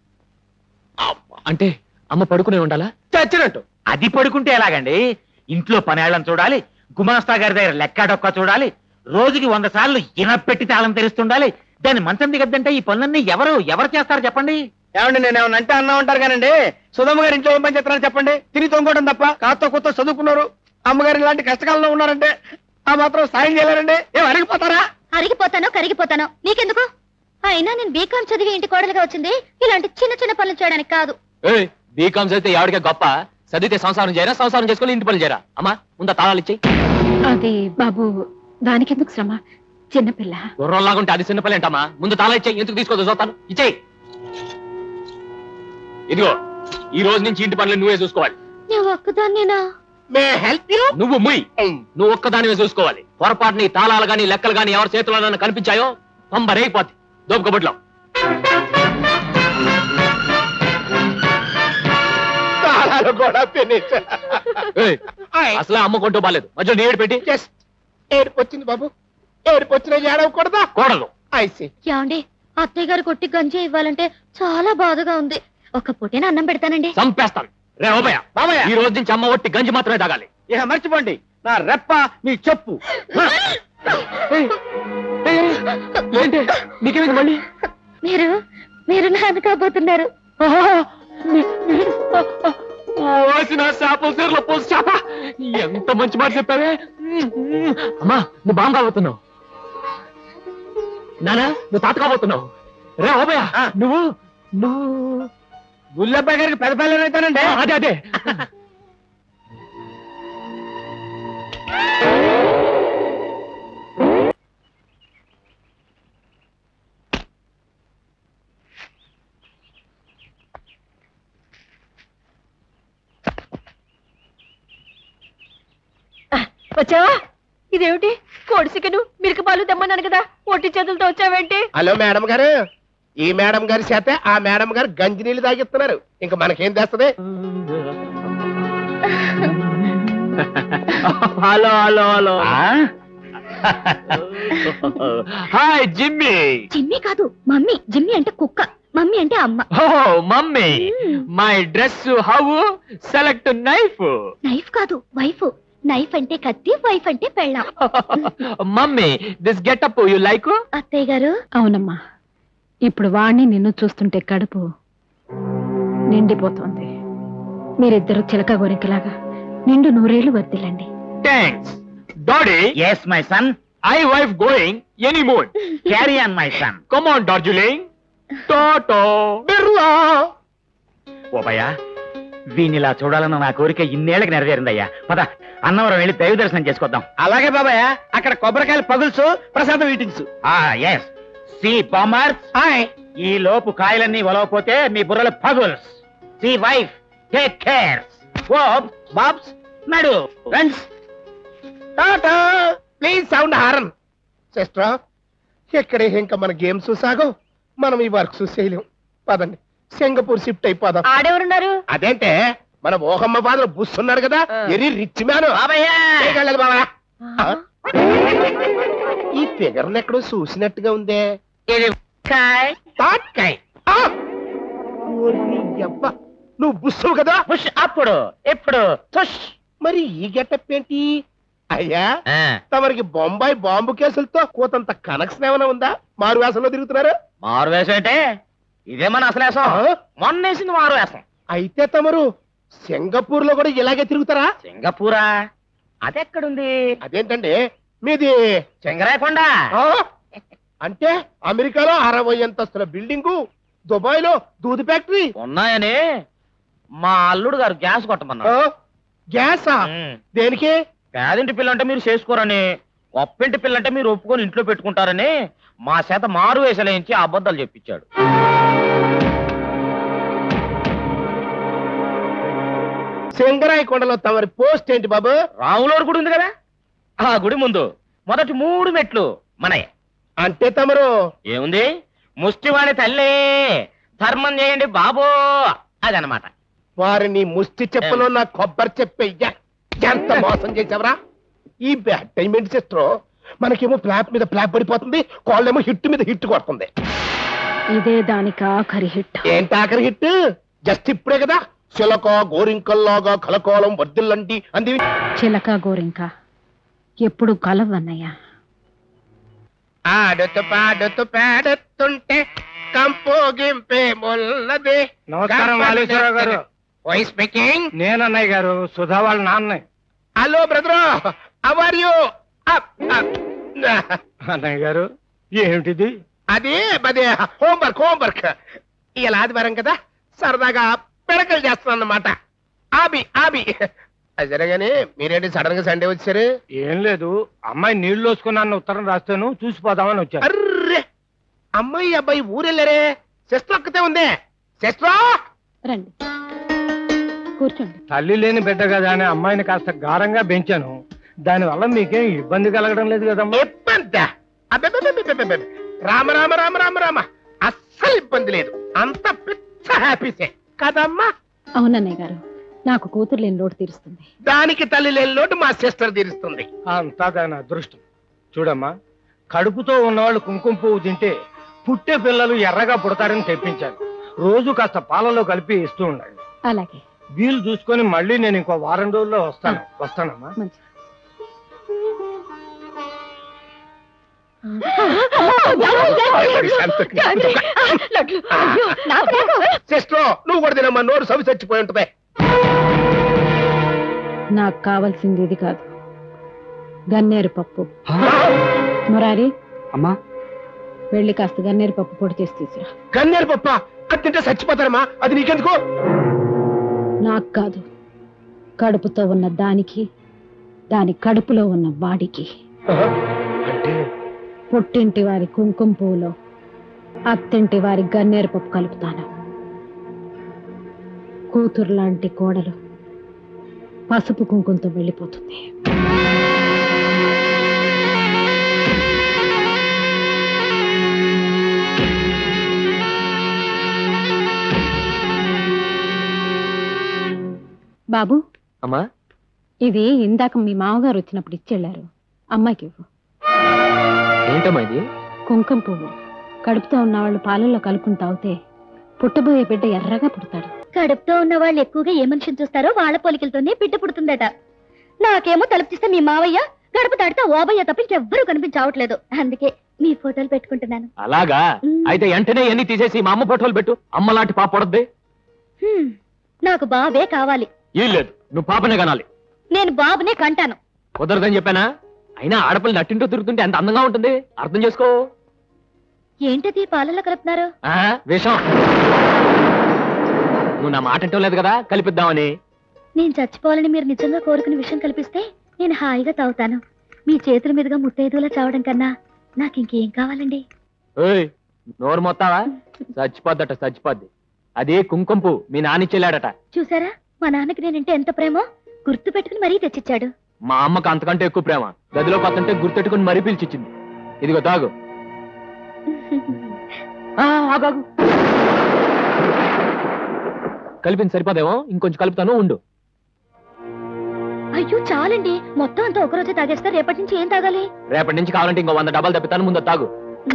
అంటే అమ్మ పడుకునే ఉండాలా? చచ్చినట్టు. అది పడుకుంటే ఎలాగండి? ఇంట్లో పనేళ్ళని చూడాలి, గుమాస్తా గారి దగ్గర లెక్క డొక్క చూడాలి, రోజుకి వంద సార్లు ఇనపెట్టి తాళం తెరుస్తుండాలి. దాన్ని మంచం దిగద్దంటే ఈ పనులన్నీ ఎవరు ఎవరు చేస్తారు చెప్పండి? ఏమండి, నేను ఏమన్నా అంటే అన్నా ఉంటారు కానండి. సుధమ్మ గారు ఇంట్లో ఏం పని చేస్తారని చెప్పండి. తిని తొంగోవడం తప్ప. కాస్త కొత్త చదువుకున్నారు. అమ్మగారు ఇలాంటి కష్టకాలంలో ఉన్నారంటే ఆ మాత్రం సాయం చేయలేరండి. ఏం అరిగిపోతారా? అరిగిపోతానో కరిగిపోతానో నీకెందుకు? అయినా నేను బీకాం చదివి ఇంటి కోడలుగా వచ్చింది ఇలాంటి చిన్న చిన్న పనులు చేయడానికి కాదు. బీకాం చదివితే ఎవరికే గొప్ప, చదివితే సంసారం చేయరా, సంసారం చేసుకుని ఇంటి పనులు చేయరా? అమ్మా ముందా తాళాలు ఇచ్చేయి. అది బాబు దానికెందుకు శ్రమ, చిన్నపిల్ల. గుర్రంలాగుంటే అది చిన్నపిల్ల ఏంటమ్మా? ముందు తాళా ఇచ్చేయి. ఎందుకు తీసుకోదు చూస్తాను. ఇచ్చేయి. ఇదిగో ఈ రోజు నుంచి ఇంటి పనులు నువ్వే చూసుకోవాలి. నువ్వు ఒక్కదాన్నేనా? నువ్వు ముయ్ నువ్వు ఒక్కదానివే చూసుకోవాలి. పొరపాటు నీ తాళాలు గాని లెక్కలు గాని ఎవరి చేతుల్లో కనిపించాయో పంబరైపోద్ది దోపకబుట్లో. అసలు అమ్మ కొంటూ బాలేదు, మధ్యలో నేడు పెట్టి. ఏడుపు వచ్చింది బాబు, ఏడుపు వచ్చిన ఏడవకూడదా? కోడలు ఏమండి, అత్తయ్య గారు కొట్టి గంజి ఇవ్వాలంటే చాలా బాధగా ఉంది. ఒక పూటేనా అన్నం పెడతానండి. చంపేస్తాను. రే ఓబయ్య, బాబయ్య, ఈ రోజు నుంచి అమ్మ ఒట్టి గంజి మాత్రమే తాగాలి. ఇక మర్చిపోండి, నా రెప్ప మీ చెప్పు. ఏంటి నీకేమైంది మళ్ళీ? మీరు మీరు నాన్న కాబోతున్నారు. చేపల చీరలో పోసి చేప, ఎంత మంచి మాట చెప్పావే. అమ్మా నువ్వు బాగా కాబోతున్నావు. నానా నువ్వు తాత కాబోతున్నావు. రే ఓబయ్య, నువ్వు నువ్వు గుల్లబ్బాయి గారికి పెద్ద పిల్లలు అవుతానండి. అదే అదే వచ్చావా? ఇదేమిటి కోడి చికెను మిల్క్ పాలు తెమ్మన్నాను కదా, ఒట్టి చేతులతో వచ్చావేంటి? హలో మేడం గారు, ఈ మేడం గారి చేత ఆ మేడం గారు గంజి నీళ్ళు తాగిస్తున్నారు. ఇంకా మనకేం తెస్తుంది? Hello hello hello hi Jimmy. Jimmy కాదు మమ్మీ. జిమ్మీ అంటే కుక్క, మమ్మీ అంటే అమ్మ. Oh mummy, my dress how? Select knife. Knife కాదు వైఫ్. నైఫ్ అంటే కత్తి, వైఫ్ అంటే పెళ్ళాం. Mummy this getup you like? అత్తయ్య గారు. అవునమ్మా, ఇప్పుడు వాణ్ణి నిన్ను చూస్తుంటే కడుపు నిండిపోతోంది. మీరిద్దరు చిలక గోరింకలాగా నిండు నూరేళ్లు వర్దిల్లండి. Thanks daddy. Yes my son. I wife going any mood. Carry on my son. Come on Darjeeling. Tata Birla. ఓ భయ్యా, వీనిలా చూడాలన్న నా కోరిక ఇన్నేళ్లకి నెరవేరిందయ్యా. పద అన్నవరం వెళ్ళి దైవ దర్శనం చేసుకొద్దాం. అలాగే బాబాయ్, అక్కడ కొబ్బరికాయలు పగుల్సు, ప్రసాదం ఈటింగ్స్. S C bombers. ఈ లోపు కాయలన్నీ ఒలవపోతే మీ బుర్రలు పగుల్స్. See wife take care. ఓ బాబ్స్ నడు friends. Tata. Please sound horn. Sister, ఇక్కడే ఇంకా మన గేమ్స్ సాగో, మనం ఈ వర్క్స్ చేయలేం. పదండి, సింగపూర్ షిఫ్ట్ అయిపోదాం. ఆడెవరున్నారు? అదేంటే మన ఓహమ్మ ఫాదర్ బుస్ ఉన్నాడు కదా, ఎరీ రిచ్ మ్యాన్. బాబా, ఈ ఫిగర్ ఎక్కడో చూసినట్టుగా ఉందే. తాట్కాయ్. ఆ! ఓర్ని యవ్వ, నువ్వు బుస్సు కదా? బుష్ అప్పుడు ఎప్పుడు తుష్. మరి ఈ గెటప్ ఏంటి? అయ్యా, తమరికి బొంబాయి బాంబు కేసులతో కోతంత కనెక్షన్ ఏమైనా ఉందా? మారు వేసంలో తిరుగుతున్నారు. మారు వేషం అంటే ఇదే మన అసలు వేసం. మొన్న వేసింది మారు వేసం. అయితే తమరు సింగపూర్ లో కూడా ఇలాగే తిరుగుతారా? సింగపూరా? అదెక్కడుంది? అదేంటండి మీది చెంగరాయకొండ. అంటే అమెరికాలో అరవై అంతస్తుల బిల్డింగు, దుబాయ్ లో దూది ఫ్యాక్టరీ ఉన్నాయని మా అల్లుడు గారు గ్యాస్ కొట్టమన్నారు. గ్యాసా? దేనికి? పేదింటి పిల్లంటే మీరు చేసుకోరని, గొప్పింటి పిల్లంటే మీరు ఒప్పుకొని ఇంట్లో పెట్టుకుంటారని మా చేత మారు వేసలేంచి అబద్ధాలు చెప్పించాడు. సింగరాయకొండలో తమరి పోస్ట్ ఏంటి బాబు? రాములోరు గుడి ఉంది కదా, ఆ గుడి ముందు మొదటి మూడు మెట్లు మనయే. అంటే తమరు ఏముంది, ముష్టివాణి తల్లి ధర్మం చేయండి బాబో అదనమాట. వారిని ముష్టి చెప్పలో నా కొబ్బరి చెప్పయ్యా, ఎంత మోసం చేసావరా? ఈ బ్యాడ్ టైం ఏంటి సిస్టర్? మనకేమో ఫ్లాప్ మీద ఫ్లాప్ పడిపోతుంది, కాళ్ళేమో హిట్ మీద హిట్ కొడుతుంది. ఇదే దానికి ఆఖరి హిట్. ఏంటి ఆఖరి హిట్? జస్ట్ ఇప్పుడే కదా చిలక గోరింకల్లాగా కలకోలం వర్దిల్లంటి అంది. చిలక గోరింక ఎప్పుడు కలవన్నయ్యా. ఆడుతూ పాడుతూ పాడుతుంటే కంపోగింపే మొల్లదే. నమస్కారం వాలేశ్వరరావు గారు. Voice speaking. నేను అన్నయ్య గారు, సుధా వాళ్ళ నాన్న. Hello brother, how are you? అన్నయ్య గారు ఏమిటిది? అది అదే హోంవర్క్ హోంవర్క్. ఇలా ఆదివారం కదా, సరదాగా పిడకలు చేస్తున్నాను అన్నమాట. ఆబి ఆబి. అది సరేగాని మీరేంటి సడన్ గా సండే వచ్చారు? ఏం లేదు, అమ్మాయి నీళ్లు వేసుకున్నాను ఉత్తరం రాస్తాను చూసిపోదామని వచ్చాను. అర్రే, అమ్మాయి అబ్బాయి ఊరెళ్ళారే, సిస్టర్ ఒక్కతే ఉందే. సిస్టర్ రండి కూర్చోండి. తల్లి లేని బిడ్డ కదా అని అమ్మాయిని కాస్త గారంగా పెంచాను, దానివల్ల మీకేం ఇబ్బంది కలగడం లేదు కదమ్మా? ఇబ్బంది? అబ్బే, రామ రామ రామ రామ రామ, అస్సలు ఇబ్బంది లేదు, అంత పిచ్చ హ్యాపీసే కదమ్మా. అవునన్నయ్య గారు, నాకు కూతురు లేని లోటు తీరుస్తుంది. దానికి తల్లి లేని లోటు మా సిస్టర్ తీరుస్తుంది. అంతా దాని అదృష్టం. చూడమ్మా, కడుపుతో ఉన్నవాళ్ళు కుంకుమ పువ్వు తింటే పుట్టే పిల్లలు ఎర్రగా పుడతారని తెప్పించాను. రోజు కాస్త పాలలో కలిపి ఇస్తూ ఉండండి. అలాగే. వీలు చూసుకొని మళ్ళీ నేను ఇంకో వారం రోజుల్లో వస్తాను. వస్తానమ్మా. సిస్టర్ నువ్వు కూడా తినమ్మా, నోరు సవి చచ్చిపోయి ఉంటది. నాకు కావాల్సింది ఇది కాదు, గన్నేరు పప్పు. మురారి అమ్మా, వెళ్ళి కాస్త గన్నేరు పప్పు పొడి చేసి తీసురా. గన్నేరు పప్ప? అది తింటే చచ్చిపోతారమ్మా, అది నీకెందుకు? నాకు కాదు, కడుపుతో ఉన్న దానికి, దాని కడుపులో ఉన్న వాడికి. పుట్టింటి వారి కుంకుమ పువ్వులో అత్తింటి వారి గన్నేరు పప్పు కలుపుతాను. కూతురు లాంటి కోడలు పసుపు కుంకుమతో వెళ్ళిపోతుంది. బాబు, అమ్మా, ఇది ఇందాక మీ మామగారు వచ్చినప్పుడు ఇచ్చెళ్ళారు, అమ్మాయికి ఇవ్వు. ఏంటమ్మా ఇది? కుంకుమ పువ్వు. కడుపుతో ఉన్న వాళ్ళు పాలల్లో కలుపుకుని తాగితే పుట్టబోయే బిడ్డ ఎర్రగా పుడతాడు. కడుపుతో ఉన్న వాళ్ళు ఎక్కువగా ఏ మనిషిని చూస్తారో వాళ్ళ పోలికలతోనే బిడ్డ పుడుతుందట. నాకేమో తలుపు తీస్తే మీ మావయ్య, గడప దాటితే ఓబయ్య తప్ప ఇంకెవ్వరూ కనిపించవట్లేదు. అందుకే మీ ఫోటోలు పెట్టుకుంటున్నాను. అలాగా? అయితే వెంటనే ఎన్ని తీసేసి మా అమ్మ ఫోటోలు పెట్టు. అమ్మ లాంటి పాప పొడద్ది. నాకు బావే కావాలి. ఏం లేదు, నువ్వు పాపనే కనాలి. నేను బాబునే కంటాను. కుదరదని చెప్పానా? అయినా ఆడపిల్ల నట్టింటూ తిరుగుతుంటే ఎంత అందంగా ఉంటుంది, అర్థం చేసుకో. ఏంటది పాలల్లో కలుపుతున్నారు? ఆ, విషం. నువ్వు నా మాట అంటూ లేదు కదా, కలిపిద్దామని. నేను చచ్చిపోవాలని మీరు నిజంగా కోరుకునే విషయం కల్పిస్తే నేను హాయిగా తాగుతాను. మీ చేతుల మీదుగా ముత్తైదులా చావడం కన్నా నాకు ఇంకేం కావాలండి? ఓయ్, నోరు మొత్తావా? చచ్చిపోద్దట, చచ్చిపోద్ది. అదే కుంకుంపు మీ నాన్న చెల్లాడట. చూసారా, మా నాన్నకి నేనంటే ఎంత ప్రేమో గుర్తు పెట్టుకుని మరీ తెచ్చిచ్చాడు. మా అమ్మకు అంతకంటే ఎక్కువ ప్రేమ. గదిలో కొత్తంటే గుర్తెట్టుకుని మరీ పిలిచిచ్చింది. ఇదిగో తాగు. ఆగాగు. కలిపింది సరిపోదేమో, ఇంకొంచెం కలుపుతాను, ఉండు. అయ్యో చాలండి, మొత్తం అంతా ఒకరోజే తాగేస్తా. రేపటి నుంచి ఏం తాగాలి? రేపటి నుంచి కావాలంటే ఇంకో వంద డబ్బాలు తప్పితాను, ముందు తాగు.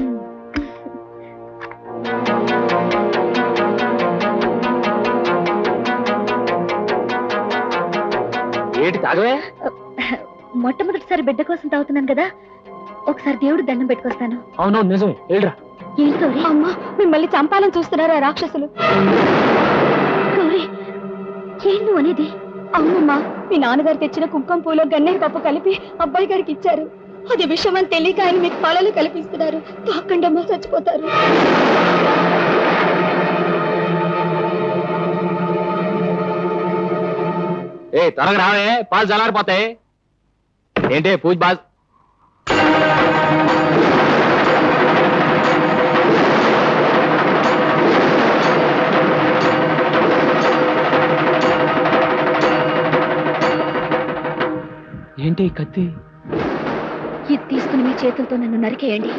ఏంటి తాగవే? మొట్టమొదటిసారి బిడ్డ కోసం తాగుతున్నాను కదా, ఒకసారి దేవుడు దండం పెట్టుకొస్తాను. అవునవును, నిజమే. ఏడ్రా. ఏంటో అమ్మా, మిమ్మల్ని చంపాలని చూస్తున్నారా రాక్షసులు? గౌరీ, ఏం నువ్వు అనేది? అవునమ్మా, మీ నాన్నగారు తెచ్చిన కుంకుమ పూలో గన్నేరు పప్పు కలిపి అబ్బాయి గారికి ఇచ్చారు. అది విషయం అని తెలియక ఆయన మీకు పాలలో కల్పిస్తున్నారు. తాకండమ్మా, చచ్చిపోతారు. ఏ త్వరగా రావే, పాలు చల్లారిపోతాయి. ఏంటి పూజ బాజ్? ఏంటి కత్తి? ఇది తీసుకుని మీ చేతులతో నన్ను నరికేయండి.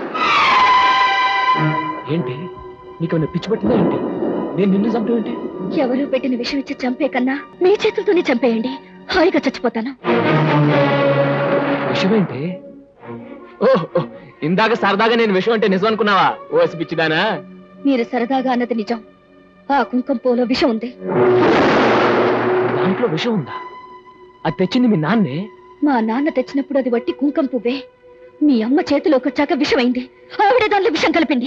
ఏంటి నీకు పిచ్చి పట్టిందా ఏంటి? నేను నిన్ను చంపేంటి? ఎవరు పెట్టిన విషయం ఇచ్చి చంపే కన్నా మీ చేతులతోనే చంపేయండి, హాయిగా చచ్చిపోతాను. విషయం ఏంటి? ఓహ్, ఇందాక సరదాగా నేను విషయం అంటే నిజం అనుకున్నావా? ఓ పిచ్చిదానా? మీరు సరదాగా అన్నది నిజం. ఆ కుంకుమ పూలో విషం ఉంది. దాంట్లో విషం ఉందా? అది తెచ్చింది మీ నాన్నే? మా నాన్న తెచ్చినప్పుడు అది వట్టి కుంకుమ పువ్వే. మీ అమ్మ చేతిలోకి వచ్చాక విషమైంది. ఆవిడ దానిలో విషం కలిపింది.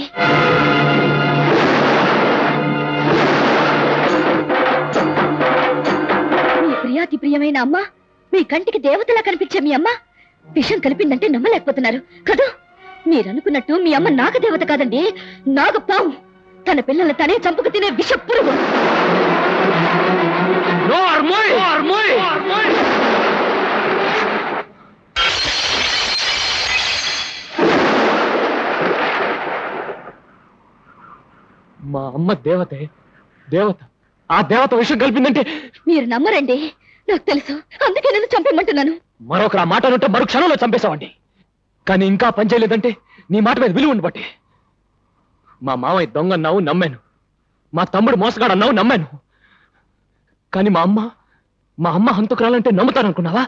మీ ప్రియాతి ప్రియమైన అమ్మ, మీ కంటికి దేవతలా కనిపించే మీ అమ్మ విషం కలిపిందంటే నమ్మలేకపోతున్నారు కదా? మీరనుకున్నట్టు మీ అమ్మ నాగ దేవత కాదండి, నాగ పాము. తన పిల్లల్ని తనే చంపుకు తినే విష పురుగు. మా అమ్మ దేవతే, దేవత. ఆ దేవత విషయం కలిపిందంటే మీరు నమ్మరండి, నాకు తెలుసు. అందుకే నేను చంపేయమంటున్నాను. మరొకరు ఆ మాట ఉంటే మరో క్షణంలో చంపేశావండి. కానీ ఇంకా పనిచేయలేదంటే నీ మాట మీద విలువ ఉండబట్టి. మా మామయ్య దొంగ అన్నావు, నమ్మాను. మా తమ్ముడు మోసగాడు అన్నావు, నమ్మాను. కానీ మా అమ్మ మా అమ్మ హంతకురాలంటే నమ్ముతాననుకున్నావా?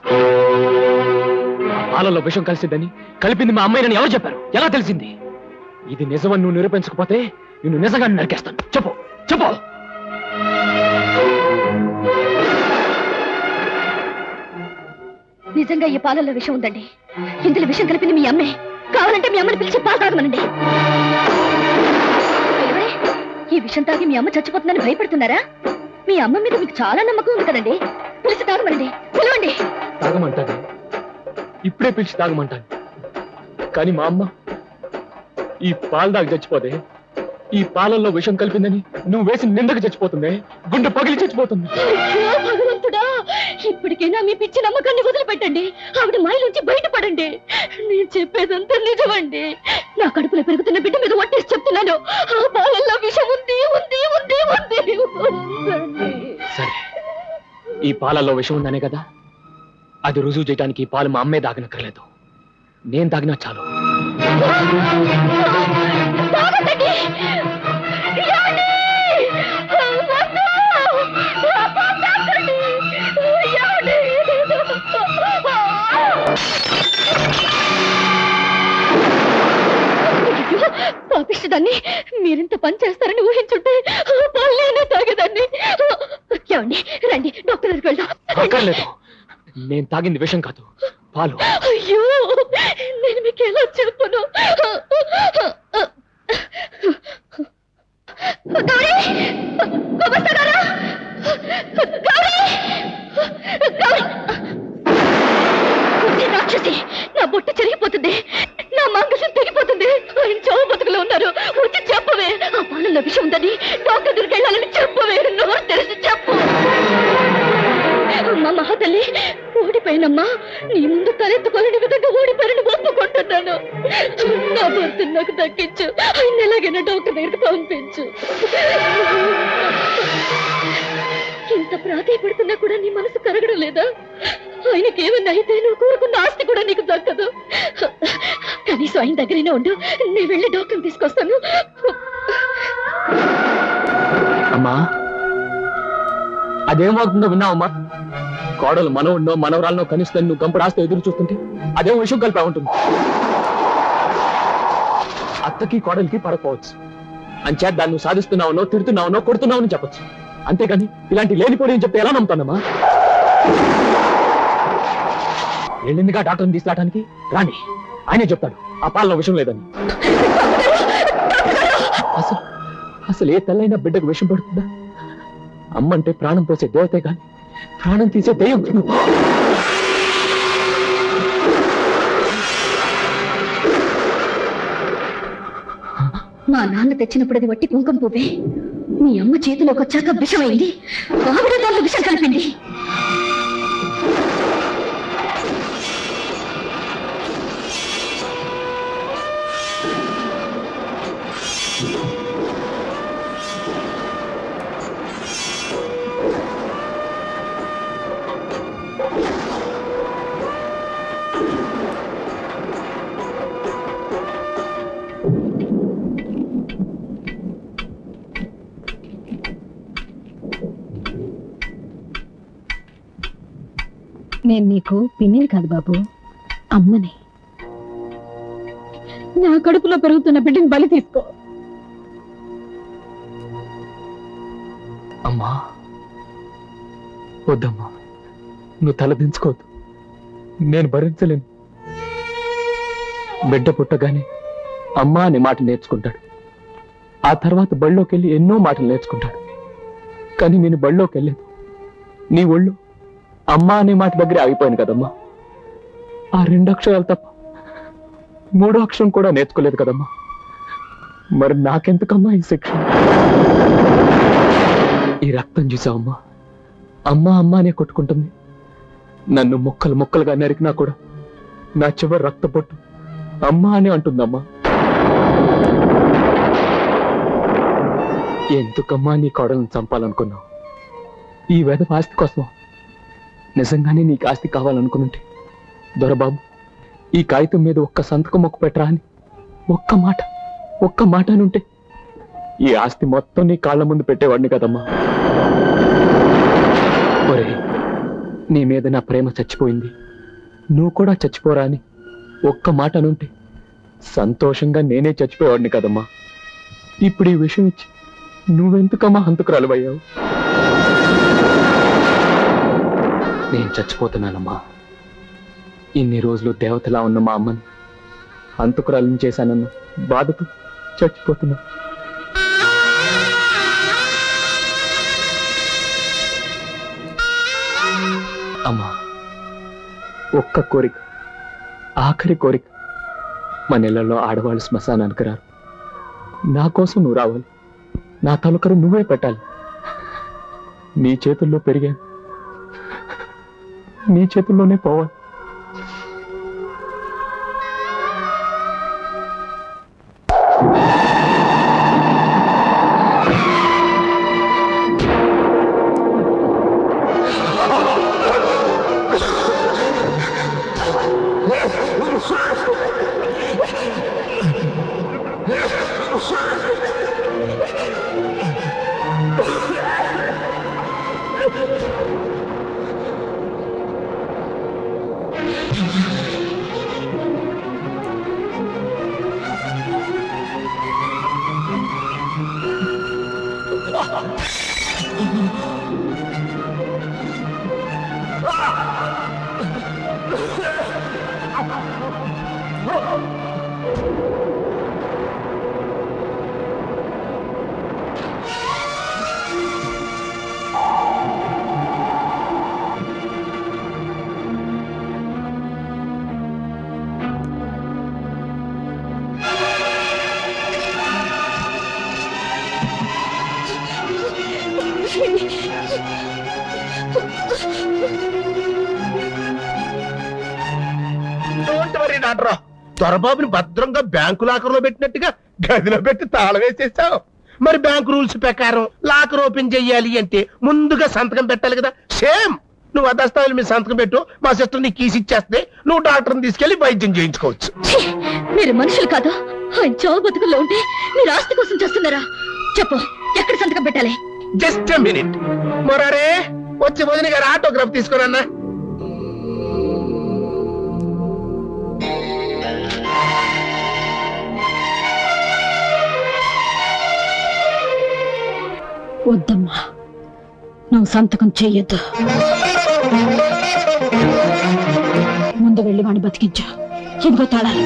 ఆ పాలలో విషం కలిసిద్దని, కలిపింది మా అమ్మాయిని ఎవరు చెప్పారు? ఎలా తెలిసింది? ఇది నిజమని నువ్వు నిరూపించకపోతే నిన్ను నిజంగా నరికేస్తాను. చెప్పు చెప్పు. నిజంగా ఈ పాలల్లో విషం ఉందండి. ఇందులో విషం కలిపింది మీ అమ్మే. కావాలంటే మీ అమ్మని పిలిచి పాలు తాగమనండి. ఈ విషం తాగి మీ అమ్మ చచ్చిపోతుందని భయపడుతున్నారా? మీ అమ్మ మీద మీకు చాలా నమ్మకం ఉంది కదండి. పిలిచి తాగమనండి, పిలవండి. తాగమంటాను, ఇప్పుడే పిలిచి తాగమంటాను. కానీ మా అమ్మ ఈ పాలు దాకా చచ్చిపోతే, ఈ పాలల్లో విషం కలిపిందని నువ్వు వేసి నిందకు చచ్చిపోతుంది, గుండె పగిలి చచ్చిపోతుంది. భగవంతుడా, ఇప్పటికైనా మీ పిచ్చి నమ్మకాన్ని వదిలిపెట్టండి. ఆవిడ మాయలోంచి బయటపడండి. నేను చెప్పేదంతా నిజమండి. నా కడుపులో పెరుగుతున్న బిడ్డ మీద ఒట్టేసి చెప్తున్నాను. ఆ పాలల్లో విషం ఉంది, ఉంది, ఉంది, ఉంది. సరే, ఈ పాలల్లో విషం ఉందనే కదా, అది రుజువు చేయడానికి ఈ పాలు మా అమ్మే తాగనక్కర్లేదు, నేను తాగినా చాలు. పాపిష్టదాన్ని, మీరింత పని చేస్తారని ఊహించుంటే పాలనే తాగేదాన్ని. ఏమండి, రండి డాక్టర్ దగ్గరికి వెళ్దాం. అక్కర్లేదు, నేను తాగింది విషం కాదు, పాలు. అయ్యో, నేను మీకు ఎలా చెప్పను? గౌరీ, గౌరీ, గౌరీ, గౌరీ. కడుపులో విషయం ఉందని డాక్టర్ దగ్గరికి వెళ్ళాలని చెప్పవే, నోరు తెరిచి చెప్పు. అమ్మా మహాతల్లి, ఓడిపోయినమ్మా. నీ ముందు తలెత్తుకోలేని విధంగా ఓడిపోయిన ఒప్పుకుంటున్నాను. నా భర్త నాకు దక్కించు. ఆయన ఎలాగైనా డాక్టర్ దగ్గరికి పంపించు. ఇంత ప్రాధాయపడుతున్నా కూడా నీ మనసు కరగడం లేదా? ఆయనకి ఏమన్నా అయితే నువ్వు కోరుకున్న ఆస్తి కూడా నీకు దక్కదు. కనీసం ఆయన దగ్గరైనా ఉండు. నేను వెళ్ళి డాక్టర్ని తీసుకొస్తాను. అమ్మా, అదేం అవుతుందో విన్నావమ్మా? కోడలు మనవుడినో మనవరాలనో కనిస్తే నువ్వు గంప రాస్తే ఎదురు చూస్తుంటే అదేం విషయం కలిపి ఉంటుంది. అత్తకి కోడలికి పడకపోవచ్చు. అంచేత దాన్ని నువ్వు సాధిస్తున్నావునో తిడుతున్నావునో కొడుతున్నావునో చెప్పచ్చు. అంతేగాని ఇలాంటి లేనిపోయి అని చెప్తే ఎలా నమ్ముతానమ్మా? వెళ్ళిందిగా డాక్టర్ని తీసుకురావడానికి రాని, ఆయనే చెప్తాడు ఆ పాలన విషయం లేదని. అసలు అసలు ఏ తల్లైనా బిడ్డకు విషం పడుతుందా? అమ్మంటే ప్రాణం పోసే దేవతే కానీ ప్రాణం తీసే దెయ్యం. మా నాన్న తెచ్చినప్పుడు అది వట్టి కుంకుమ పువ్వే. మీ అమ్మ చేతిలోకి వచ్చాక విషమైంది. ఆవిడ దాంట్లో విషం కలిపింది. నేను నీకు పిన్నిని కాదు బాబు, అమ్మని. నా కడుపులో పెరుగుతున్న బిడ్డని బలి తీసుకో. అమ్మా వద్దమ్మా, నువ్వు తల దించుకోవద్దు. నేను భరించలేను. బిడ్డ పుట్టగానే అమ్మా అనే మాట నేర్చుకుంటాడు. ఆ తర్వాత బళ్ళోకి వెళ్ళి ఎన్నో మాటలు నేర్చుకుంటాడు. కానీ నేను బళ్ళోకి వెళ్ళలేదు. నీ ఒళ్ళు అమ్మా అనే మాట దగ్గర ఆగిపోయాను కదమ్మా. ఆ రెండు అక్షరాలు తప్ప మూడో అక్షరం కూడా నేర్చుకోలేదు కదమ్మా. మరి నాకెందుకమ్మా ఈ శిక్ష? ఈ రక్తం చూసావమ్మా, అమ్మా అమ్మా అనే కొట్టుకుంటుంది. నన్ను ముక్కలు ముక్కలుగా నరికినా కూడా నా చివరి రక్త పొట్టు అమ్మా అని అంటుందమ్మా. ఎందుకమ్మా నీ కోడలను చంపాలనుకున్నావు? ఈ వెధవ ఆస్తి కోసం. నిజంగానే నీకు ఆస్తి కావాలనుకుంటే దొరబాబు ఈ కాగితం మీద ఒక్క సంతకం మొక్కు పెట్టరా అని ఒక్క మాట ఒక్క మాట అనుంటే ఈ ఆస్తి మొత్తం నీ కాళ్ళ ముందు పెట్టేవాడిని కదమ్మా. ఒరే, నీ మీద నా ప్రేమ చచ్చిపోయింది, నువ్వు కూడా చచ్చిపోరా అని ఒక్క మాట అనుంటే సంతోషంగా నేనే చచ్చిపోయేవాడిని కదమ్మా. ఇప్పుడు ఈ విషయం ఇచ్చి నువ్వెందుకమ్మా హంతకురాలు అయ్యావు? నేను చచ్చిపోతున్నానమ్మా. ఇన్ని రోజులు దేవతలా ఉన్న మా అమ్మని హంతకురాలను చేశానన్న బాధతో చచ్చిపోతున్నా. అమ్మా, ఒక్క కోరిక, ఆఖరి కోరిక. మన ఇళ్లలో ఆడవాళ్ళు శ్మశానానికి రారు. నా కోసం నువ్వు రావాలి. నా తలకరు నువ్వే పెట్టాలి. నీ చేతుల్లో పెరిగాను, నీ చేతుల్లోనే పోవాలి. డోంట్ వరీ డాక్టర్, దొరబాబుని భద్రంగా బ్యాంకు లాకర్లో పెట్టినట్టుగా గదిలో పెట్టి తాళం వేసేసావు. మరి బ్యాంకు రూల్స్ ప్రకారం లాకర్ ఓపెన్ చెయ్యాలి అంటే ముందుగా సంతకం పెట్టాలి కదా. సేమ్ నువ్వు అదస్తాలు మీ సంతకం పెట్టు, మా సిస్టర్ నీ కీసి ఇచ్చేస్తే నువ్వు డాక్టర్ని తీసుకెళ్లి వైద్యం చేయించుకోవచ్చు. మీరు మనుషులు కాదు, ఆయన చావు బతుకుల్లో ఉంటే మీరు ఆస్తి కోసం చేస్తున్నారా? చెప్పు, ఎక్కడ సంతకం పెట్టాలి? Just minute. మొరారే వచ్చి వదిన గారు ఆటోగ్రాఫ్ తీసుకురన్నా. వద్దమ్మా, నువ్వు సంతకం చెయ్యొద్దు. ముందు వెళ్ళి వాడిని బతికించు. ఇదిగో తాళాలు.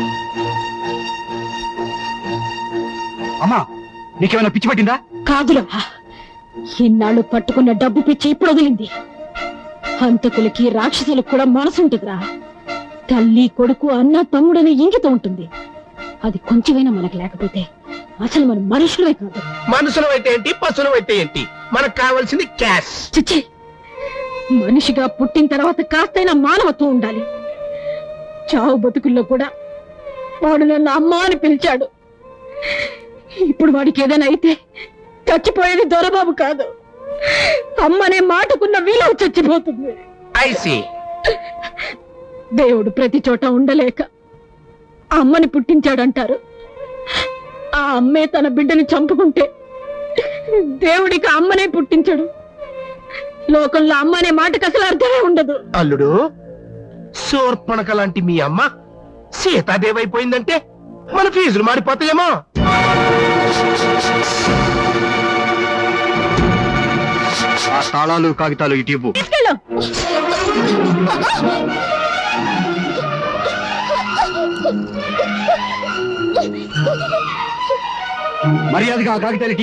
అమ్మా, నీకేమైనా పిచ్చి పట్టిందా? కాదురా, ఇన్నాళ్ళు పట్టుకున్న డబ్బు పిచ్చి ఇప్పుడు వదిలింది. హంతకులకి రాక్షసులకు కూడా మనసు ఉంటుందిరా. తల్లి కొడుకు అన్న తమ్ముడనే ఇంగితం ఉంటుంది. అది కొంచెమైనా మనకు లేకపోతే అసలు మన మనుషులే కాదు. మనుషులు అయితే ఏంటి, పశువులు అయితే ఏంటి, మనకు కావాల్సింది క్యాష్. చిచ్చి, మనిషిగా పుట్టిన తర్వాత కాస్తైనా మానవత్వం ఉండాలి. చావు బతుకుల్లో కూడా వాడు నన్ను అమ్మ అని పిలిచాడు. ఇప్పుడు వాడికి ఏదైనా అయితే చచ్చిపోయేది దొరబాబు కాదు, అమ్మనే మాటకున్న విలువ చచ్చిపోతుంది. ఐసి దేవుడు ప్రతి చోట ఉండలేక అమ్మని పుట్టించాడంటారు. ఆ అమ్మే తన బిడ్డని చంపుకుంటే దేవుడికి అమ్మనే పుట్టించాడు. లోకంలో అమ్మ అనే మాటకు అసలు అర్థమే ఉండదు. అల్లుడు, శూర్పణఖ లాంటి మీ అమ్మ సీతాదేవి అయిపోయిందంటే మన ఫీజులు మారిపోతాయేమో. ఆ తాళాలు కాగితాలు ఇటు ఇవ్వు. మర్యాదగా ఆ కాగితాలకి.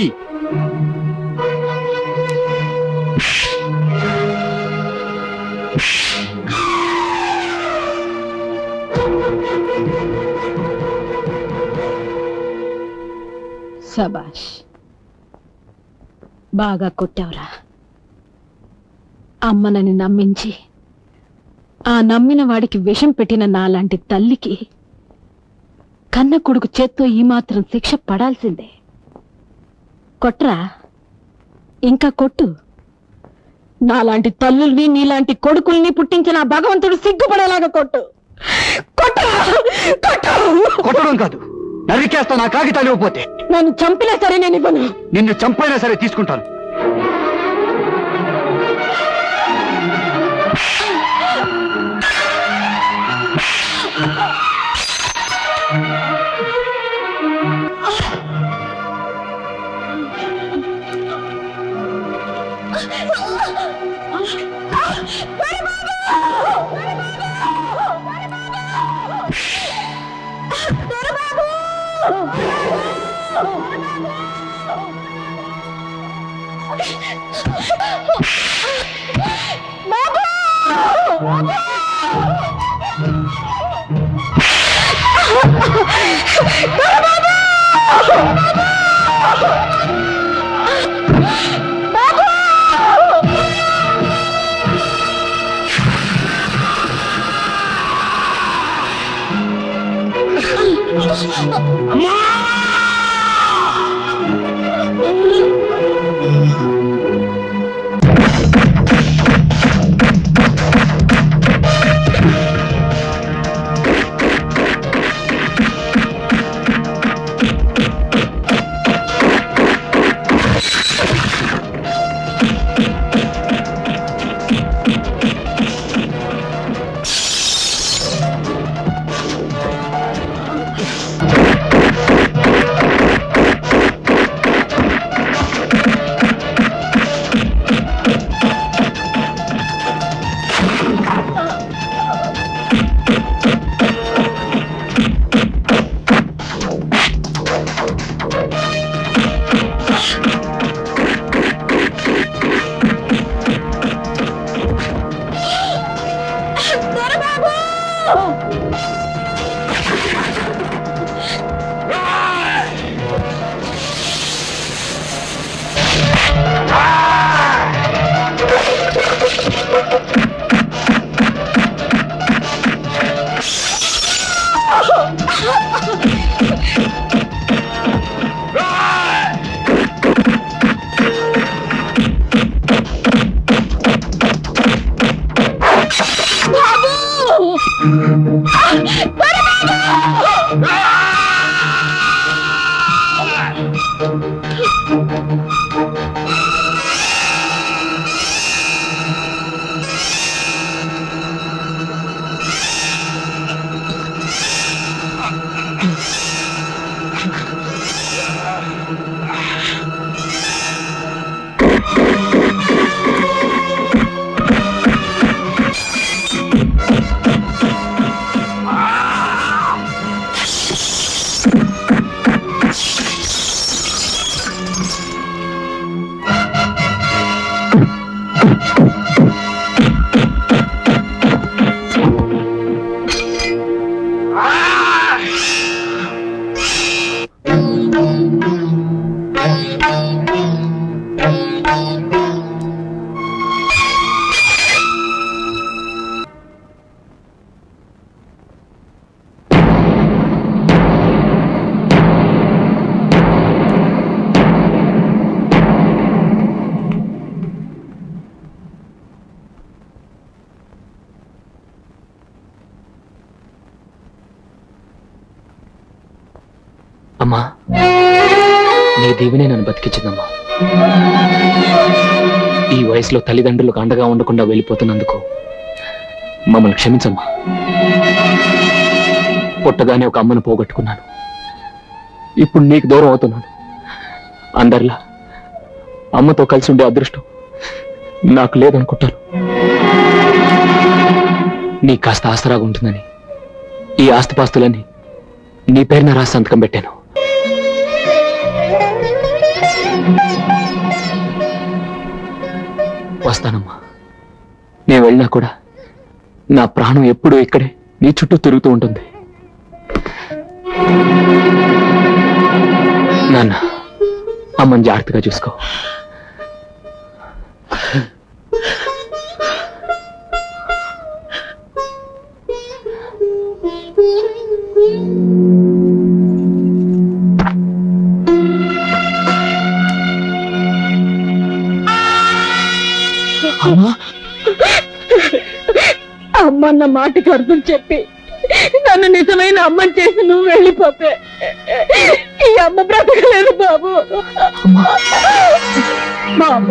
సబాష్, బాగా కొట్టావురా. అమ్మనని నమ్మించి ఆ నమ్మిన వాడికి విషం పెట్టిన నాలాంటి తల్లికి కన్న కొడుకు చేత్తో ఈ మాత్రం శిక్ష పడాల్సిందే. కొట్రా, ఇంకా కొట్టు. నాలాంటి తల్లుల్ని నీలాంటి కొడుకుల్ని పుట్టించిన ఆ భగవంతుడు సిగ్గుపడేలాగా కొట్టు. కొట్టడం కాదు, నరికేస్తా నా కాగితాలు ఇవ్వకపోతే. నన్ను చంపినా సరే నేను ఇవ్వను. నిన్ను చంపైనా సరే తీసుకుంటాను. అమ్మా, నీ దీవెనే నన్ను బతికించిందమ్మా. ఈ వయసులో తల్లిదండ్రులకు అండగా ఉండకుండా వెళ్ళిపోతున్నందుకు మమ్మల్ని క్షమించమ్మా. పుట్టగానే ఒక అమ్మను పోగొట్టుకున్నాను. ఇప్పుడు నీకు దూరం అవుతున్నాను. అందరిలా అమ్మతో కలిసి ఉండే అదృష్టం నాకు లేదనుకుంటాను. నీ కాస్త ఆసరాగా ఉంటుందని ఈ ఆస్తిపాస్తులన్నీ నీ పేరున రాసి సంతకం పెట్టాను. వస్తానమ్మా. నేను వెళ్ళినా కూడా నా ప్రాణం ఎప్పుడూ ఇక్కడే నీ చుట్టూ తిరుగుతూ ఉంటుంది. నాన్న, అమ్మని జాగ్రత్తగా చూసుకో. అమ్మన్న మాటకి అర్థం చెప్పి నన్ను నిజమైన అమ్మని చేసి నువ్వు వెళ్ళిపోతే ఈ అమ్మ బ్రతకలేదు బాబు. మా అమ్మ